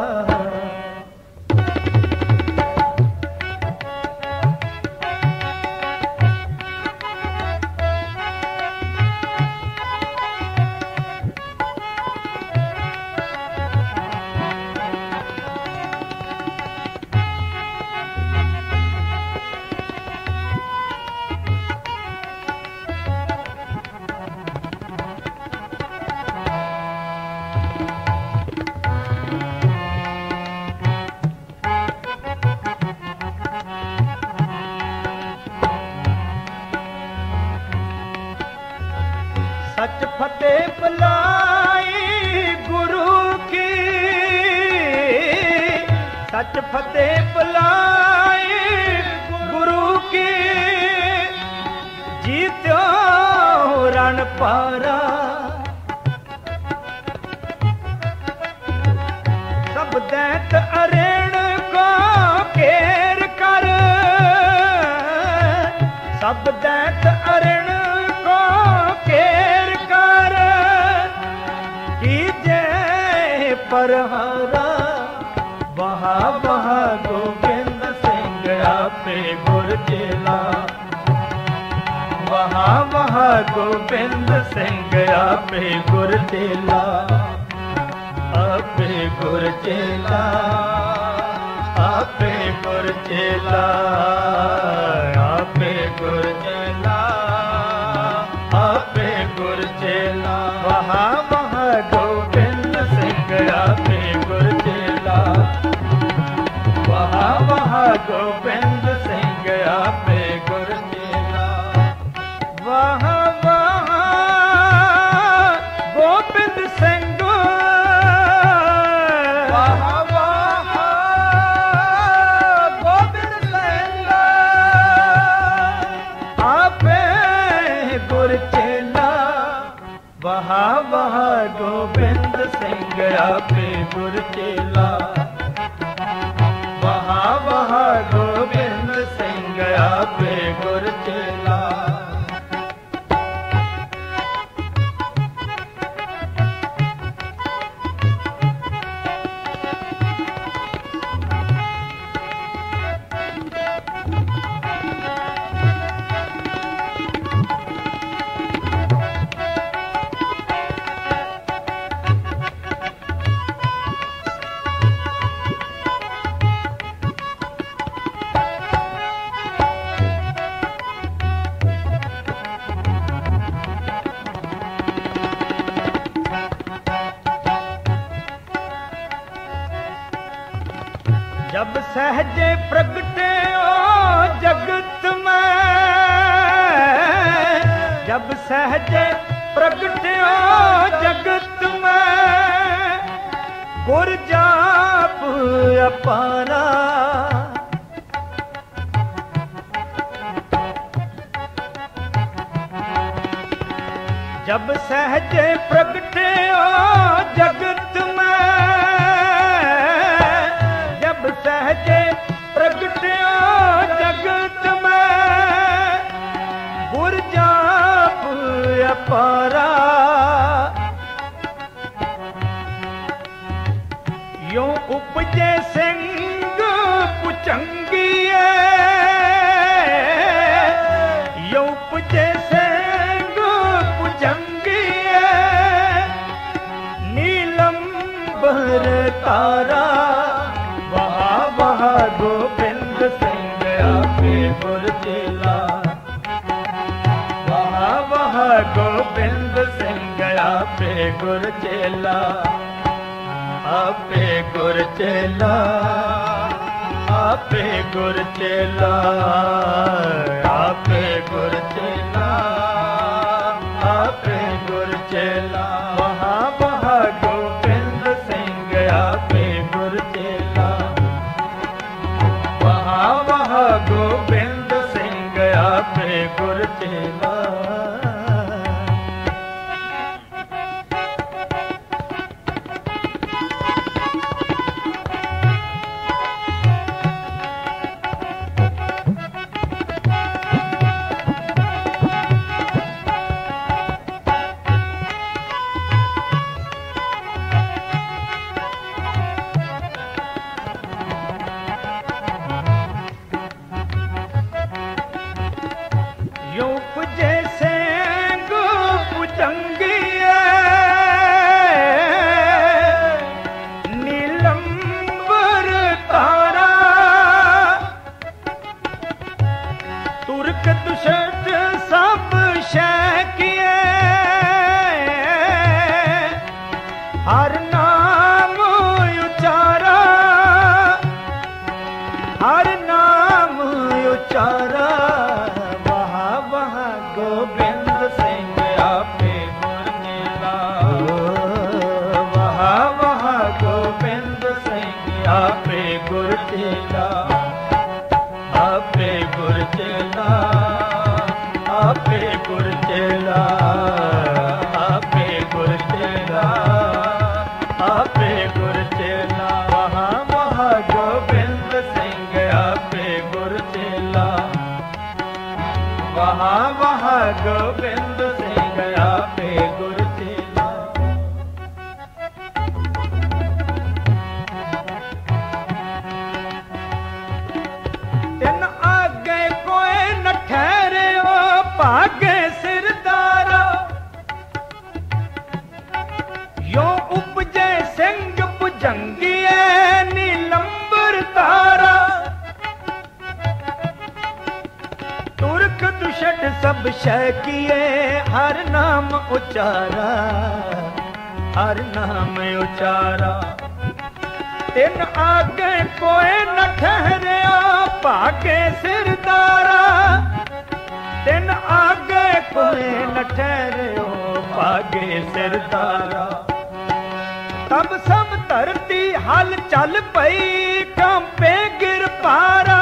सच फतेह बुलाई गुरु की सच फतेह बुलाई गुरु की जीत्यो रण पारा सब दैत अरेण को घेर कर सब दैत अरेण को घेर कर कीजे परहारा वहा वहा गोबिंद सिंह आपे गुर चेला वहा वहा गोबिंद सिंह आपे गुर चेला आपे गुर चेला आपे गुर चेला आपे गुर चेला आपे गुर चेला वहा वहा गोबिंद सिंह आपे गुर चेला वहा वहा गोबिंद सिंह आपे गुर चेला वहा वहा गोबिंद सिंह वहा वहा गोबिंद सिंह आपे गुर चेला वहा वहा गोबिंद सिंह आपे गुर चेला वहा वहा गोबिंद सिंह आपे गुर चेला जब सहजे प्रगटे ओ जगत में जब सहजे प्रगटे ओ जगत में गुर जाप अपारा जब सहजे प्रगटे ओ जगत में सहजे प्रगट्यो जगत में गुर जाप अपारा यूं उपजे सिंह गोबिंद सिंह आपे गुर चेला। वहाँ वहाँ गोबिंद सिंह आपे गुर चेला। आपे गुर चेला, आपे गुर चेला, आपे गुर चेला, आपे गुर चेला। वहाँ वहाँ गोबिंद सिंह आपे गुर चेला। वहाँ वहाँ गोबिंद सिंह आपे गुर चेला। गोबिंद सिंह आपे गुर चेला। तिन आगे कोई न ठहरे ओ भागे सिरदारा। यो उपजे सिंह भुजंगिए नीलंबर तारा। तुर्क दुषट सब शय किए हर नाम उचारा। हर नाम उचारा। तिन आगे कोई न ठहरिया भागे सिरदारा। तिन आगे कोई न ठहरियो भागे सिरदारा। तब सब धरती हल चल पई कंपे गिर पारा।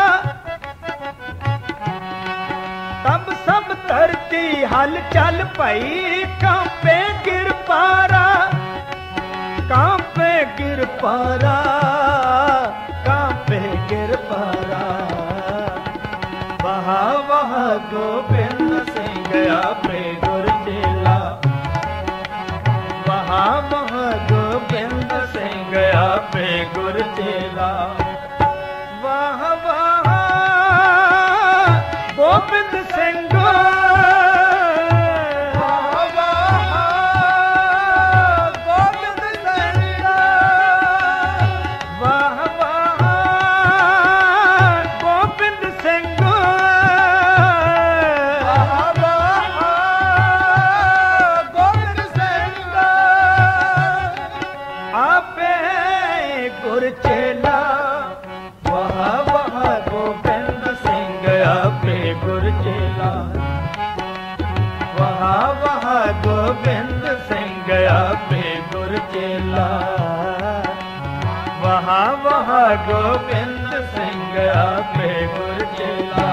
तब सब धरती हल चल पई कांपे गिर पारा। कांपे गिर पारा, कांपे गिर पारा। वहाँ वहाँ गोबिंद सिंह आपे गुर चेला। वहाँ वहाँ गोबिंद सिंह आपे गुर चेला। वहाँ वहाँ गोबिंद सिंह गोबिंद सिंह आपे गुर चेला। वहाँ वहाँ गोबिंद सिंह आपे गुर चेला।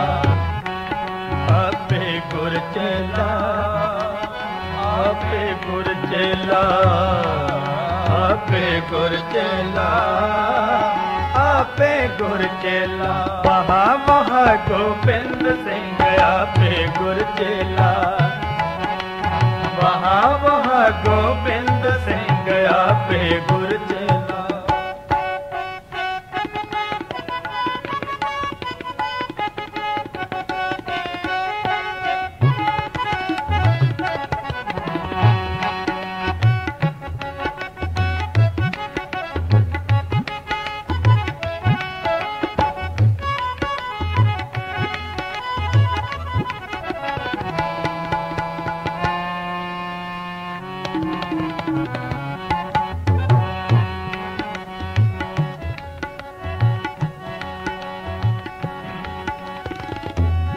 आपे गुर चेला, आपे गुर चेला, आपे गुर चेला, आपे गुर चेला। वहाँ वहाँ गोबिंद सिंह आपे गुर चेला। वहाँ वहाँ गोबिंद सिंह आपे गुर चेला।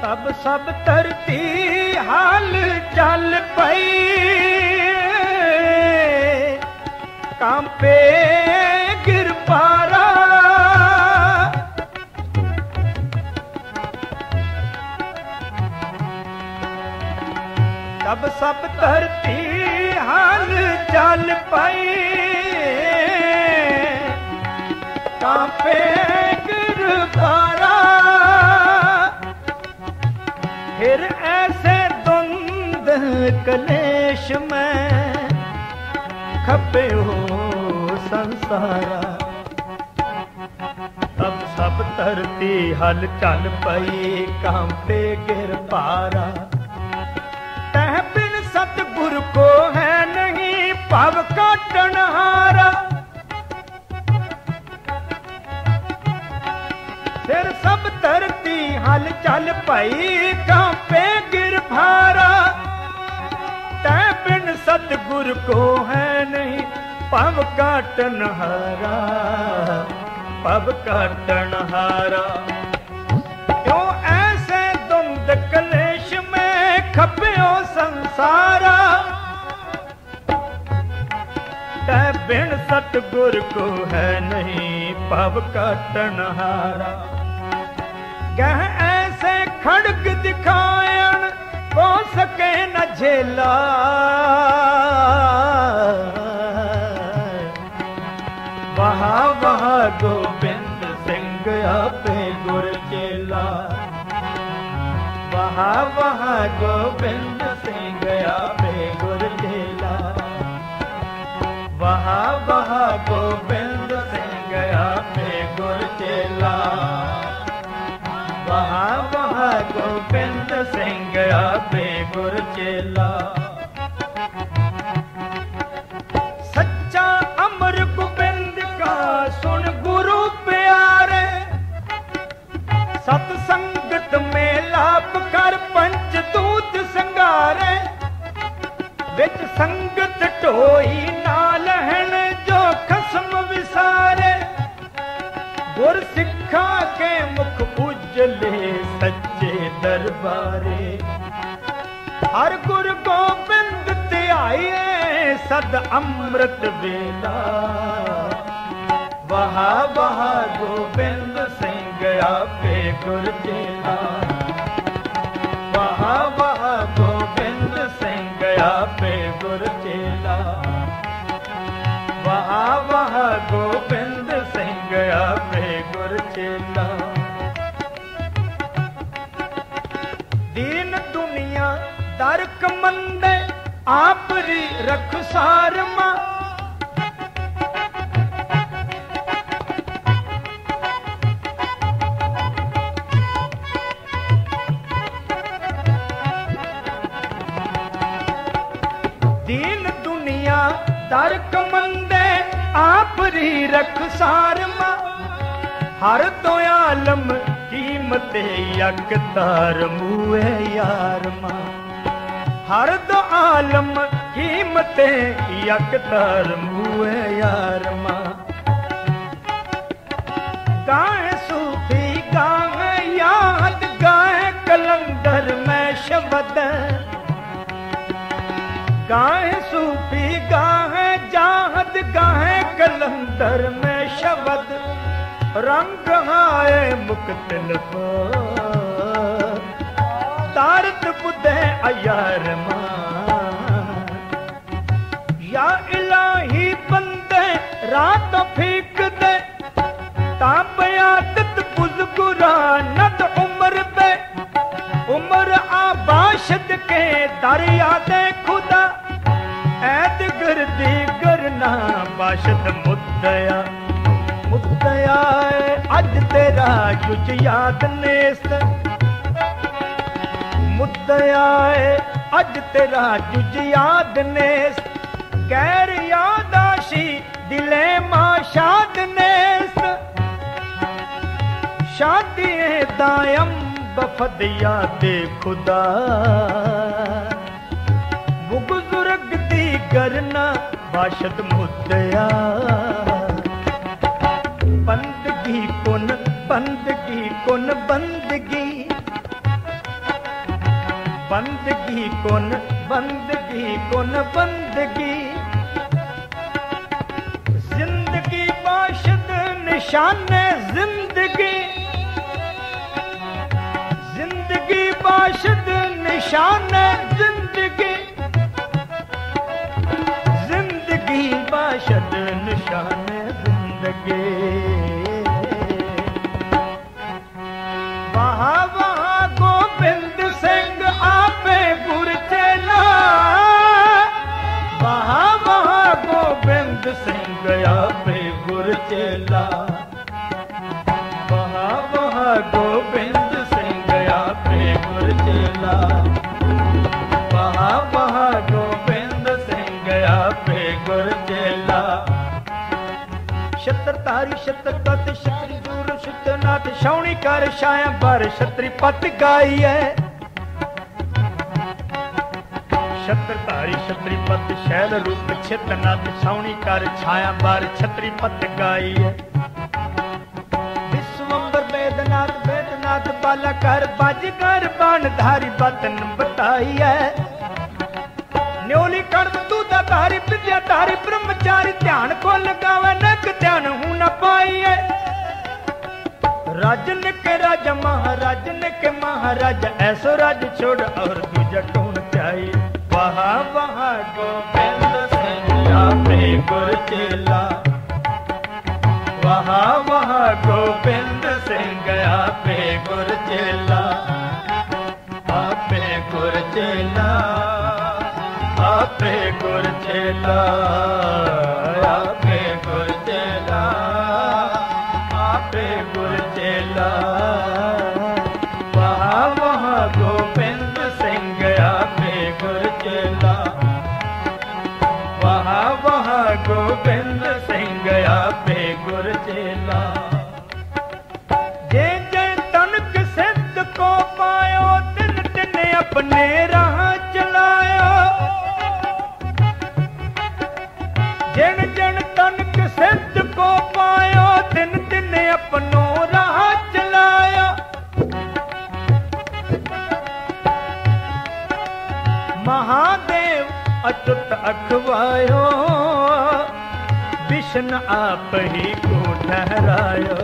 तब सब धरती हाल चल पई, कांपे गिर पारा। तब सब धरती हाल चल पई, कांपे गिर पारा। फिर ऐसे द्वंद कलेश में खपे हो संसारा। तब सब धरती हल चल पई, कांपे गिर पारा। तह बिन सतगुर को है नहीं भव काटन हारा। फिर सब धरती हल चल पई, कांपे गिर भारा। तह बिन सतगुर को है नहीं भव काटन हारा, भव काटन हारा। क्यों ऐसे द्वंद कलेश में खप्यो संसारा। तह बिन सतगुर को है नहीं भव काटन हारा। गह ऐसे खड़ग दिखायन को सके न झेला। वहा वहा गोबिंद सिंह आपे गुर चेला। वहा वहा गोबिंद सिंह आपे गुर चेला। वहा वहा गोबिंद सिंह आपे गुर चेला। वहा वहा गोबिंद सिंह आपे गुर चेला। सच्चा अमर गोबिंद का सुन गुरु प्यारे। सतसंगत में लाभ कर पंचदूत संगारे। विच संगत टोई ना लहन जो खसम विसारे। गुर सिखा के मुख उजले सच्चे दरबारे। हर गुर गोबिंद ध्याये सद अमृत वेला। वहा वहा गोबिंद सिंह आपे गुर चेला। वहा वहा गोबिंद सिंह आपे गुर चेला। वहा वहा गोबिंद सिंह आपे गुर चेला। दीन दुनिया दर कमंदे आप री रख सार मां। दीन दुनिया दर कमंदे आप री रख सार मां। हर तो आलम कीमत यक तार मुए यार मां। हर दो आलम कीमत यक तार मुए यार मां। गाए सूफी गाए याद गाए कलंदर में शब्द। गाए सूफी गाए जाहद गाए कलंदर में शब्द। रंग आए मुक्तिल को तारत बुद्धे अयार मां। या इलाही बंदे रात फीक दे। ताबयादत बुज़गुरा नद उम्र पे। उम्र आबाशद के दरिया दे खुदा। ऐद गर्दी करना बाशद मुद्दया। मुद्दया अज तेरा जुज याद नेस्त। मुद्दया अज तेरा जुज याद नेस्त। गैर यादाशी दिले मां शाद नेस्त। शादी दायम बफद यादे खुदा। बुजुर्ग दी करना बाशद मुद्दया। बंदगी कुन बंदगी कुन बंदगी। बंदगी कोन बंदगी कोन बंदगी जिंदगी बाशद निशाने जिंदगी जिंदगी बाशद निशाने जिंदगी जिंदगी बाशद निशाने जिंदगी वहाँ वहाँ गोविंद सिंह आपे गुर चेला वहाँ वहाँ गोविंद सिंह आपे गुर चेला वहाँ वहाँ गोविंद सिंह आपे गुर चेला वहाँ वहाँ गोविंद सिंह आपे गुर चेला छत्रधारी छत्रपत छत्री गुरु छत्रनाथ छावनी कर छाया बार छत्री पत गाई है छत्रधारी छत्री पत शैल रूप छत्रनाथ छावनी कर छाया बार छत्री पत गाई है विश्वंबर वेदनाथ वेदनाथ बाला कर बाजगर बाणधारी बतन बताई है न्योली कर्म दूधा धारी विद्या धारी ब्रह्मचारी ध्यान को लगावे नक ध्यान हूं न पाइए राजन के राजा महाराजन के महाराजा ऐसो राज छोड़ और दूजा कौन चाहिए वहाँ वहाँ गोविंद सिंह आपे गुर चेला वहाँ वहाँ गोविंद सिंह आपे गुर चेला आपे गुर चेला आपे गुर चेला आपे गुर चेला आपे गुर चेला वहाँ वहाँ गोविंद सिंह आपे गुर चेला वहाँ वहाँ गोविंद सिंह आपे गुर चेला जे जे तनक सिद्ध को पायो दिन दिन अपने राह चलायो जिन जिन तनक सिद्ध को पायो दिन दिन अपनो राह चलाया महादेव अच्युत अखवायो विष्णु आप ही को ठहरायो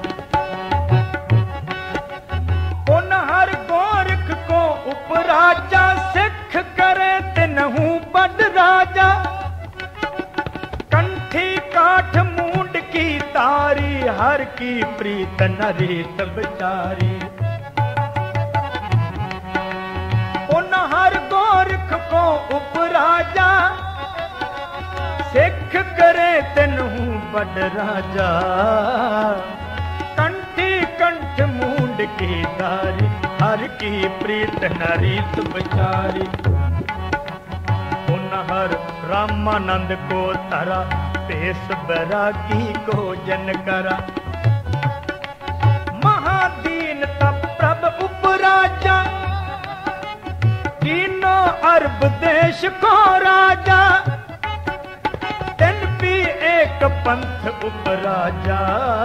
हर गोरख को उपराजा सिख करे तिनहू बड़ राजा कंठी काठ मूंड की तारी हर की प्रीत नरीत बिचारी उन हर गोरख को उपराजा सिख करे तिनहू बड़ राजा कंठी कंठ मूंड की तारी हर की प्रीत नरीत बिचारी हर रामानंद को तरा पेश बैरागी को जन करा महादीन तब प्रभ उपराजा तीनों अरब देश को राजा दिन भी एक पंथ उपराजा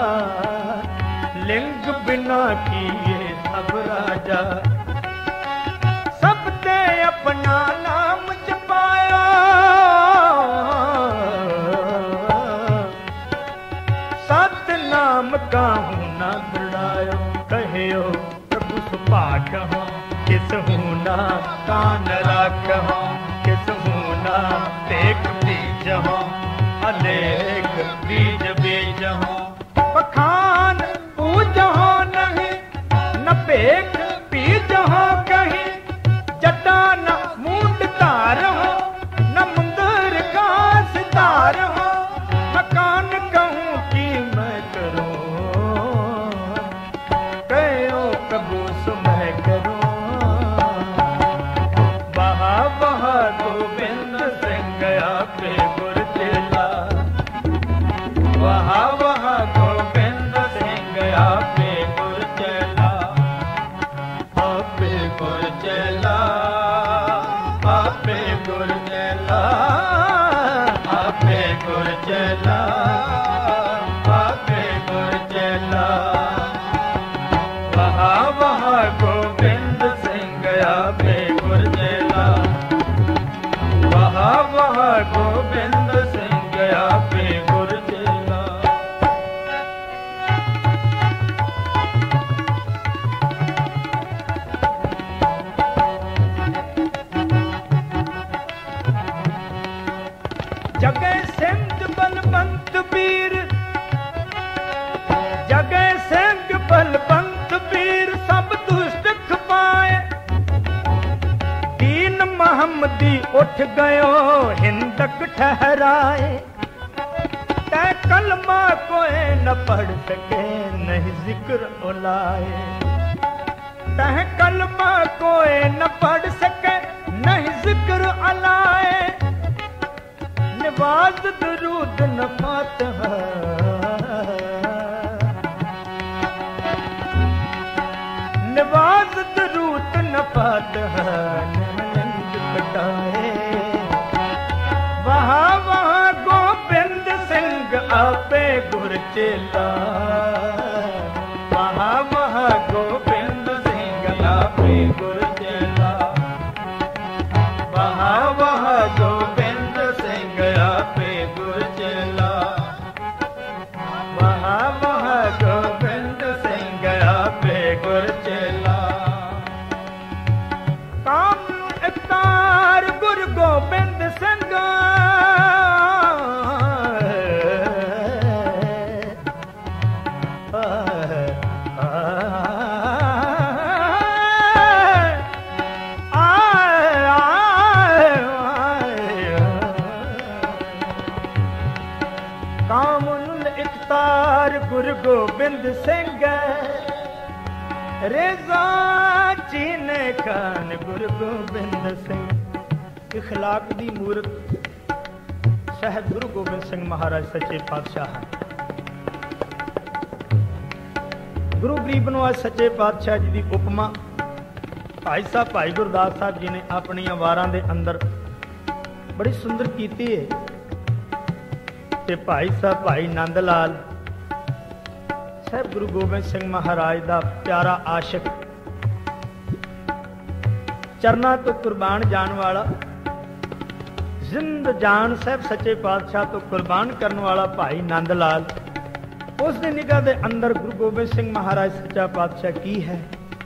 लिंग बिना किए सब राजा सब ते अपना नाम जपाया सत नाम काहू ना बिड़ायो कहो प्रभु सुभाग हो किस हूं ना कान राख हो किस हूं ना देख बीज हो अनेक बीज बीज हो पखान पूज हो नहीं न पेख बीज हो कहीं जटा न मूंड तार हो न मुंदर का सितार हो मकान कहूँ कि मैं करूँ कहो प्रभु सुमह करूँ वहा वहा गोविंद सिंह आपे गुर चेला वहा वहा गोविंद सिंह उठ गयो हिंदक ठहराए, तै कलमा कोई न पढ़ सके नहीं जिक्र उलाए। तह कलमा कोई न पढ़ सके नहीं जिक्र अलाए, निवाज दरूद न फातिहा, निवाज दरूद न फातिहा नंद कटाए। वहाँ वहाँ गोबिंद सिंह आपे गुर चेला, वहाँ वहाँ गोबिंद सिंह आपे गुर चेला, वहाँ वहाँ गोबिंद सिंह आपे गुर चेला, वहाँ वहाँ गोबिंद सिंह आपे गुर चेला। काम इफ्तार गुरु गोबिंद सिंह, गुरु गोबिंद सिंह रेजा चीने खान गुरु गोबिंद सिंह। इखलाक दी मूरत साहब गुरु गोबिंद सिंह महाराज सच्चे पातशाह हैं। गुरु गरीब नवाज सच्चे पातशाह जी की उपमा भाई साहब भाई गुरदास साहब जी ने अपनी वारां दे अंदर बड़ी सुंदर की है। ते भाई साहब भाई नंद लाल साहब गुरु गोबिंद सिंह महाराज का प्यारा आशिक, चरना तो कुर्बान जान वाला, जिंद जान साहब सच्चे पातशाह तो कुर्बान करने वाला भाई नंद लाल, उस दी निगाह दे अंदर गुरु गोबिंद सिंह महाराज सच्चा पातशाह की है।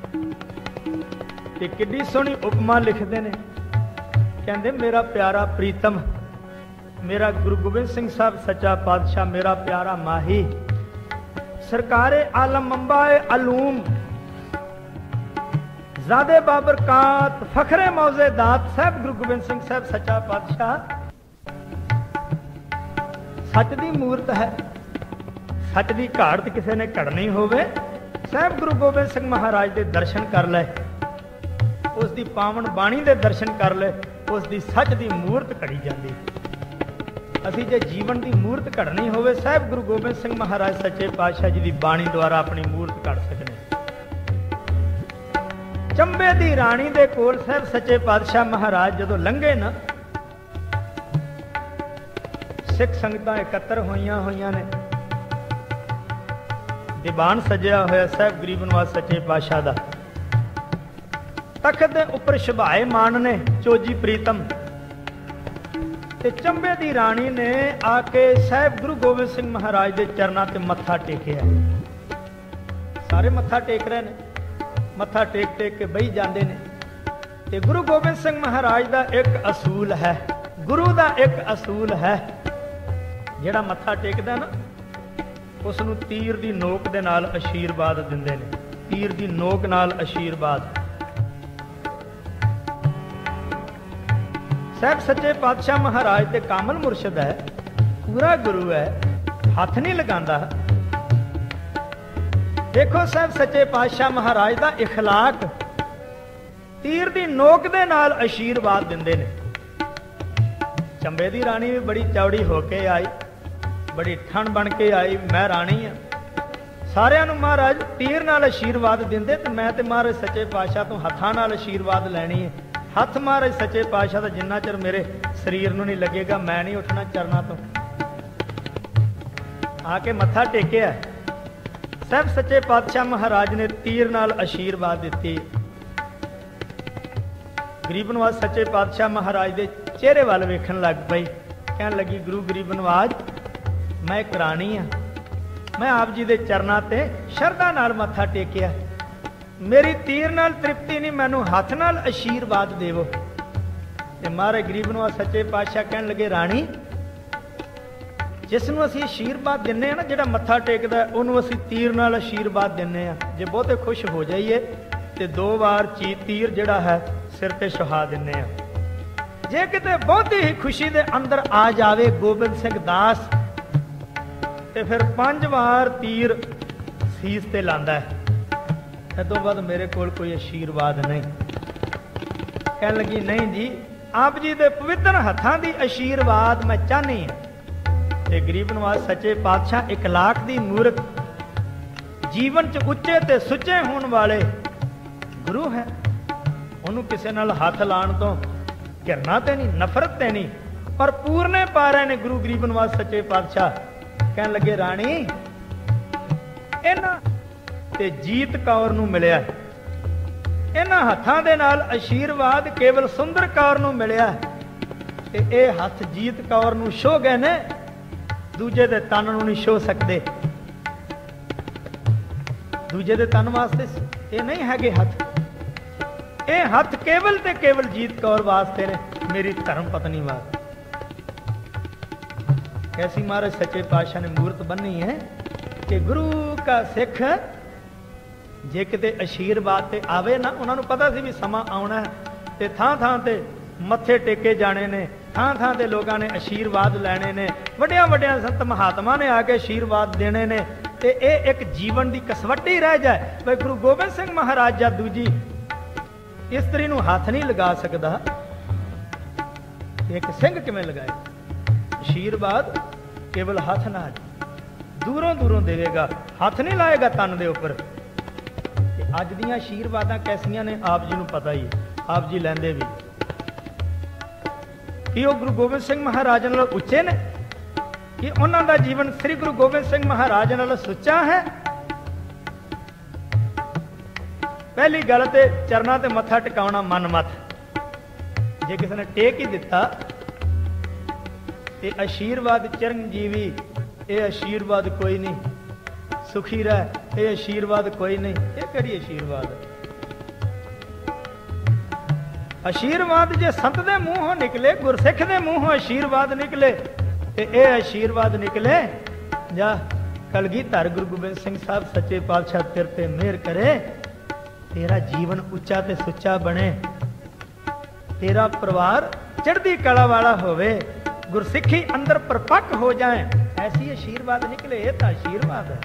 ते किड्डी सोहनी उपमा लिखते ने, कहते मेरा प्यारा प्रीतम, मेरा गुरु गोबिंद सिंह साहब सच्चा पातशाह मेरा प्यारा माही, सरकारे आलम मंबाए अलूम, ज़ादे बाबरकात फखरे मौजे दात साहब गुरु गोबिंद सिंह साहब सच्चा पातशाह सच दी मूर्त है। सच दी घाट किसी ने घड़नी होवे साहब गुरु गोबिंद सिंह महाराज के दर्शन कर ले, उसकी पावन बाणी के दर्शन कर ले, उसकी सच की मूर्त घड़ी जाती। असी जे जीवन की मूर्त घड़नी होवे साहब गुरु गोबिंद सिंह महाराज सच्चे पातशाह जी की बाणी द्वारा अपनी मूर्त घड़ सकते। चंबे की राणी दे कोल साहब सच्चे पातशाह महाराज जदों लंघे ना, सिख संगतां एकत्र होइयां होइयां ने, दीवान सजिया होया साहब गरीब नवाज सच्चे पातशाह दा, तख्त दे उपर शभाए मान ने चोजी प्रीतम, ते चंबे दी राणी ने आके साहब गुरु गोबिंद सिंह महाराज के चरणों ते मत्था टेकिया। सारे मत्था टेक रहे ने, मत्था टेक टेक के बही जाते ने। ते गुरु गोबिंद सिंह महाराज का एक असूल है, गुरु का एक असूल है, जिहड़ा मत्था टेकदा ना उसनूं तीर की नोक दे नाल आशीर्वाद दिंदे ने, तीर की नोक नाल आशीर्वाद। साहब सच्चे पातशाह महाराज ते कामल मुर्शद है, पूरा गुरु है, हाथ नहीं लगांदा। देखो साहब सच्चे पातशाह महाराज का इखलाक, तीर की नोक दे नाल आशीर्वाद दिंदे ने। चंबे दी राणी भी बड़ी चौड़ी होके आई, बड़ी ठण बन के आई, मैं राणी हाँ, सारिਆਂ ਨੂੰ महाराज तीर नाल आशीर्वाद दिंदे, ते मैं ते महाराज सच्चे पातशाह तो हत्थां नाल आशीर्वाद लैणी है। हथ महाराज सच्चे पातशाह का जिन्ना चਿਰ मेरे शरीर ਨੂੰ नहीं लगेगा मैं नहीं उठना चरना तो। आके मत्था टेकिया, साहब सच्चे पातशाह महाराज ने तीर नाल आशीर्वाद दिती। गरीब नवाज सच्चे पातशाह महाराज के चेहरे वाल वेखण लग पई, कहन लगी गुरु गरीब नवाज मैं एक राणी हाँ, मैं आप जी के चरणों ते शरधा नाल मत्था टेकिया, मेरी तीर नाल तृप्ति नहीं, मैनू हाथ नाल आशीर्वाद देवो। ते महाराज गरीब नवाज सच्चे पातशाह कहन लगे राणी जिसनों असीं आशीर्वाद दिन्ने आ ना, जिहड़ा मत्था टेकदा उहनूं असीं तीर नाल आशीर्वाद दिन्ने आ, जे बहुते खुश हो जाइए ते दो बार ची तीर जिहड़ा है सिर ते छुहा दिन्ने आ। जे किते बहुती ही खुशी दे अंदर आ जावे गोबिंद सिंह दास ते फिर पंज वार तीर सीस ते लांदा है। इस तो बाद मेरे कोल कोई आशीर्वाद नहीं। कहन लगी नहीं जी, आप जी दे पवित्र हत्थां दी आशीर्वाद मैं चाहनी है। ते गरीब नवाज सच्चे पातशाह इकलाक दी मूरत जीवन च उच्चे ते सुच्चे होने वाले गुरु है। उन्होंने किसी नाल हथ लाण तो घिरना ते नहीं, नफरत ते नहीं, पर पूरने पा रहे ने गुरु गरीब नवाज सच्चे पातशाह। कहन लगे राणी इन्हां ते जीत कौर नूं मिलिया, इन्हां हत्थां दे नाल आशीर्वाद केवल सुंदर कौर नूं मिलिया ते इह हथ जीत कौर नूं छो गए ने, दूजे दे तन नूं नहीं छो सकदे। दूजे दे तन वास्ते ये नहीं हैगे हथ, ये हथ केवल ते केवल जीत कौर वास्ते ने, मेरी धर्म पत्नी वास्ते। कैसी महाराज सच्चे पातशाह ने मूर्त बनी है कि गुरु का सिख जे किते आशीर्वाद ते आवे ना, उन्होंने पता सी भी समा आना है ते थां थां ते मत्थे टेके जाने ने, थां थां ते लोगों ने आशीर्वाद लैने ने, वड्डियां वड्डियां संत महात्मा ने आके आशीर्वाद देने ने। ते ये एक जीवन की कसवट्टी रह जाए भाई गुरु गोबिंद सिंह महाराज या दूजी इस्त्री नूं हथ नहीं लगा सकता, एक सिंह किवें लगाए? आशीर्वाद केवल हथ नाल दूरों दूरों देवेगा, हथ नहीं लाएगा तन दे उपर। अज दियां आशीर्वादां कैसियां ने आप जी नूं पता ही, आप जी लैंदे भी कि वो गुरु गोबिंद सिंह महाराज नालों उच्चे ने, कि उन्हां दा जीवन श्री गुरु गोबिंद सिंह महाराज नालों सुच्चा है। पहली गल ते चरना ते मत्था टिकाउणा मन मत, जे किसी ने टेक ही दिता ते आशीर्वाद चिरंजीवी, ये आशीर्वाद कोई नहीं, सुखी रह, ये आशीर्वाद कोई नहीं, ये किहड़ी आशीर्वाद है? आशीर्वाद जे संत दे मूहों निकले, गुरसिख दे मूहों आशीर्वाद निकले ते ये आशीर्वाद निकले जा कलगीधर गुरु गोबिंद सिंह साहब सच्चे पातशाह तेरे ते मेहर करे, तेरा जीवन उच्चा ते सुच्चा बने, तेरा परिवार चढ़दी कला वाला होवे, गुरसिखी अंदर परपक्क हो जाए, ऐसी आशीर्वाद निकले। ये तो आशीर्वाद है।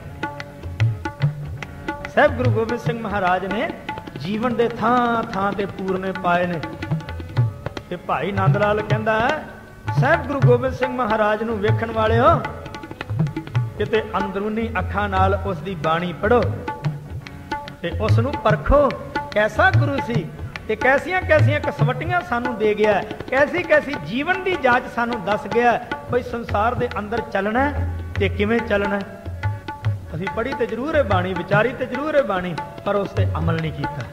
साहब गुरु गोबिंद सिंह महाराज ने जीवन दे थां थां ते पूरने पाए ने। ते भाई नंद लाल कहंदा साहब गुरु गोबिंद सिंह महाराज नूं वेखण वाले हो किते अंदरूनी अखां नाल उस दी बाणी पढ़ो ते उस नूं परखो, कैसा गुरु सी ते कैसियां कैसियां कसवटियां सानू दे गया, कैसी कैसी जीवन की जांच सानू दस गया भाई संसार दे अंदर चलना ते किवें चलना। असीं पढ़ी ते जरूर है बाणी, विचारी ते जरूर है बाणी, पर उस ते अमल नहीं किया।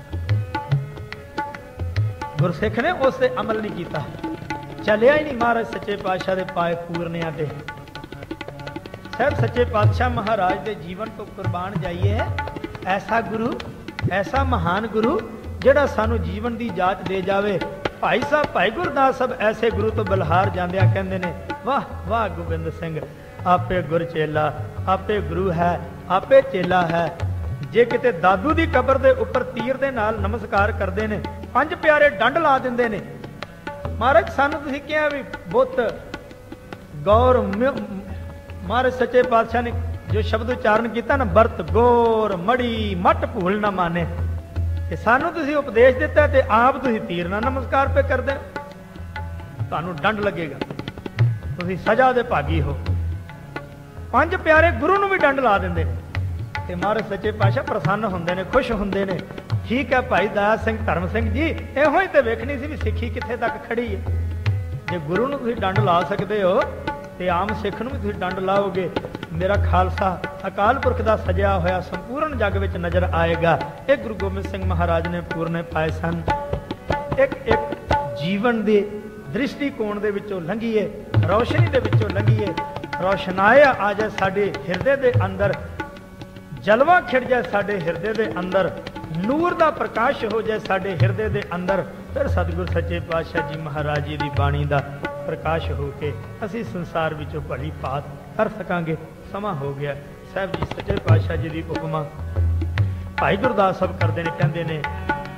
गुरसिख ने उस ते अमल नहीं किया, चलिया ही नहीं महाराज सच्चे पातशाह दे पाए पूरनियां ते। साहब सच्चे पातशाह महाराज दे जीवन तो कुर्बान जाइए, ऐसा गुरु, ऐसा महान गुरु ਜਿਹੜਾ ਸਾਨੂੰ ਜੀਵਨ ਦੀ ਜਾਂਚ ਦੇ ਜਾਵੇ। ਭਾਈ ਸਾਹਿਬ ਭਾਈ ਗੁਰਦਾਸ ਸਾਹਿਬ ਐਸੇ ਗੁਰੂ ਤੋਂ ਬਲਹਾਰ ਜਾਂਦਿਆਂ ਕਹਿੰਦੇ ਨੇ ਵਾਹ ਵਾਹ ਗੋਬਿੰਦ ਸਿੰਘ ਆਪੇ ਗੁਰ ਚੇਲਾ, ਆਪੇ ਗੁਰੂ ਹੈ, ਆਪੇ ਚੇਲਾ ਹੈ। ਜੇ ਕਿਤੇ ਦਾਦੂ ਦੀ ਕਬਰ ਦੇ ਉੱਪਰ ਤੀਰ ਦੇ ਨਾਲ ਨਮਸਕਾਰ ਕਰਦੇ ਨੇ, ਪੰਜ ਪਿਆਰੇ ਡੰਡ ਲਾ ਦਿੰਦੇ ਨੇ। ਮਹਾਰਾਜ ਸਾਨੂੰ ਤੁਸੀਂ ਕਿਹਾ ਵੀ ਬੁੱਤ ਗੌਰ, ਮਹਾਰਾਜ ਸੱਚੇ ਪਾਤਸ਼ਾਹ ਨੇ ਜੋ ਸ਼ਬਦ ਉਚਾਰਨ ਕੀਤਾ ਨਾ, ਵਰਤ ਗੌਰ ਮੜੀ ਮਟ ਭੂਲ ਨਾ ਮਾਨੇ, ਤੇ ਸਾਨੂੰ ਤੁਸੀਂ ਉਪਦੇਸ਼ ਦਿੱਤਾ ਤੇ ਆਪ ਤੁਸੀਂ ਤੀਰ ਨਾਲ ਨਮਸਕਾਰ ਪੇ ਕਰਦੇ, ਤੁਹਾਨੂੰ ਡੰਡ ਲੱਗੇਗਾ, ਤੁਸੀਂ ਸਜ਼ਾ ਦੇ ਭਾਗੀ ਹੋ। ਪੰਜ ਪਿਆਰੇ ਗੁਰੂ ਨੂੰ ਵੀ ਡੰਡ ਲਾ ਦਿੰਦੇ ਨੇ ਤੇ ਮਹਾਰਾਜ ਸੱਚੇ ਪਾਤਸ਼ਾਹ ਪ੍ਰਸੰਨ ਹੁੰਦੇ ਨੇ, ਖੁਸ਼ ਹੁੰਦੇ ਨੇ। ਠੀਕ ਹੈ ਭਾਈ ਦਇਆ ਸਿੰਘ ਧਰਮ ਸਿੰਘ ਜੀ, ਇਹੋ ਹੀ ਤੇ ਵੇਖਣੀ ਸੀ ਵੀ ਸਿੱਖੀ ਕਿੱਥੇ ਤੱਕ ਖੜੀ ਹੈ। ਜੇ ਗੁਰੂ ਨੂੰ ਤੁਸੀਂ ਡੰਡ ਲਾ ਸਕਦੇ ਹੋ ਤੇ ਆਮ ਸਿੱਖ ਨੂੰ ਵੀ ਤੁਸੀਂ ਡੰਡ ਲਾਓਗੇ, मेरा खालसा अकाल पुरख का सजिया होया संपूर्ण जग में नज़र आएगा। ये गुरु गोबिंद सिंह महाराज ने पूरने पाए सन। एक एक जीवन के दृष्टिकोण के विचों लंघीए, रोशनी के विचों लंघीए, रोशनाया आ जाए साडे हिरदे के अंदर, जलवा खिड़ जाए साडे हिरदे के अंदर, नूर का प्रकाश हो जाए साडे हिरदे के अंदर, फिर सतगुरु सच्चे पातशाह जी महाराज जी की बाणी का प्रकाश हो के असी संसार विचों भली पात कर सकांगे। समा हो गया। साहब जी सच्चे पातशाह जी की उपमा भाई गुरदास साहब करते हैं, कहते हैं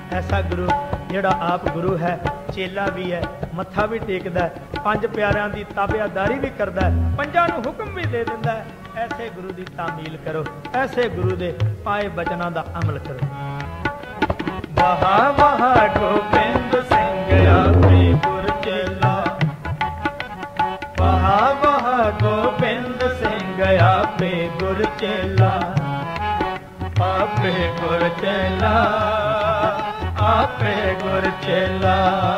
ऐसा गुरु ਜਿਹੜਾ ਆਪ ਗੁਰੂ ਹੈ, ਚੇਲਾ ਵੀ ਹੈ, ਮੱਥਾ ਵੀ ਟੇਕਦਾ, ਪੰਜ ਪਿਆਰਿਆਂ ਦੀ ਤਾਬਿਆਦਾਰੀ ਵੀ ਕਰਦਾ, ਪੰਜਾਂ ਨੂੰ ਹੁਕਮ ਵੀ ਦੇ ਦਿੰਦਾ। ਐਸੇ ਗੁਰੂ ਦੀ ਤਾਮੀਲ ਕਰੋ, ਐਸੇ ਗੁਰੂ ਦੇ ਪਾਏ ਬਚਨਾਂ ਦਾ ਅਮਲ ਕਰੋ। ਵਾਹ ਵਾਹ ਗੋਬਿੰਦ ਸਿੰਘ ਆਪੇ ਗੁਰ ਚੇਲਾ, ਵਾਹ ਵਾਹ ਗੋਬਿੰਦ ਸਿੰਘ ਆਪੇ ਗੁਰ ਚੇਲਾ, ਆਪੇ ਗੁਰ ਚੇਲਾ, आपे गुर चेला,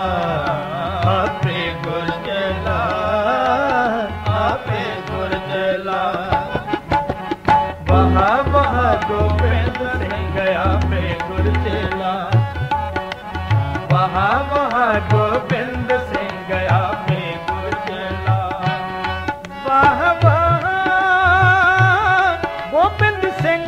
आपे गुर चेला, आपे गुर चेला। वाह वाह गोबिंद सिंह आपे गुर चेला, वाह वाह गोबिंद सिंह आपे गुर चेला, वाह वाह गोबिंद सिंह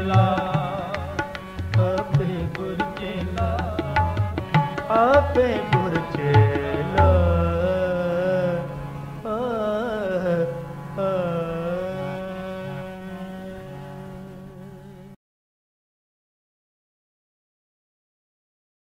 पे